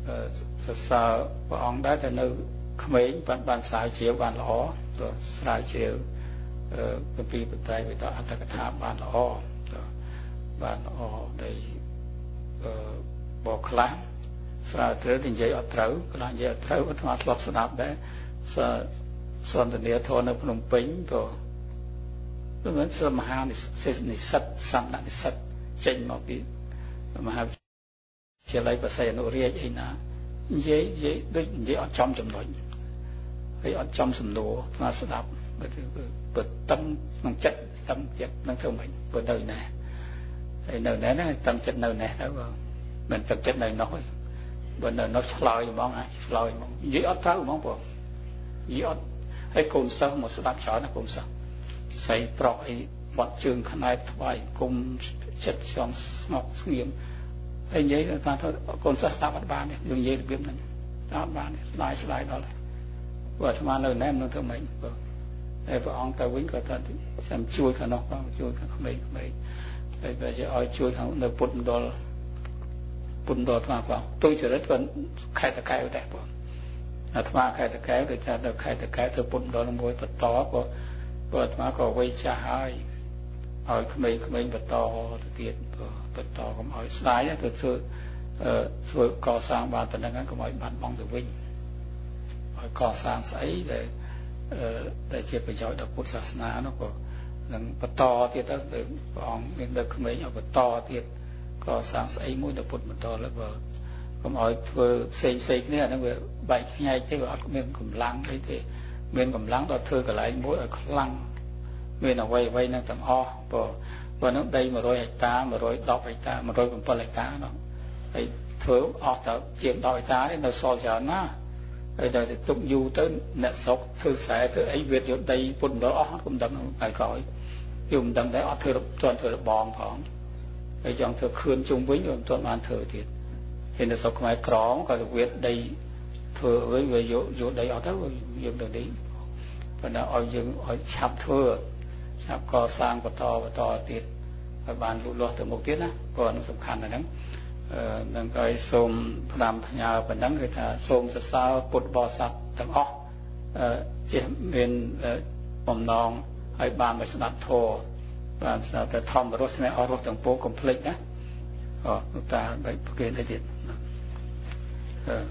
សរសើរព្រះអង្គដែរតែនៅក្មេងបានបានស្រាវជ្រាវបានល្អទៅស្រាវជ្រាវអឺពីបត្រៃវិតអត្តកថាបានល្អបានល្អដែលអឺបកខ្លះស្រាវជ្រាវនិយាយអត់ត្រូវខ្លះនិយាយអត់ត្រូវអាត្មាធ្លាប់ស្ដាប់ដែរសន្ទនាធម៌នៅភ្នំពេញក៏គឺមិនសមមហានិស្សិតសម្ដនិស្សិតចេញមកពីមហាវិទ្យាល័យបរសៃអនុរាជអីណានិយាយនិយាយដូចនិយាយអត់ចំចំណុចហើយអត់ចំសំណួរស្មាស្ដាប់បើតឹងក្នុងចិត្តតឹងចិត្តនឹងធ្វើម៉េចបើនៅណាហើយនៅណាណាតឹងចិត្តនៅណាទៅមិនតឹងចិត្តនៅនោះទេបើនៅនោះឆ្លើយហ្មងហ่าឆ្លើយហ្មងនិយាយអត់ត្រូវហ្មងបងនិយាយអត់ហើយកូនសិស្សមកស្ដាប់ច្រើនណាកូនសិស្សស្រីប្រុសអីបាត់ជើងខ្នែតថ្វាយគុំចិត្តឆ្លងស្ងប់ស្ងៀមហើយនិយាយថាកូនសិស្សស្ដាប់អត់បានទេនិយាយរបៀបហ្នឹងស្ដាប់បានទេស្ដាយស្ដាយដល់ព្រោះអាត្មានៅណែមិនធ្វើម៉េចបើហើយព្រះអង្គទៅវិញក៏ថាខ្ញុំជួយខាងនោះផងជួយខាងក្មេងៗហើយបើជាឲ្យជួយខាងនៅពុទ្ធមណ្ឌលពុទ្ធមណ្ឌលអាត្មាផងទុយចរិតក៏ខេត្តតកែវដែរបងអាត្មាខេត្តតកែវដូចថានៅខេត្តតកែវធ្វើពុទ្ធមណ្ឌលមួយបន្តក៏ព្រោះអាត្មាក៏វ័យចាស់ហើយឲ្យក្មេងៗបន្តទៅទៀតបន្តកុំឲ្យស្ដាយទៅធ្វើធ្វើកសាងបានប៉ុណ្ណឹងកុំឲ្យបាត់បង់ទៅវិញឲ្យកសាងស្អីដែលដែលជាប្រយោជន៍ដល់ពុទ្ធសាសនានោះក៏នឹងបន្តទៀតទៅព្រះអង្គមានដល់ក្មេងឲ្យបន្តទៀតកសាងស្អីមួយដល់ពុទ្ធមណ្ឌលហើយបើកុំឲ្យធ្វើផ្សេងផ្សេងគ្នាអាហ្នឹងវាបែកខ្ញែកទេវាអត់មានកម្លាំងអីទេមានកម្លាំងដល់ធ្វើកន្លែងមួយឲ្យខ្លាំងមានអ្វីអ្វីនឹងទាំងអស់ព្រោះព្រោះនោះដី100ហិកតា110ហិកតា107ហិកតានោះហើយធ្វើអស់ទៅជាង10ហិកតានេះនៅសល់ច្រើនណាស់ហើយដល់ទៅទុកយូរទៅអ្នកស្រុកធ្វើខ្សែធ្វើអីវាយកដីពុតម្ដងអស់កុំដឹងហើយក្រោយយំដឹងតែអត់ធ្វើទាន់ធ្វើរបងផងហើយចង់ធ្វើខឿនជុំវិញមិនទាន់បានធ្វើទៀតហើយនៅស្រុកខ្មែរក្រមក៏វាដីធ្វើវិញវាយកយកដីអត់ទៅយើងទៅនេះប៉ុន្តែឲ្យយើងឲ្យឆាប់ធ្វើឆាប់កសាងបន្តបន្តទៀតឲ្យបានលូតលាស់ទៅមុខទៀតណាព្រោះនឹងសំខាន់ណាស់ហ្នឹងអឺនឹងក៏ឲ្យសូមផ្ដាំផ្ញើប៉ុណ្ណឹងគឺថាសូមសរសើរពុទ្ធបរិស័ទទាំងអស់អឺជាមានបំណងឲ្យបានមកស្ដាប់ធម៌បានស្ដាប់តែធម្មរសស្នេហ៍អស់រស់ទាំងពួងកុំភ្លេចណាអូលោកតាបែបប្រគេនអីទៀតអឺ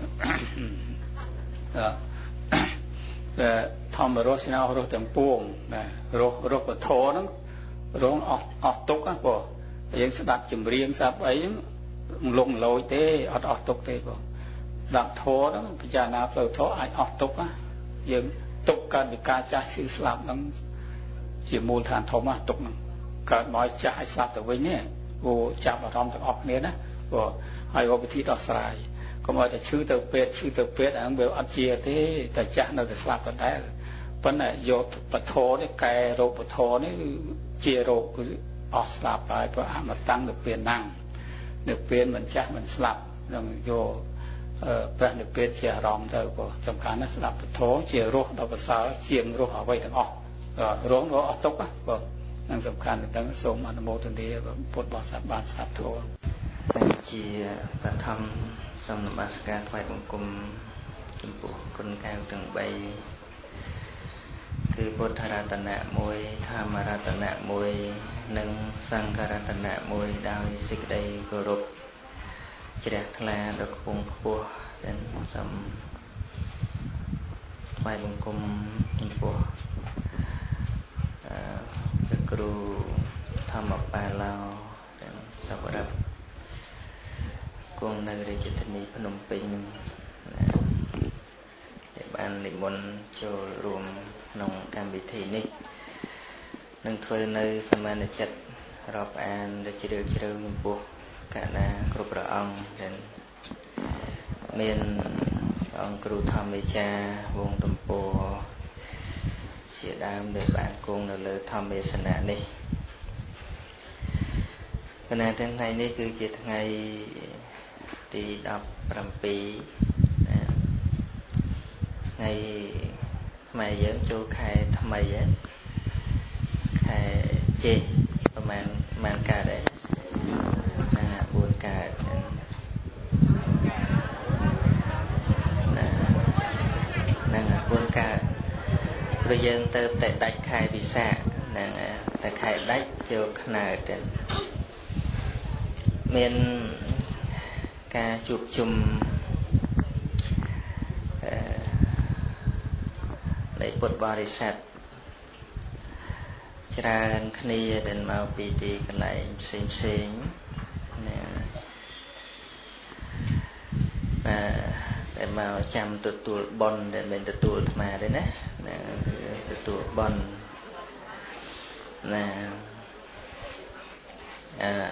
អឺធម្មរសស្នេហ៍អស់រស់ទាំងពួងណារស់រស់ពធហ្នឹងរងអស់អស់ទុកណាបងយើងស្ដាប់ចម្រៀងស្ដាប់អីហ្នឹងលងលយទេអត់អស់ទុកទេបងស្ដាប់ធម៌ហ្នឹងពិចារណាផ្លូវធម៌អាចអស់ទុកណាយើងទុកកើតពីការចាស់ឈឺស្លាប់ហ្នឹងជាមូលដ្ឋានធំណាទុកហ្នឹងកើតមកចាស់ឲ្យស្លាប់ទៅវិញទេព្រោះចាប់អារម្មណ៍ទាំងអស់គ្នាណាព្រោះហើយវិធីដោះស្រាយកុំឲ្យតែឈឺទៅពេទ្យឈឺទៅពេទ្យអាហ្នឹងវាអត់ជាទេតែចាស់នៅតែស្លាប់ដដែលប៉ុន្តែយកបធរនេះកែរោគបធរនេះជារោគគឺអស់ស្លាប់ហើយព្រោះអមតੰទៅពេលណាំងនៅពេលមិនចាស់មិនស្លាប់នឹងយកព្រះនិព្វានជាអារម្មណ៍ទៅព្រោះសំខាន់ណាស់ស្ដាប់ពធជារស់ដល់ប្រសើរជាងរស់អ្វីទាំងអស់រងរស់អស់ទុកណាបងនឹងសំខាន់ទាំងសូមអនុមោទនាពុទ្ធបរិស័ទបានស្ដាប់ធម៌ជាបឋមសូមនមស្ការថ្វាយបង្គំចំពោះគុណកែវទាំងបីគឺពុទ្ធរតនៈមួយធម្មរតនៈមួយនិងសង្ឃរតនៈមួយដោយសេចក្តីគោរពជ្រះថ្លាដល់ខ្ពង់ខ្ពស់ដែលសូមថ្វាយបង្គំចំពោះអឺព្រះគ្រូធម្មបាលោដែលសវរៈគង់នៅរាជធានីភ្នំពេញដែលបាននិមន្តចូលរួមក្នុងកម្មវិធីនេះនឹងធ្វើនៅសមានចិត្តរាប់អានដែលជ្រាលជ្រៅចំពោះកណាគ្រប់ព្រះអង្គដែលមានអង្គគ្រូធម្មចារ្យវងទំពោជាដើមដែលបានគង់នៅលើធម្មទេសនានេះកណាទាំងថ្ងៃនេះគឺជាថ្ងៃទីដប់ប្រាំពីរថ្ងៃខ្មែរយើងចូលខែថ្មីហ្នឹងខែចេះប្រហែលប្រហែលកើតដែរណាបួនកើត rồi dân tới tại đạch khai bị xạ tại khai đạch cho khả đến miền ca chụp chùm lấy bột bò đi sạch ra khní đến màu bì tì cái lại xinh xinh nè để màu chăm tụt tụt bon để mình tụt tụt mà đấy nè tụt tụt bon nè à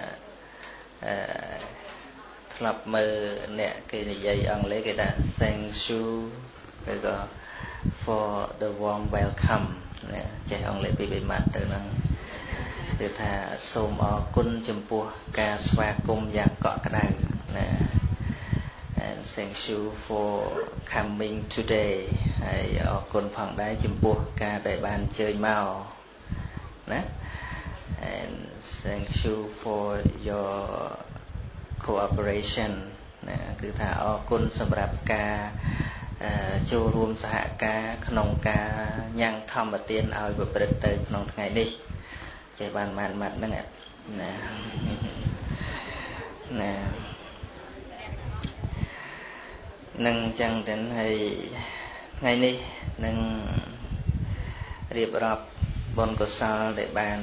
lập mơ nè cái này dây ăn lấy cái đã thank you rồi có for the warm welcome nè chạy ông lấy bị bị mặt từ năng từ thà xôm ở cung chấm pua ca xoa cung giang cọ cái này nè and thank you for coming today hay ở cung phòng đáy chấm pua ca đại ban chơi màu nè and thank you for your cooperation nè cứ thà ở cung sầm rạp caចូលរួមសហការក្នុងការញ៉ាំងធម្មទានឲ្យប្រព្រឹត្តទៅក្នុងថ្ងៃនេះចេះបានបានម៉ាត់ហ្នឹងណាណានឹងចឹងទៅហើយថ្ងៃនេះនឹងរៀបរាប់បុណ្យកុសលដែលបាន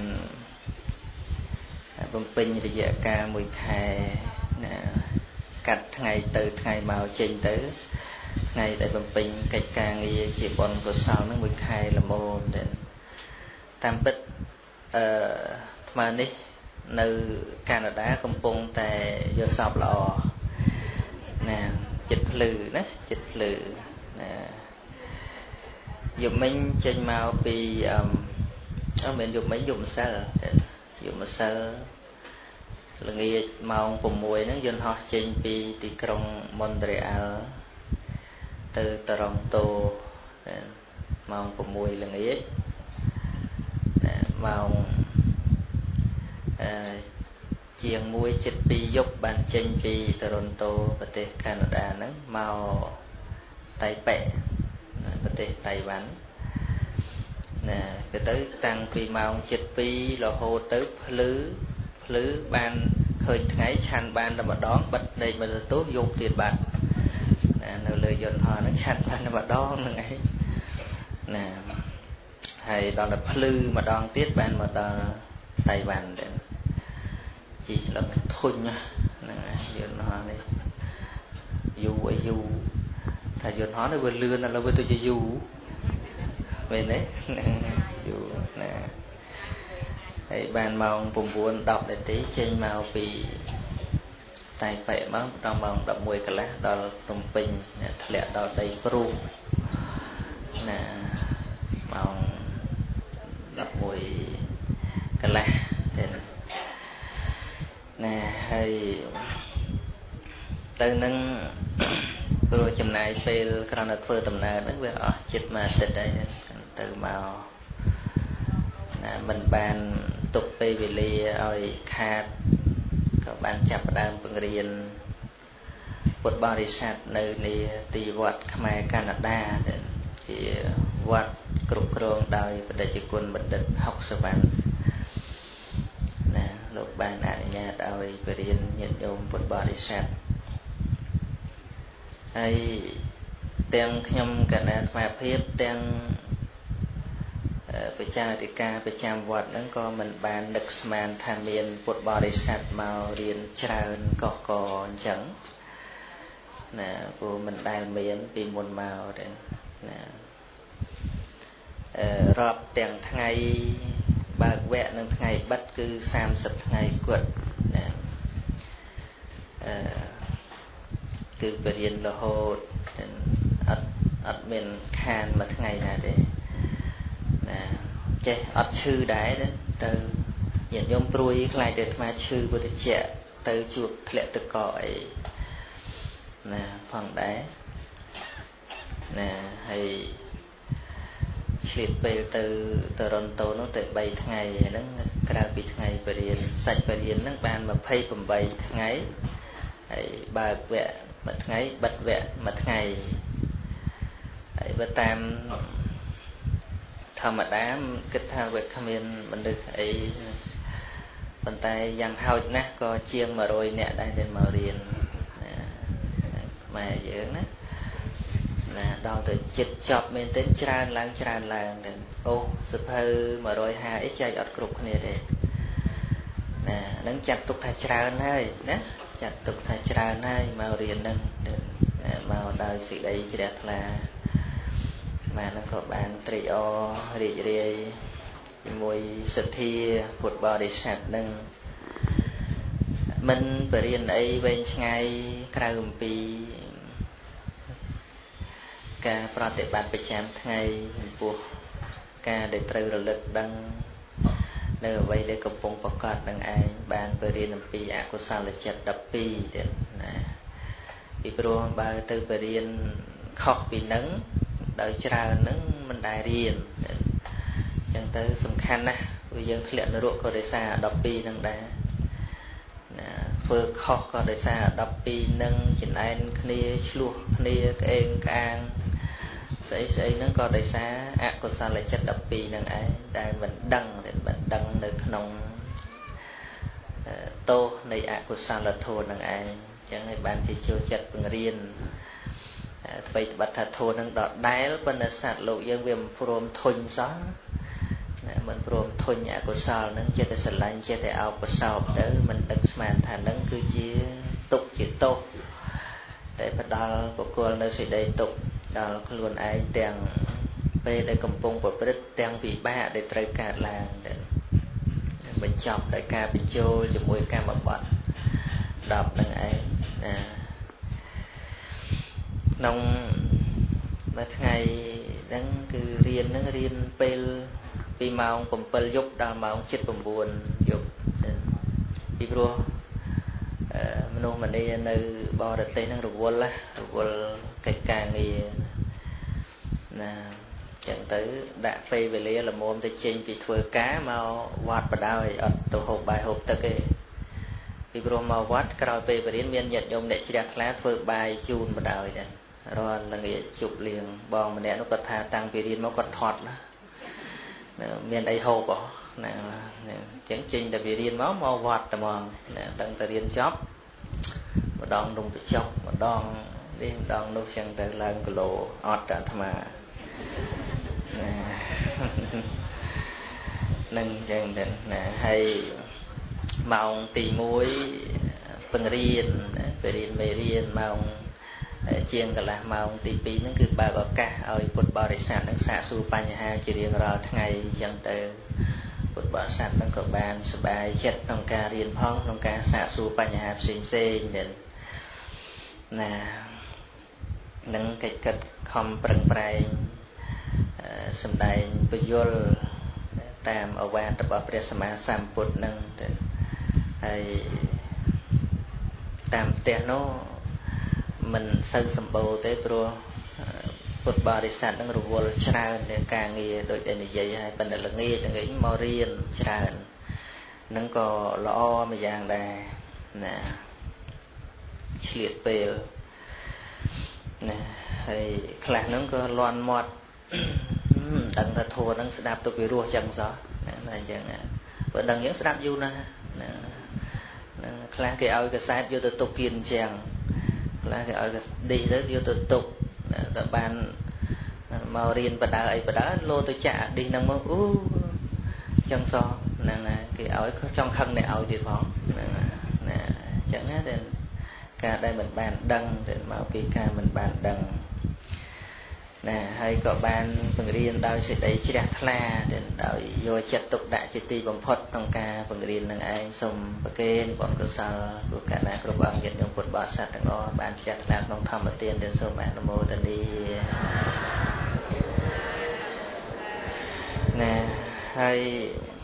បំពេញរយៈកាលមួយខែណាកាត់ថ្ងៃទៅថ្ងៃមកចេញទៅថ្ងៃដែលបំពេញកិច្ចការងារជាបុណ្យកុសលនឹងមួយខែល្មមទៅតាមពិតអឺអាត្មានេះនៅកាណាដាកំពុងតែយកសពល្អណាចិត្តភ្លឺណាចិត្តភ្លឺណាយប់មិញចេញមកពីអឺអត់មែនយប់មិញយប់ម្សិលយប់ម្សិលល្ងាចម៉ោង៦ហ្នឹងយន្តហោះចេញពីទីក្រុង Montreal ទៅ Toronto ម៉ោង៦ល្ងាចម៉ោងអឺជាងមួយជិតពីរយប់បានចេញពី Toronto ប្រទេសកាណាដាហ្នឹងមកតៃប៉េប្រទេសតៃវ៉ាន់ណាទៅទៅតាំងពីម៉ោងជិតពីររហូតទៅភ្លឺភ្លឺបានឃើញថ្ងៃឆាន់បានតែម្ដងបិទដេកមកទៅយប់ទៀតបាទណានៅលើយន្តហោះហ្នឹងឆាន់បានតែម្ដងហ្នឹងឯងណាហើយដល់តែភ្លឺម្ដងទៀតបានមកដល់តៃវ៉ាន់ទៅជីឡឹកធុញហ្នឹងឯងយន្តហោះនេះយូរឲ្យយូរថាយន្តហោះនេះវាលឿនឥឡូវវាទៅជាយូរមែនទេយូរណាហើយបានម៉ោង៩ ដប់នាទីចេញមកពីតៃប៉េមកដល់ម៉ោង១១កន្លះដល់ភ្នំពេញធ្លាក់ដល់ដីព្រូណាម៉ោង១១កន្លះទៅណាហើយទៅនឹងព្រោះចំណាយពេលក្រោយធ្វើដំណើរហ្នឹងវាអស់ជិតមួយអាទិត្យហើយទៅមកណាមិនបានទុកពេលវេលាឲ្យខាតក៏បានចាប់ផ្ដើមបង្រៀនពុទ្ធបរិស័ទនៅនីទីវត្តខ្មែរកាណាដាជាវត្តគ្រប់គ្រងដោយបដិជគុណបណ្ឌិតហុកសវណ្ណណាលោកបានអនុញ្ញាតឲ្យបរៀនញាតិញោមពុទ្ធបរិស័ទហើយទាំងខ្ញុំកណ្ដាលអាត្មាភាពទាំងបច្ចាធិការប្រចាំវត្តហ្នឹងក៏មិនបាននឹកស្មានថាមានពុទ្ធបរិស័ទមករៀនច្រើនកកកអញ្ចឹងណាព្រោះមិនដែលមានពីមុនមកទេណាអឺរាប់ទាំងថ្ងៃបើកវគ្គនិងថ្ងៃបិទគឺសាមសិបថ្ងៃគត់ណាអឺគឺបរៀនរហូតអត់អត់មានខានមួយថ្ងៃណាទេណាចេះអត់ឈឺដែរទៅញាតិញោមព្រួយខ្លាចតែអាត្មាឈឺពុទ្ធជៈទៅជួបធ្លាក់ទឹកកកអីណាផងដែរណាហើយឆ្លៀតពេលទៅតរ៉ុនតូនោះទៅបីថ្ងៃហ្នឹងក្រៅពីថ្ងៃបរិញ្ញាសាច់បរិញ្ញាហ្នឹងបានម្ភៃប្រាំបីថ្ងៃហើយបើកវគ្គមួយថ្ងៃបិទវគ្គមួយថ្ងៃហើយបើតាម thầm mà đá kết thao việc khám yên mình được ấy bàn tay dàng hào nè có chiêng mà rồi nè đây đến màu điền mà dưỡng á nè đau từ chích chọc mình đến tràn lang tràn làng đến ô sụp hơi mà rồi hai ít chạy ọt cục này để nè nâng chặt tục thay tràn hay nè chặt tục thay tràn hay màu điền nâng màu đào sự đấy chỉ đẹp là mà nó có bàn tri o rì rì mùi sụt thi một bò để sạch nâng mình bởi riêng ấy bên ngay krao pi ca prate bát bạch chạm ngày buộc ca để trừ lực đăng nơi vậy để cầm phong bọc cọt đăng ai bàn bởi riêng pi à có sao là chặt đập pi để nè pi pro ba từ bởi riêng khóc bị nắng đợi chờ nắng mình đại riêng chẳng tới sầm khăn nè bây giờ thiện nó độ có để xa đập pi năng đá phơi khó có để xa đập pi nâng chỉnh anh kia luộc kia cái càng xây xây nó có để xa ạ có sao lại chất đập pi nâng ấy đại mình đăng thì mình đăng được nông tô này ạ có sao là thôn nâng ấy chẳng hay bạn chỉ chưa chất bằng riêng vậy bật thật thôn nâng đọt đáy bên là sạt lộ dân viêm phồm thôn gió mình phồm thôn nhà của sao nâng chơi để sờ lạnh chơi để ao của sao đó mình đừng màn thà nâng cứ chỉ tục chỉ tô để bắt đầu của cô nó sẽ đầy tục đó luôn ai tiền về để cầm bông của bít tiền vị ba để trai cả làng để mình chọc đại ca bị trôi cho mỗi ca mà bật đọc nâng ấy nông mà ngày đang cứ riêng nó riêng pel pi màu cùng pel giúp đào màu chết bầm buồn giúp pi pro mình mình đi nơi bò đặt tay năng rùa lá rùa cái càng gì nè chẳng tới đã phê về lý là mồm tới trên bị thưa cá màu quạt vào đào ở tổ hộp bài hộp tất cái pi pro màu quát cào phê về đến miền nhật nhôm để chỉ đặt lá thưa bài chun vào đào vậy rồi là người chụp liền bò mình để nó có tha tăng về điên nó còn thọt đó miền đây hộp bỏ nè chẳng trình là về điên máu màu vọt là mòn đằng ta điên chóp mà đòn đùng bị chóp mà đòn đi đòn lúc chẳng tới lần cái lỗ ọt ra tham à nâng chân định nè hay màu tì muối phần riêng về điên về riêng màu chiên cả là màu tì pí nó cứ ba gọt cá ơi bột bò để sản nó xả su pa nhà hai chỉ riêng rồi ngày dần từ bột bò sản nó có bàn sờ bài chất trong ca riêng phong trong ca xả su pa nhà hai sinh sinh đến nè nâng cái cật không bận bày sầm đầy bây giờ tam ở van tập ở phía sam sam bột nâng hay tam tiền nó mình sơn sầm bồ tới pro bột bò để sản đang rùa tràn để càng nghe đội để vậy hay bên là nghe để nghĩ mò riêng tràn nâng có lo mà giang đà nè liệt bèo nè hay khả năng có loan mọt đằng ta thua đang đạp tôi bị rùa chẳng gió là chẳng và đằng những đạp du na khả cái ao cái sai vô tôi tục kiên chàng là cái ở đi tới vô tôi tục tập ban màu riêng và đá ấy và đá lô tôi trả đi nâng mơ ú chân so nè cái ở trong khăn này ở địa phóng nè chẳng hết thì cả đây mình bàn đăng để màu kia ca mình bàn đăng nè hay có ban phần riêng đôi sẽ đấy chỉ đặt la để đợi vô chặt tục đại chỉ ti bằng phật trong ca phần riêng năng ai xong bậc kên bọn cơ sở của cả này của bạn nhận trong phật bảo sát đằng đó ban chỉ đặt la trong thầm ở tiền đến sâu mạng mô tên đi nè hay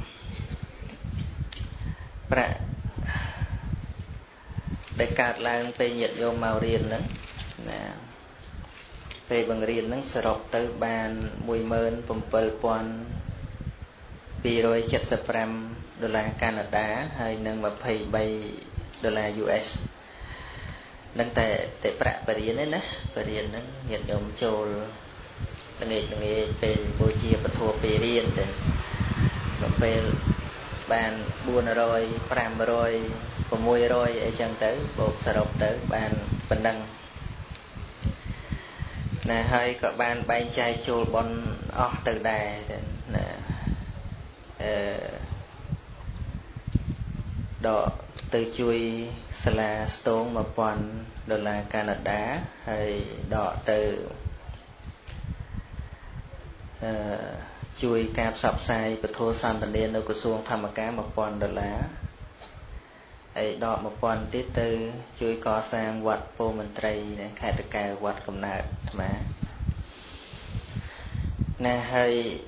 bạ để cạt lang tây nhiệt vô màu riêng nữa nè về bằng riêng nó sẽ rộp tới bàn mùi mơn bầm bờ quan vì rồi chất sập ram đô la Canada hay nâng mà pay bay đô la u ét nâng tại tại bạ bờ riêng đấy nè bờ riêng nó nhận nhôm trôi ngày ngày về buổi chiều bật thua về riêng thì còn về bàn buôn rồi pram rồi và môi rồi ở chân tới bộ sờ rộp tới bàn bình đăng nè hơi có bàn bay chai chùl bon óc từ đài nè đọ từ chui sla stone một phần đô la Canada hay đọ từ chui cạp sập sai bật thô san tần điên ở cửa xuông thăm cá một phần đô la ấy đọ một phần tiết tư chui có sang vật po mình tây này khai được cài vật cầm nợ mà nè hay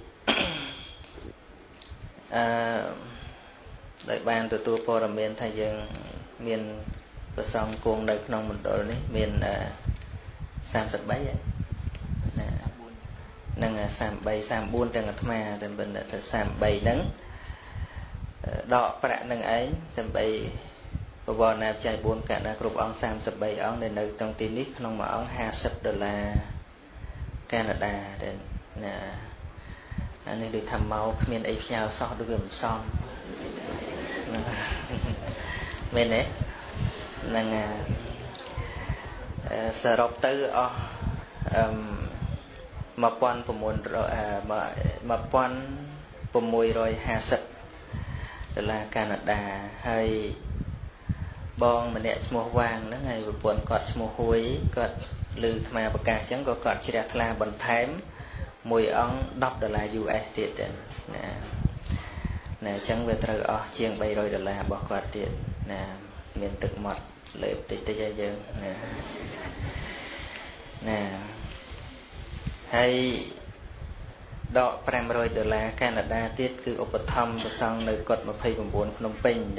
đại ban từ tua po là miền thái dương miền bờ sông cuồng đời nông mình đổ này miền sam sạch bấy nè nâng sam bay sam buôn trên ngặt ma trên bên là sam bay nắng đọ bạ nâng ấy trên bay bò nạp chạy buôn cả na group ông sam sạch bay ông nên nơi trong tin nít nông mà ông hai sập đô la Canada đến nè anh ấy được thăm máu miền ấy nhau so được gần son mình đấy là sờ rộp tư ở mà quan của muốn rồi mà mà quan của mùi rồi hà sật là Canada hay bon mà nè mua vàng đó ngày vừa buồn cọt mua hối cọt lư mà bậc cả chẳng có cọt chỉ đặt là bẩn thém mùi ong đọc đó là u ét tiền nè nè chẳng về trời ở chiên bay rồi đó là bỏ quạt tiền nè miền thực mật lệ tịch tịch gia dân nè nè hay đọ pram rồi đó là Canada tiết cứ ốp thăm và xong nơi cột một phay cùng bốn Phnom Penh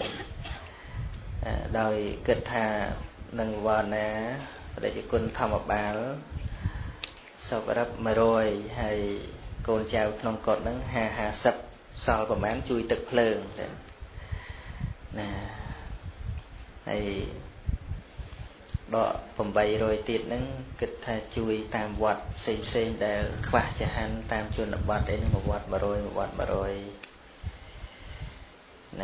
đòi kết thà nâng vào nè để cho quân thăm một báo sau đó mà rồi hay con chào Phnom cột nâng hà hà sập sau và bán chui tực phường nè hay đọ phẩm bày rồi tiệt nâng kịch tha chui tam vật xem xem để khoa cho hắn tam chuồn lập vật đến một vật mà rồi một vật mà rồi nè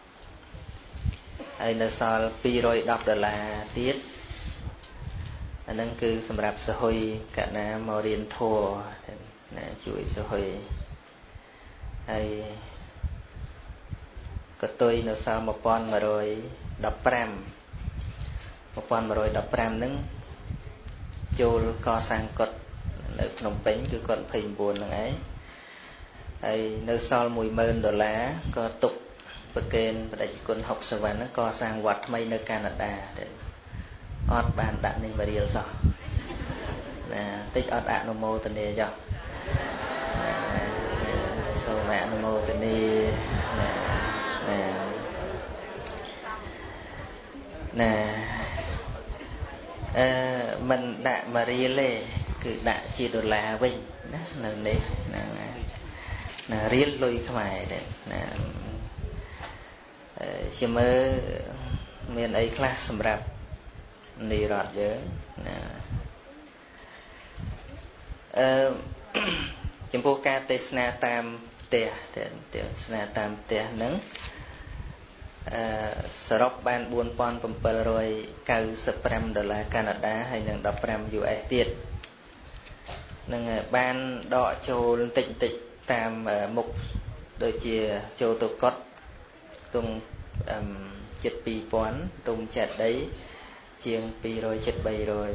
hay là sao pi rồi đọc đó là tiết anh nâng cứ sầm rạp xã hội cả na màu điên thua nè chui xã hội hay có tôi nó sao một con mà rồi đập pram một con mà rồi đập pram nứng chôl co sang cột ở Phnom Penh cứ còn phình buồn là ấy hay nơi sau mùi mơn đổ lá có tục bậc kênh và đại quân học sơ văn nó co sang vật mây nơi Canada để ót bàn đạn nên mà điều sao nè tích ót đạn nó mô tên này cho sâu mẹ nó mô tên đi nè nè nè mình đã mà ria lê cứ đã chỉ đô la vinh đó là đấy nè ria lôi không ai đấy nè chỉ mơ miền ấy class sầm rạp nì rọt dớ nè chấm vô ca tê sna tam tè tè sna tam tè nắng sờ róc ban buôn pon pầm pờ rồi cao sập đô la Canada hay nâng đập pram u ét tiệt nâng ban đọ châu tịnh tịnh tam mục đôi chia châu tổ cốt tung chật pi pón tung chặt đấy chiêng pi rồi chật bay rồi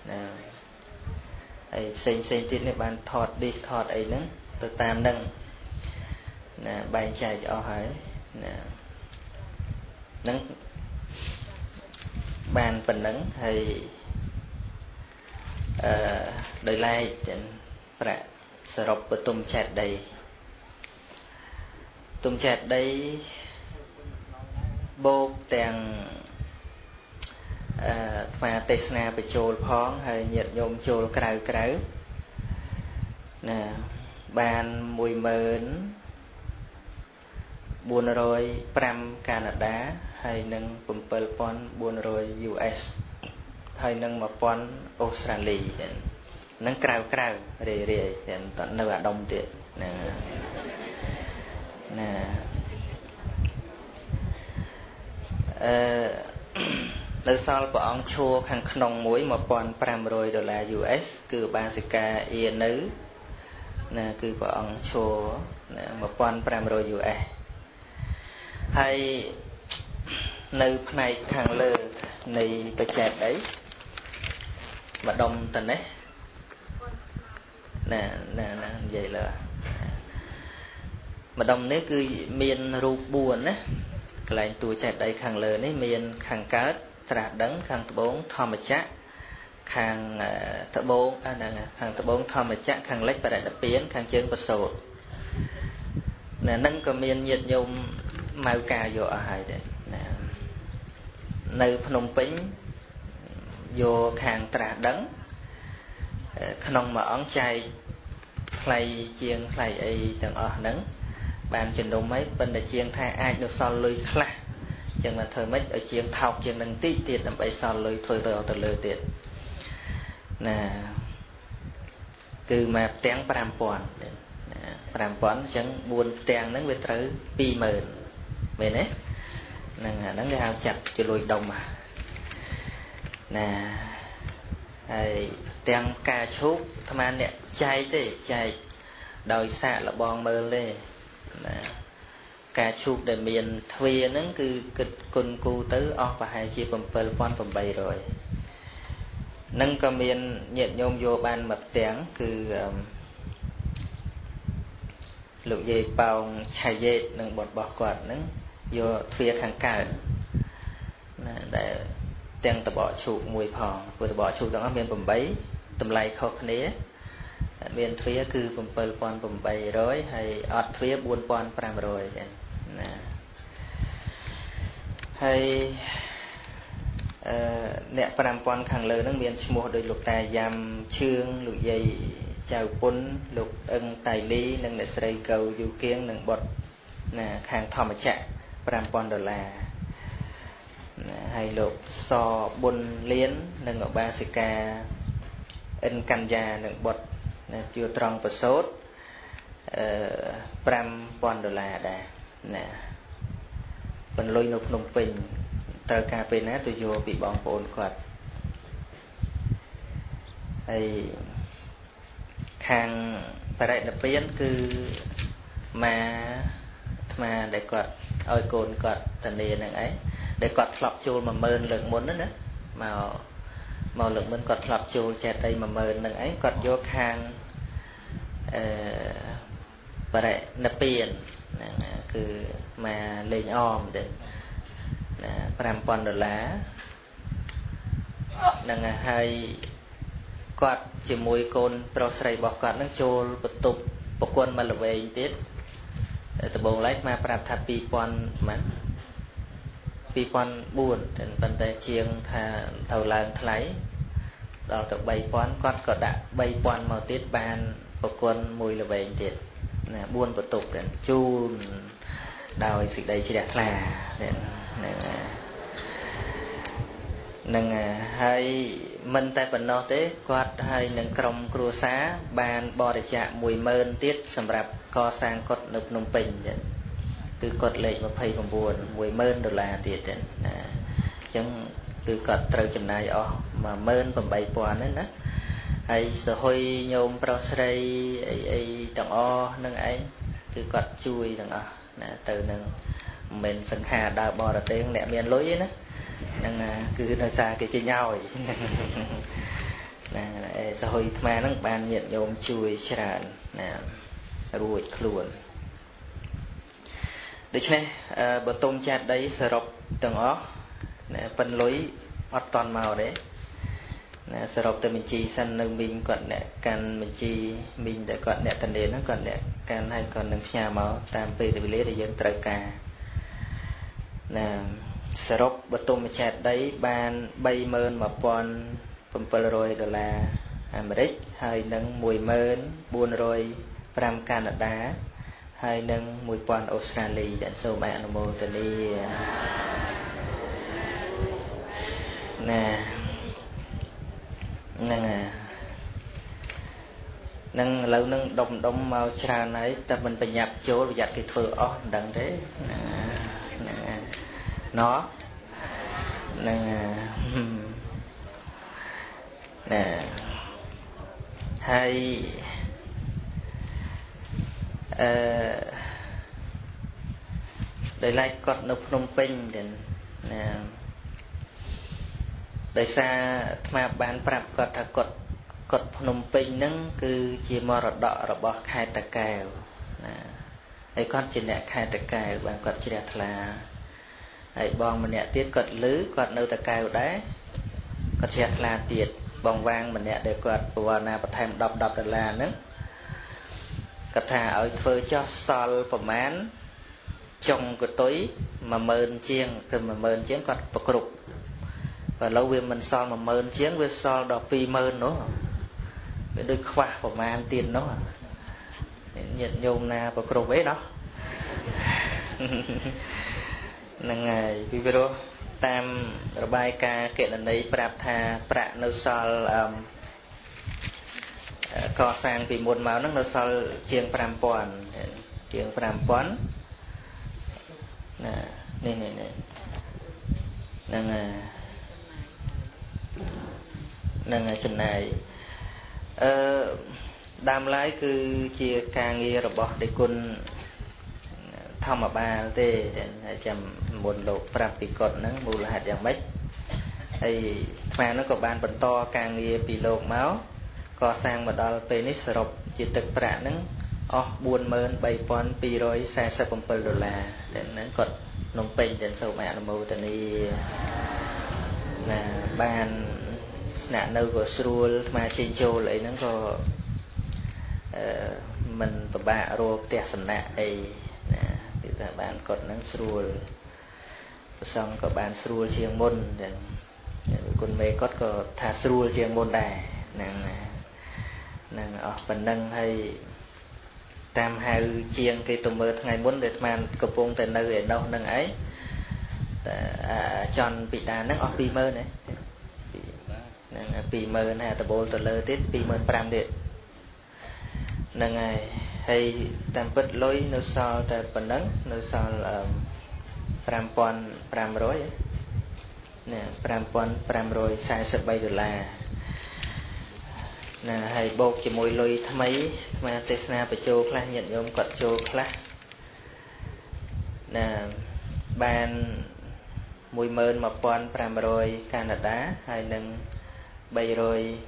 ấy xem xem tiết này ban thọt đi thọt ấy nâng từ tam nâng nè bàn chạy cho hỏi nè nâng bàn phần nâng hay đời lai trên bạ sờ rộp với tôm chặt đầy tôm chặt đây bột tèng mà tê sna bị trôi phóng hay nhiệt nhôm trôi cào cào nè bàn mùi mến buôn rồi pram Canada hay nâng pumper pon buôn rồi u ét hay nâng mà pon Australia nâng cào cào rề rề tận nơi ở đông tiệt nè nè nơi sau bọn ông chua khăn nông muối một bọn pram rồi đô la u ét cứ ba mươi k yên nữ nè cứ bọn ông chua một bọn pram rồi u ét hay nơi này khăn lơ này phải chẹt đấy mà đông tình đấy nè nè nè vậy là mà đông đấy cứ miền ruột buồn á lại tuổi chẹt đấy khăn lơ đấy miền khăn cá trà đắng khăn bốn thom mà chắc khăn thợ bốn à nè khăn thợ bốn thom mà chắc khăn lách và đại đặc biến khăn chân và sổ nè nâng có miền nhiệt nhung màu cà vô ở hai đấy nè nơi Phnom Penh vô khang trà đắng khăn mà ống chay thay chiên thay ấy từng ở nắng bàn trình độ mấy bên là chiên thay ai được son lưới khla chẳng là thời mấy ở chiên thọc chiên nâng tí tiệt làm bậy son lưới thôi tôi từ lưới tiệt nè cứ mà tiếng pram pon pram pon chẳng buồn tiếng nắng về tới pi mờn về đấy nè nắng cái hao chặt cho lùi đồng mà nè hay tiếng ca chúc tham ăn nè chay thế chay đòi xạ là bong mơ lên nè ca chúc để miền thuê nó cứ kịch côn cu tứ o và hai chia bầm bờ quan bầm bầy rồi nâng có miền nhiệt nhôm vô ban mập tiếng cứ lục dây bao chai dây nâng bọt bọt quạt nâng vô thuê kháng cả để tiếng tập bỏ chụp mùi phòn vừa bỏ chụp trong miền bầm bấy tầm lại khó khăn đấy miền thuê cứ bầm bờ quan bầm bầy rồi hay ọt thuê buôn quan pram rồi nè hay nè pram quan khang lớn nó miền mua đôi lục tài giam trương lục dây chào pun lục ân tài lý nâng để xây cầu du kiên nâng bọt nè khang thò mà chạy pram quan đô la hay lục so bun liến nâng ở ba mươi k ân căn già nâng bọt chưa tròn và sốt pram quan đô la đà nè bên lôi nộp nông bình tờ cà phê nát tôi vô bị bọn bồn quạt hay khang bà đại đập biến cứ mà mà để quạt ôi cồn quạt thần địa này ấy để quạt lọc chôn mà mơn lượng muốn đó nữa mà màu lượng muốn quạt lọc chôn che tay mà mơn này ấy quạt vô khang bà đại đập biến cứ mà lên om để pram pon đô la nâng hai quạt chỉ mùi côn pro sray bọc quạt nó trôi bật tục bọc quân mà là về tiết từ bồn lấy mà pram thà pi pon mà pi pon buồn đến vấn đề chiêng thà thầu làng thấy đó từ bay pon quạt có đã bay pon màu tiết ban bọc quân mùi là về tiết nè buồn bật tục đến chun đào sự đây chỉ đẹp là để nâng hai mình tại phần nó thế quạt hai nâng còng cua xá bàn bò để chạm mùi mơn tiết sầm rạp co sang cột nộp nông bình từ cột lệ mà phây bằng buồn mùi mơn đô la tiệt chẳng từ cột trời chừng này ó mà mơn bằng bảy pòn nữa đó hay sở hôi nhôm pro sray ấy tầng o nâng ấy từ cột chui tầng o từ nâng mình sân hà đào bò là tiếng nẹ miền lối ấy nâng cứ nơi xa cái chơi nhau nè xã hội mà nó ban nhiệt nhôm chui tràn nè ruột luôn được chưa bờ tôm chặt đấy sờ rọc tầng ó nè phân lối ọt toàn màu đấy nè sờ rọc từ mình chi sân nơi mình còn nè can mình chi mình để còn nè thành đến nó còn nè can hay còn nâng nhà máu tam pê để lấy để dân trời cả nè sờ rọc bờ tôm chặt đấy ban bay mơn mà pon phần pơ rồi đó là Americ hay nâng mùi mơn buôn rồi pram Canada hay nâng mùi pon Australia dẫn sâu bạn là một tuần đi nè nè nâng lâu nâng đông đông màu tràn ấy ta mình phải nhập chỗ và giặt cái thơ ó đằng thế nó nè nè hay để lại cọt nộp nông pinh để nè để xa mà bán prap cọt thà cọt cọt nông pinh nâng cứ chỉ mò rọt đọ rọt bọ khai tà kèo nè ấy con chỉ nè khai tà kèo bán cọt chỉ đẹp là ấy bong mình nè tiết cọt lứ cọt nơi tà kèo đấy cọt chỉ đẹp là tiệt bong vang mình nè để cọt bùa nà bật thêm đọc đọc đợt là nâng cọt thà ở phơi cho sol của mán trong cái tối mà mơn chiên từ mà mơn chiên còn bọc rục và lâu về mình sol mà mơn chiên với sol đỏ pi mơn nữa với đôi khoa của mà ăn tiền nó nhận nhôm na bọc rục ấy đó là ngày video tam bài ca kiện là đấy prap tha pra nô sol co sang vì một máu nó nô sol chiên pram pon chiên pram pon nè nè nè nè nè nè nè chân này đam lái cứ chia ca nghe rồi bỏ để quân thăm mà ba tê chăm buồn lộ prap bị cột nó mù là hạt dạng mấy ấy mà nó có bàn bẩn to ca nghe bị lộ máu co sang mà đo penis rộp chỉ thực prạ nóอ๋อbuồn mơn bảy pon pi rồi sai sai bầm bờ đô la để nó cột nông pin để sâu mẹ nó mù từ này là ban nạn nơi của srul mà trên châu lại nó có mình và bà rồi tẹt sẵn nạ ấy thì là bạn cột nó srul xong có bạn srul chiang môn để con mê cốt có thả srul chiang môn đài nàng nàng ở phần nâng hay tam hai chiên cái tụi mơ ngày muốn để mà cặp bông từ nơi ở đâu nâng ấy chọn bị đá nâng ở pi mơ này pi mơ này tập bồn từ lơ tết pi mơ pram điện nâng ngày hay tam bứt lối nơi sau tại phần nâng nơi sau là pram pon pram rối nè pram pon pram rối sai sập bay đô la nè hay bột chỉ mùi lùi tham ấy mà Tesla phải châu khla nhận nhóm quật châu khla nè ban mùi mơn mà pon pram rồi Canada hay nâng bay rồi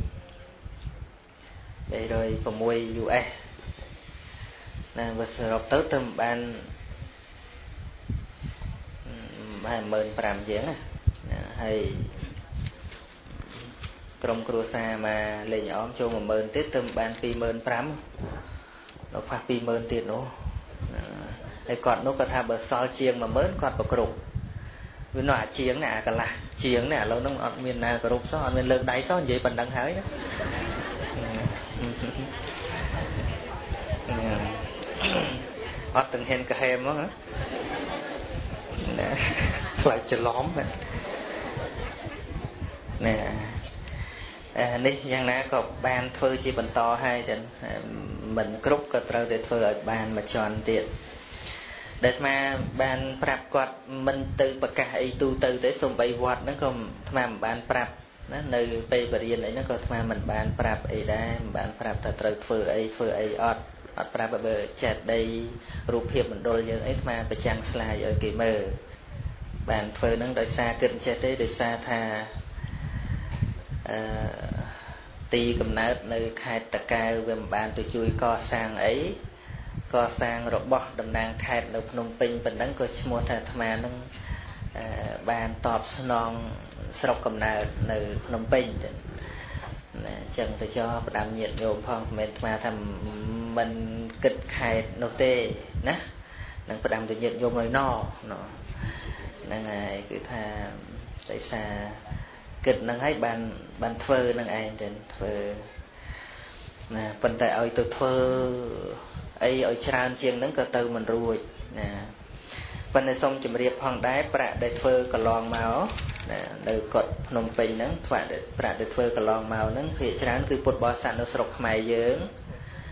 bay rồi và mùi u ét nè và sợp tới tầm ban hai mơn pram giếng hay trong cua sa mà lên nhóm cho một mơn tết tầm ban pi mơn pram nó phát pi mơn tiền nó hay còn nó có tham bờ so chiêng mà mớn còn bờ cục với nọ chiêng nè cả là chiêng nè lâu nó ở miền nào cục so ở miền lương đáy so vậy bằng đằng hái đó ở từng hen cả hem đó nè lại chờ lóm nè đi giang ná có ban thơ chỉ bần to hay thì mình group có trâu để thơ ở ban mà tròn tiện để mà ban prap quạt mình từ bậc cả ấy tu từ tới sông bay quạt nó còn tham ban prap nó nơi bay bờ yên ấy nó có tham mình ban prap ấy đã ban prap ta trâu thơ ấy thơ ấy ọt ọt prap bờ chặt đây rụp hiệp mình đôi như ấy mà bờ trang slide ở kỳ mờ ban thơ nó đợi xa kinh che tới đợi xa tha tì cầm nát nơi khai tà cao về bàn tôi chui co sang ấy co sang rồi bỏ đầm đang khai được nông pin phần đắng có mua thà mà nó bàn tọp non sọc cầm nát nơi nông pin chẳng tôi cho đam nhiệt nhôm phong mình mà thầm mình kịch khai nô tê nè năng phải đam tôi nhiệt nhôm rồi no nó năng ngày cứ tha tại sao kịch năng ấy bàn bàn thơ năng ai đến thơ nè phần tại ơi tôi thơ ấy ở tràn chiêng nắng cờ từ mình ruồi nè phần này xong chìm riệp hoàng đá bạ để thơ cả lon máu nè đời cột nông pin nắng thoại để bạ để thơ cả lon máu nắng phía tràn cứ bột bò sẵn nó sọc mày dướng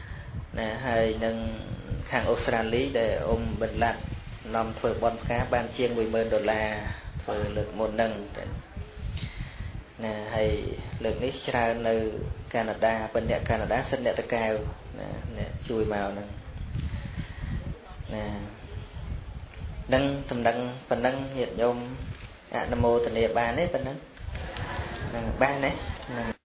nè hay nâng hàng Australia để ôm bình lặng nằm thôi bon cá ban chiên mười mươi đô la thôi lực một nâng nè hay lực nít ra nơi Canada bên địa Canada sinh địa cao nè chui màu nè nè nâng thầm nâng phần nâng hiện nhôm ạ nam mô tần địa ba đấy phần nâng ba đấy